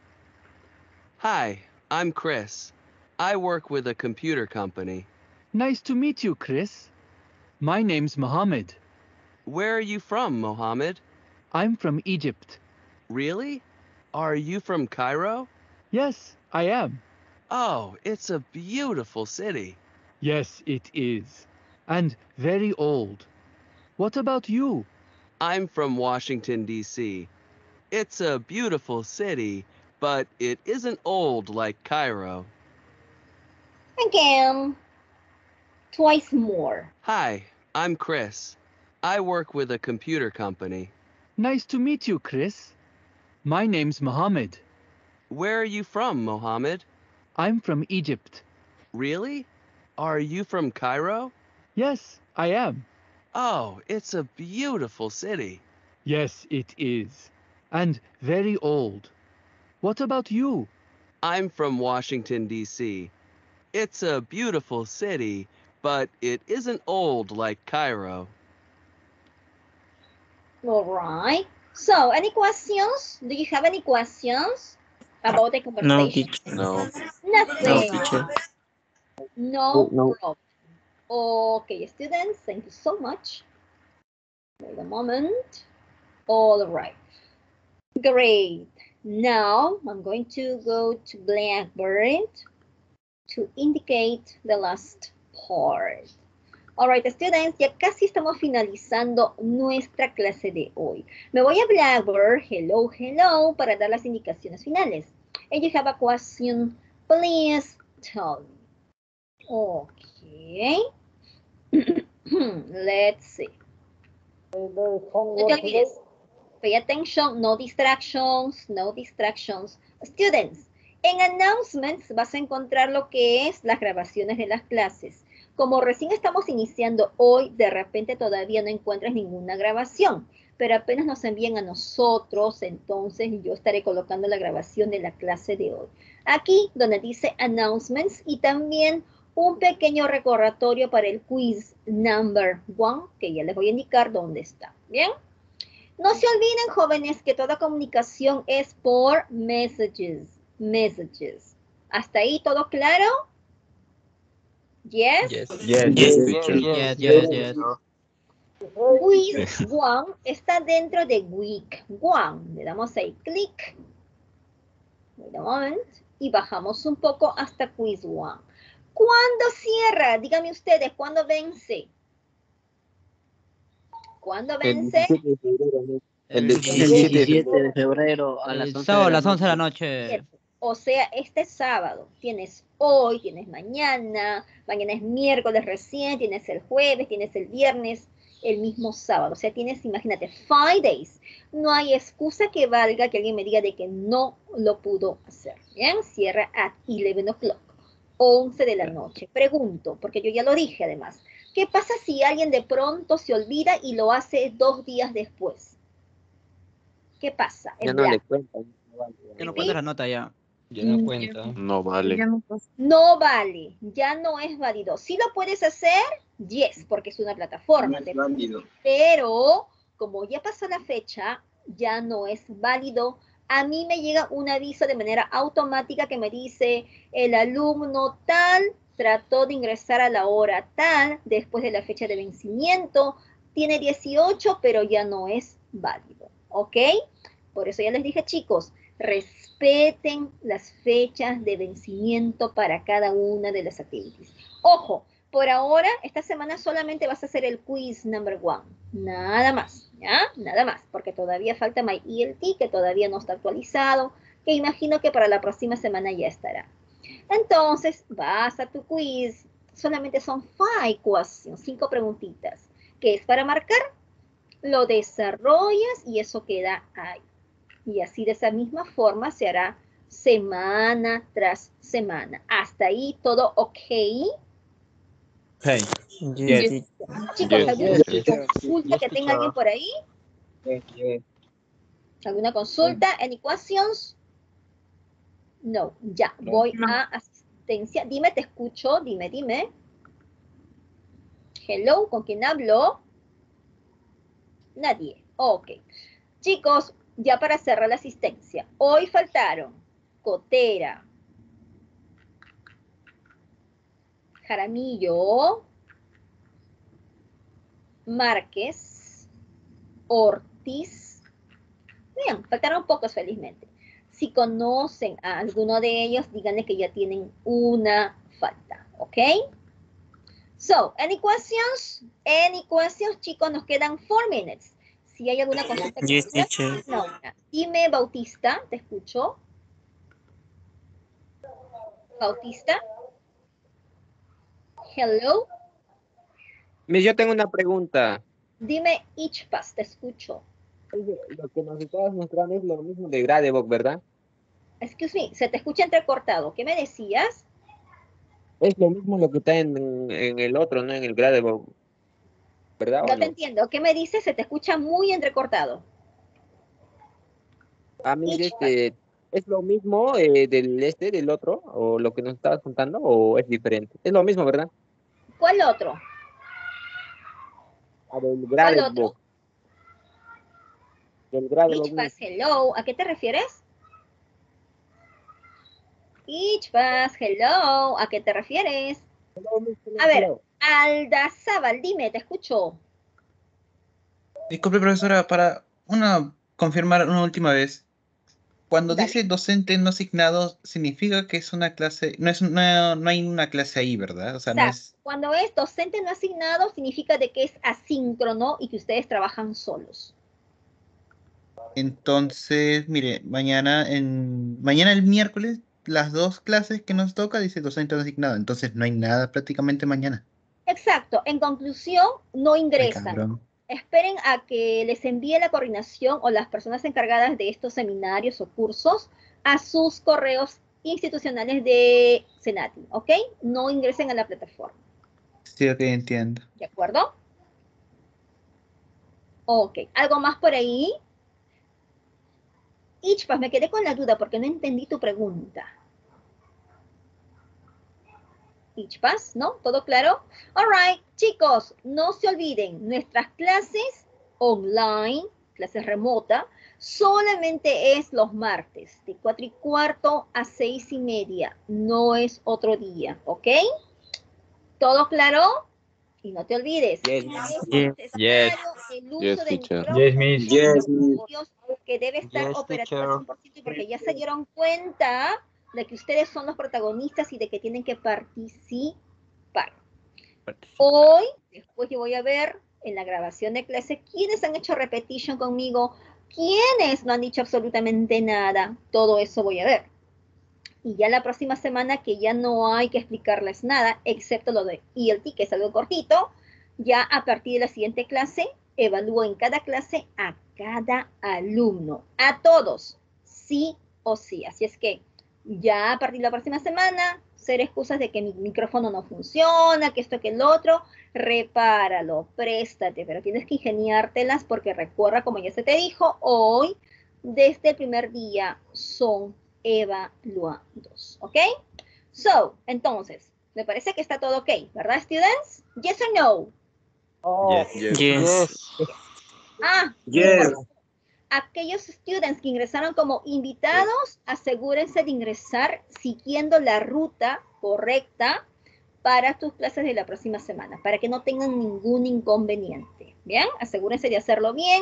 Hi, I'm Chris. I work with a computer company. Nice to meet you, Chris. My name's Mohammed. Where are you from, Mohammed? I'm from Egypt. Really? Are you from Cairo? Yes, I am. Oh, it's a beautiful city. Yes, it is. And very old. What about you? I'm from Washington, D C It's a beautiful city, but it isn't old like Cairo. Again. Twice more. Hi, I'm Chris. I work with a computer company. Nice to meet you, Chris. My name's Mohammed. Where are you from, Mohammed? I'm from Egypt. Really? Are you from Cairo? Yes, I am. Oh, it's a beautiful city. Yes, it is. And very old. What about you? I'm from Washington, D C It's a beautiful city, but it isn't old like Cairo. All right. So, any questions? Do you have any questions about the conversation? No, teacher. No. Nothing. No, teacher. No, No. problem. Okay, students, thank you so much. Wait a moment. All right. Great. Now, I'm going to go to Blackboard to indicate the last part. All right, students, ya casi estamos finalizando nuestra clase de hoy. Me voy a Blackboard, hello, hello, para dar las indicaciones finales. And you have a question, please tell me. Okay. Let's see. No te olvides. Pay attention, no distractions, no distractions. Students, en announcements vas a encontrar lo que es las grabaciones de las clases. Como recién estamos iniciando hoy, de repente todavía no encuentras ninguna grabación, pero apenas nos envían a nosotros, entonces yo estaré colocando la grabación de la clase de hoy. Aquí donde dice announcements y también un pequeño recordatorio para el quiz number one, que ya les voy a indicar dónde está. ¿Bien? No se olviden, jóvenes, que toda comunicación es por messages. Messages. ¿Hasta ahí todo claro? Yes? Yes. Yes, Yes, teacher. Yes, yes, yes. Quiz one está dentro de week one. Le damos ahí clic. Wait a moment. Y bajamos un poco hasta quiz one. ¿Cuándo cierra? Díganme ustedes, ¿cuándo vence? ¿Cuándo vence? El El diecisiete de febrero a las El once sábado a de la las once de la noche. noche. O sea, este sábado tienes hoy, tienes mañana, mañana es miércoles recién, tienes el jueves, tienes el viernes, el mismo sábado. O sea, tienes, imagínate, five days. No hay excusa que valga que alguien me diga de que no lo pudo hacer. Bien, cierra at eleven o'clock, once de la noche. Pregunto, porque yo ya lo dije además, ¿qué pasa si alguien de pronto se olvida y lo hace dos días después? ¿Qué pasa? Ya En no le blanco. cuentan. Ya no cuenta la nota ya. Ya no cuenta. No vale. No vale, ya no es válido. Si lo puedes hacer, yes, porque es una plataforma. No es válido. Pero, como ya pasó la fecha, ya no es válido. A mí me llega un aviso de manera automática que me dice, el alumno tal trató de ingresar a la hora tal, después de la fecha de vencimiento, tiene dieciocho, pero ya no es válido. ¿Ok? Por eso ya les dije, chicos, Respeten las fechas de vencimiento para cada una de las activities. Ojo, por ahora, esta semana solamente vas a hacer el quiz number one. Nada más, ¿ya? Nada más, porque todavía falta My E L T, que todavía no está actualizado, que imagino que para la próxima semana ya estará. Entonces, vas a tu quiz. Solamente son five questions, cinco preguntitas, que es para marcar, lo desarrollas y eso queda ahí. Y así de esa misma forma se hará semana tras semana. Hasta ahí todo ok. Hey. Yes. Yes. Chicos, Yes. ¿alguna Yes. consulta Yes, que tenga teacher. alguien por ahí? Yes, yes. ¿Alguna consulta? ¿Any questions? No, ya, voy a asistencia. Dime, te escucho, dime, dime. Hello, ¿con quién hablo? Nadie, ok. Chicos, ya para cerrar la asistencia, hoy faltaron Cotera, Jaramillo, Márquez, Ortiz. Bien, faltaron pocos felizmente. Si conocen a alguno de ellos, díganle que ya tienen una falta, ¿ok? So, any questions? Any questions, chicos? Nos quedan four minutes. Si hay alguna consulta. Yes, teacher. No. Dime, Bautista, te escucho. Bautista. Hello. Miss, yo tengo una pregunta. Dime, Ichpas, te escucho. Lo que nos estabas mostrando es lo mismo de Gradebook, ¿verdad? Excuse me, se te escucha entrecortado. ¿Qué me decías? Es lo mismo lo que está en, en el otro, no en el Gradebook, ¿verdad? No ¿O te no? entiendo. ¿Qué me dices? Se te escucha muy entrecortado. A mí, este, ¿es lo mismo eh, del este, del otro, o lo que nos estabas contando, o es diferente? Es lo mismo, ¿verdad? ¿Cuál otro? A del ¿Cuál otro? Gradebook. Del Gradebook. Ichpas, hello. ¿A qué te refieres? Ichpas, hello. ¿A qué te refieres? A ver, Aldazábal, dime, te escucho. Disculpe, profesora, para una confirmar una última vez. Cuando dice docente no asignado, significa que es una clase, no es no, no hay una clase ahí, ¿verdad? O sea, no es. Cuando es docente no asignado, significa de que es asíncrono y que ustedes trabajan solos. Entonces, mire, mañana en mañana el miércoles las dos clases que nos toca dice docente no asignado, entonces no hay nada prácticamente mañana. Exacto. En conclusión, no Ay, ingresan. cabrón. Esperen a que les envíe la coordinación o las personas encargadas de estos seminarios o cursos a sus correos institucionales de Senati, ¿ok? No ingresen a la plataforma, Sí, ok, entiendo. ¿de acuerdo? Ok, ¿algo más por ahí? Ichpas, me quedé con la duda porque no entendí tu pregunta. Ichpas, ¿no? ¿Todo claro? All right, chicos, no se olviden, nuestras clases online, clases remota, solamente es los martes, de cuatro y cuarto a seis y media, no es otro día, ¿ok? ¿Todo claro? Y no te olvides, Yes. es Yes. necesario el uso Yes, de teacher. micrófonos Yes, miss. y Yes, miss. audios que debe estar Yes, operativo al teacher. cien por ciento porque ya se dieron cuenta de que ustedes son los protagonistas y de que tienen que participar. Hoy, después yo voy a ver en la grabación de clase quiénes han hecho repetition conmigo, quiénes no han dicho absolutamente nada, todo eso voy a ver. Y ya la próxima semana que ya no hay que explicarles nada, excepto lo de E L T, que es algo cortito, ya a partir de la siguiente clase, evalúo en cada clase a cada alumno, a todos, sí o sí. Así es que ya a partir de la próxima semana, ser excusas de que mi micrófono no funciona, que esto, que el otro, repáralo, préstate, pero tienes que ingeniártelas porque recuerda, como ya se te dijo, hoy, desde el primer día, son evaluados, ¿ok? So, entonces, me parece que está todo ok, ¿verdad, students? Yes or no? Yes. Yes. Ah, Yes. aquellos students que ingresaron como invitados, asegúrense de ingresar siguiendo la ruta correcta para tus clases de la próxima semana, para que no tengan ningún inconveniente. Bien, asegúrense de hacerlo bien.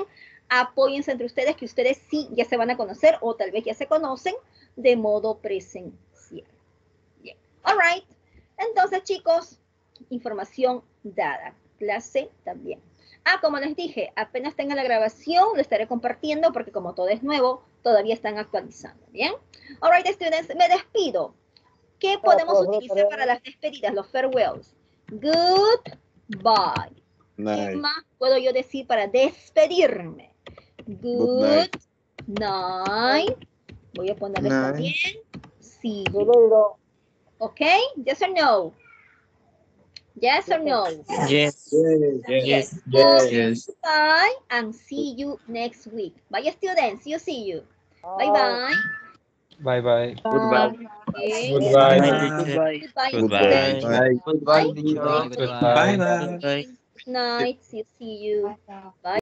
Apóyense entre ustedes, que ustedes sí ya se van a conocer o tal vez ya se conocen de modo presencial. Bien. All right. Entonces, chicos, información dada. Clase también. Ah, como les dije, apenas tenga la grabación, lo estaré compartiendo porque como todo es nuevo, todavía están actualizando. Bien. All right, students, me despido. ¿Qué podemos utilizar para las despedidas, los farewells? Goodbye. ¿Qué más puedo yo decir para despedirme? Good, night. night. Voy a ponerle Night. también. See you. ¿Ok? Yes or no? Yes or no? Yes. Yes. Yes. Yes. Goodbye and see you next week. Bye, students. See you, see you. Bye-bye. Bye bye. Goodbye. Okay. Goodbye. Goodbye. Goodbye, Goodbye. students. Bye. Goodbye, teacher. Goodbye. Bye bye. Good night. See you, see you. Bye.